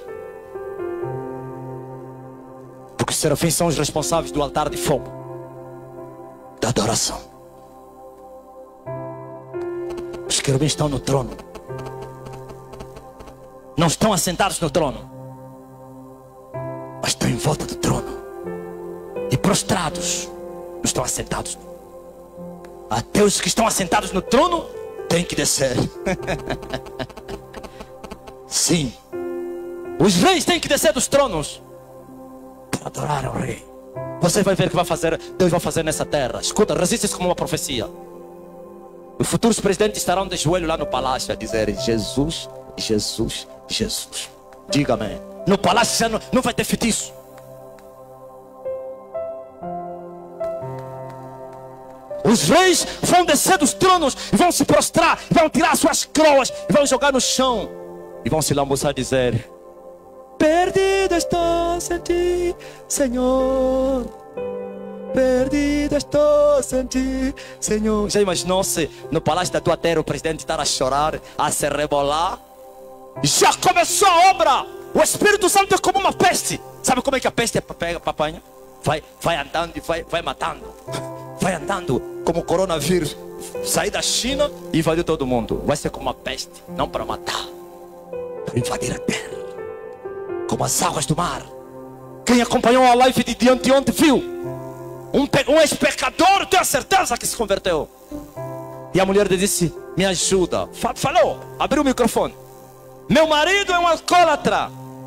Porque os serafins são os responsáveis do altar de fogo, da adoração. Os querubins estão no trono. Não estão assentados no trono, mas estão em volta do trono. E prostrados, não estão assentados. Até os que estão assentados no trono tem que descer. Sim. Os reis têm que descer dos tronos para adorar ao rei. Você vai ver o que vai fazer, Deus vai fazer nessa terra. Escuta, resiste isso como uma profecia. Os futuros presidentes estarão de joelho lá no palácio a dizerem: Jesus, Jesus, Jesus. Diga amém. No palácio já não, não vai ter feitiço. Os reis vão descer dos tronos e vão se prostrar, vão tirar suas coroas e vão jogar no chão e vão se lambuçar e dizer: perdido estou sem ti, Senhor. Perdido estou sem ti, Senhor. Já imaginou se no palácio da tua terra o presidente estar a chorar, a se rebolar? Já começou a obra. O Espírito Santo é como uma peste. Sabe como é que a peste pega, papanha? Vai, vai andando e vai, vai matando. Vai andando como o coronavírus. Sair da China e invadir todo mundo. Vai ser como uma peste, não para matar, para invadir a terra, como as águas do mar. Quem acompanhou a live de anteontem viu um, um ex-pecador, tenho a certeza que se converteu. E a mulher disse: me ajuda. Falou, abriu o microfone: meu marido é um alcoólatra.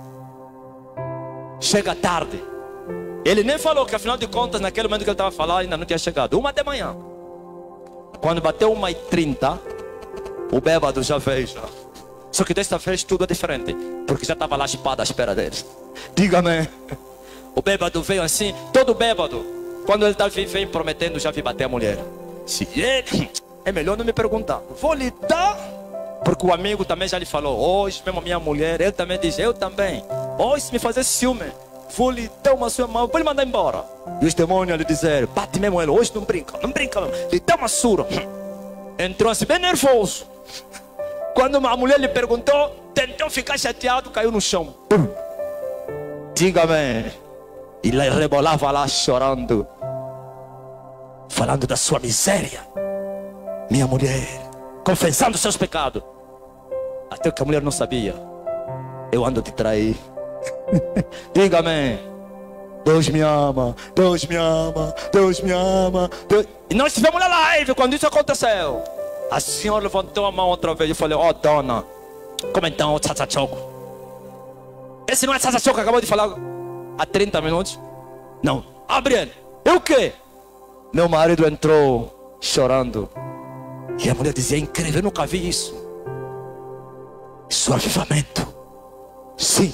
Chega tarde. Ele nem falou que afinal de contas naquele momento que ele estava falando ainda não tinha chegado. Uma de manhã. Quando bateu uma e trinta, o bêbado já veio já. Só que desta vez tudo é diferente, porque já estava lá chipado à espera dele. Diga-me. O bêbado veio assim, todo bêbado. Quando ele está vem prometendo, já vi bater a mulher. Se ele, é melhor não me perguntar. Vou lhe dar, porque o amigo também já lhe falou. Hoje mesmo a minha mulher, ele também diz, eu também. Hoje se me fazer ciúme, vou lhe dar uma sua mão, vou lhe mandar embora. E os demônios lhe dizer, bate mesmo ele, hoje não brinca, não brinca não. Lhe dá uma surra. Entrou assim bem nervoso. Quando a mulher lhe perguntou, tentou ficar chateado, caiu no chão. Diga-me. E ele rebolava lá chorando, falando da sua miséria. Minha mulher, confessando seus pecados. Até que a mulher não sabia. Eu ando te trair. Diga-me. Deus me ama, Deus me ama, Deus me ama, Deus... E nós estivemos na live quando isso aconteceu. A senhora levantou a mão outra vez e falou, ó oh, dona, como então o tchatchachoco? Esse não é tchatchachoco que acabou de falar há trinta minutos? Não. Abre ele. E o quê? Meu marido entrou chorando. E a mulher dizia, incrível, eu nunca vi isso. Isso é avivamento. Sim.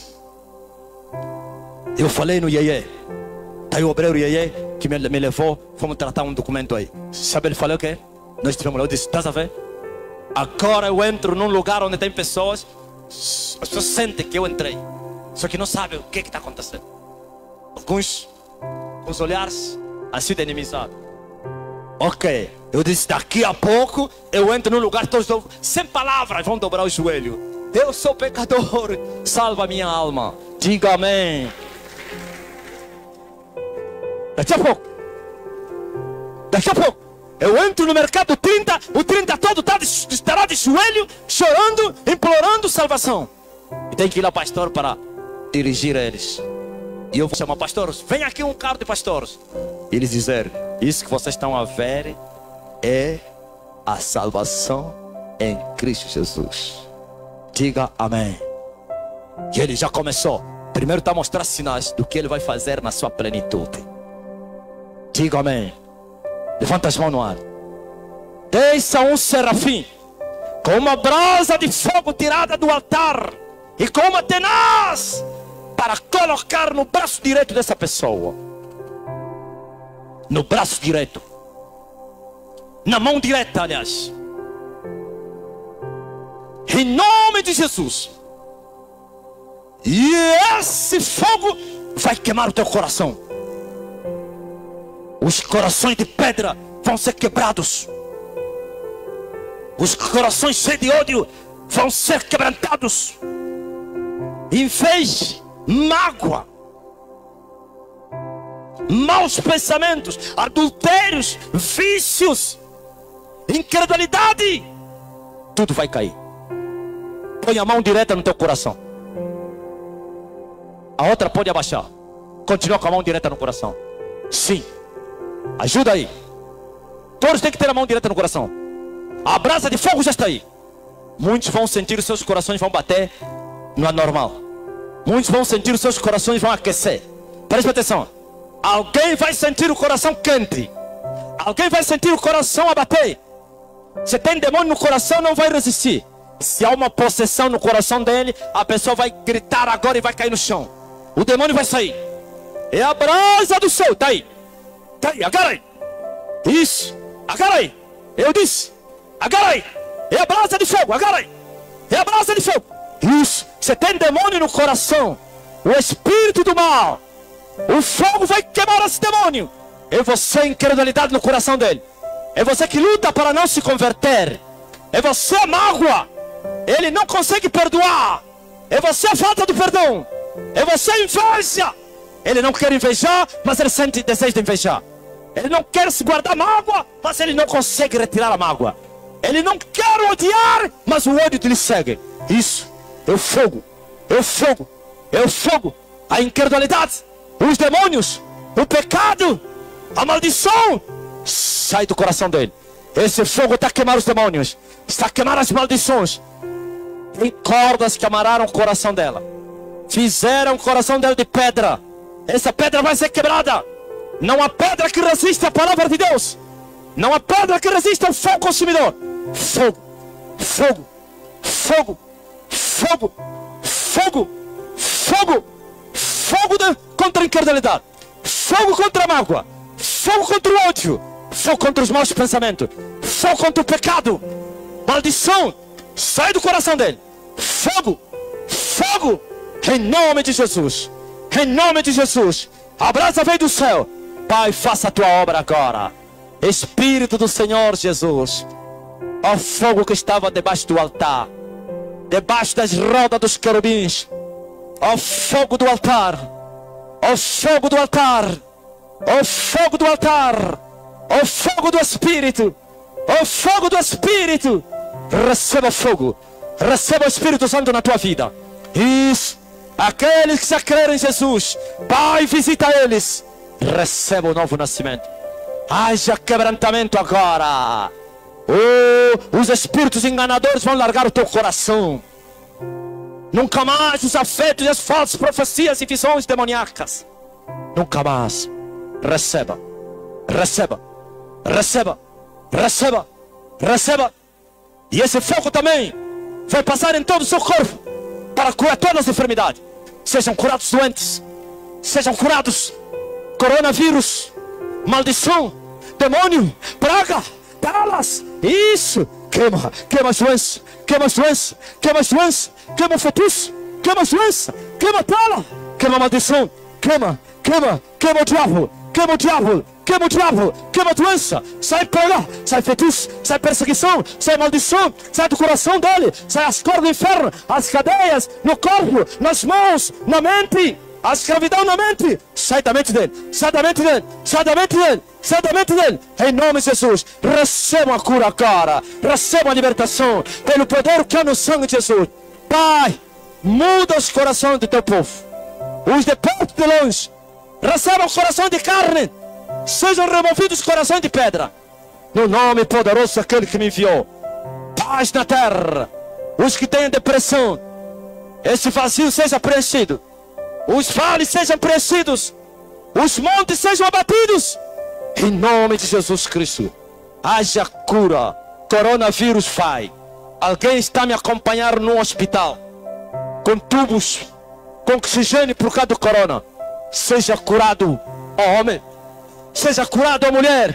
Eu falei no Iê. Tá aí o obreiro Iê que me, me levou. Fomos tratar um documento aí. Sabe ele falou o quê? Nós tivemos lá, eu disse, estás a ver? Agora eu entro num lugar onde tem pessoas. As pessoas sentem que eu entrei, só que não sabem o que está acontecendo. Alguns com os olhares assim de inimizade. Ok, eu disse, daqui a pouco eu entro num lugar todos sem palavras, vão dobrar o joelho. Eu sou pecador, salva minha alma. Diga amém. Daqui a pouco, daqui a pouco eu entro no mercado trinta, o trinta todo tá de, estará de joelho, chorando, implorando salvação. E tem que ir lá pastor para dirigir eles. E eu vou chamar pastores, vem aqui um carro de pastores. E eles dizem, isso que vocês estão a ver é a salvação em Cristo Jesus. Diga amém. E ele já começou. Primeiro está a mostrar sinais do que ele vai fazer na sua plenitude. Diga amém. Levanta as mãos no ar. Desça um serafim com uma brasa de fogo tirada do altar e com uma tenaz para colocar no braço direito dessa pessoa. No braço direito. Na mão direta, aliás. Em nome de Jesus. E esse fogo vai queimar o teu coração. Os corações de pedra vão ser quebrados. Os corações cheios de ódio vão ser quebrantados. Em vez mágoa, maus pensamentos, adultérios, vícios, incredulidade, tudo vai cair. Põe a mão direta no teu coração. A outra pode abaixar. Continua com a mão direta no coração. Sim. Ajuda aí. Todos têm que ter a mão direta no coração. A brasa de fogo já está aí. Muitos vão sentir, os seus corações vão bater no anormal. Muitos vão sentir, os seus corações vão aquecer. Preste atenção. Alguém vai sentir o coração quente. Alguém vai sentir o coração a bater. Se tem demônio no coração, não vai resistir. Se há uma possessão no coração dele, a pessoa vai gritar agora e vai cair no chão. O demônio vai sair. É a brasa do céu. Está aí. Está aí, agarra aí. Isso, agarra aí. Eu disse, agarra aí. É a brasa de fogo, agarra aí. É a brasa de fogo. Isso, você tem demônio no coração. O espírito do mal. O fogo vai queimar esse demônio. É você, incredulidade no coração dele. É você que luta para não se converter. É você a mágoa. Ele não consegue perdoar. É você a falta do perdão. É você a inveja. Ele não quer invejar, mas ele sente desejo de invejar. Ele não quer se guardar mágoa, mas ele não consegue retirar a mágoa. Ele não quer odiar, mas o ódio lhe segue. Isso é o fogo. É o fogo. É o fogo. A incredulidade, os demônios, o pecado, a maldição sai do coração dele. Esse fogo está a queimar os demônios, está a queimar as maldições. Tem cordas que amarraram o coração dela, fizeram o coração dela de pedra. Essa pedra vai ser quebrada. Não há pedra que resista à palavra de Deus. Não há pedra que resista ao fogo consumidor. Fogo, fogo, fogo, fogo, fogo, fogo, fogo de, contra a incredulidade, fogo contra a mágoa, fogo contra o ódio, fogo contra os maus pensamentos, fogo contra o pecado, maldição, sai do coração dele. Fogo, fogo, em nome de Jesus, em nome de Jesus. A brasa veio do céu. Pai, faça a tua obra agora. Espírito do Senhor Jesus, ó fogo que estava debaixo do altar, debaixo das rodas dos querubins, ó fogo do altar, ó fogo do altar, ó fogo do altar, ó fogo do Espírito, ó fogo do Espírito. Receba fogo, receba o Espírito Santo na tua vida. Isso, aqueles que já creram em Jesus, Pai, visita eles. Receba o novo nascimento. Haja quebrantamento agora. Oh, os espíritos enganadores vão largar o teu coração. Nunca mais os afetos e as falsas profecias e visões demoníacas. Nunca mais. Receba, receba, receba, receba, receba. E esse fogo também vai passar em todo o seu corpo para curar todas as enfermidades. Sejam curados doentes, sejam curados coronavírus, maldição, demônio, praga, talas. Isso, queima, queima as doenças, queima as doenças, queima as doenças, queima o fetus, queima as doenças, queima a tala, queima a maldição, queima, queima, queima o diabo, queima o diabo, queima o diabo, queima a doença, sai praga, sai fetus, sai perseguição, sai maldição, sai do coração dele, sai as cordas do inferno, as cadeias no corpo, nas mãos, na mente. A escravidão na mente, sai da mente dele, sai da mente dele, sai da mente dele, sai da mente dele. Em nome de Jesus, receba a cura agora, receba a libertação, pelo poder que há no sangue de Jesus. Pai, muda os corações do teu povo, os de perto e de longe. Receba o coração de carne, sejam removidos os corações de pedra. No nome poderoso daquele que me enviou. Paz na terra, os que têm depressão, esse vazio seja preenchido. Os vales sejam preenchidos, os montes sejam abatidos, em nome de Jesus Cristo. Haja cura. Coronavírus vai. Alguém está me acompanhando no hospital, com tubos, com oxigênio por causa do corona. Seja curado, ó homem. Seja curado, ó mulher.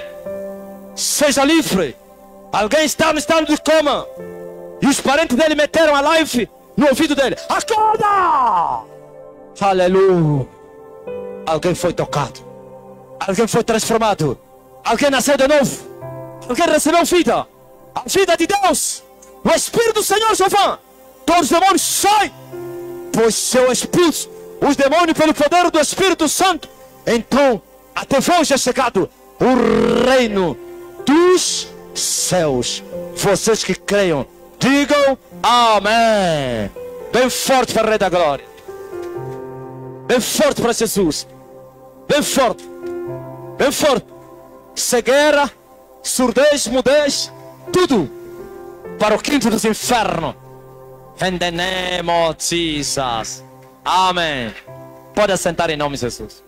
Seja livre. Alguém está no estado de coma, e os parentes dele meteram a live no ouvido dele. Acorda! Aleluia. Alguém foi tocado, alguém foi transformado, alguém nasceu de novo, alguém recebeu vida, a vida de Deus, o Espírito do Senhor Jeová. Todos os demônios saem, pois seu expulso os demônios pelo poder do Espírito Santo. Então até vós é chegado o reino dos céus. Vocês que creiam, digam amém. Bem forte para o Rei da Glória. Bem forte para Jesus. Bem forte. Bem forte. Cegueira, surdez, mudez, tudo para o quinto dos infernos. In the name of Jesus. Amém. Pode assentar em nome de Jesus.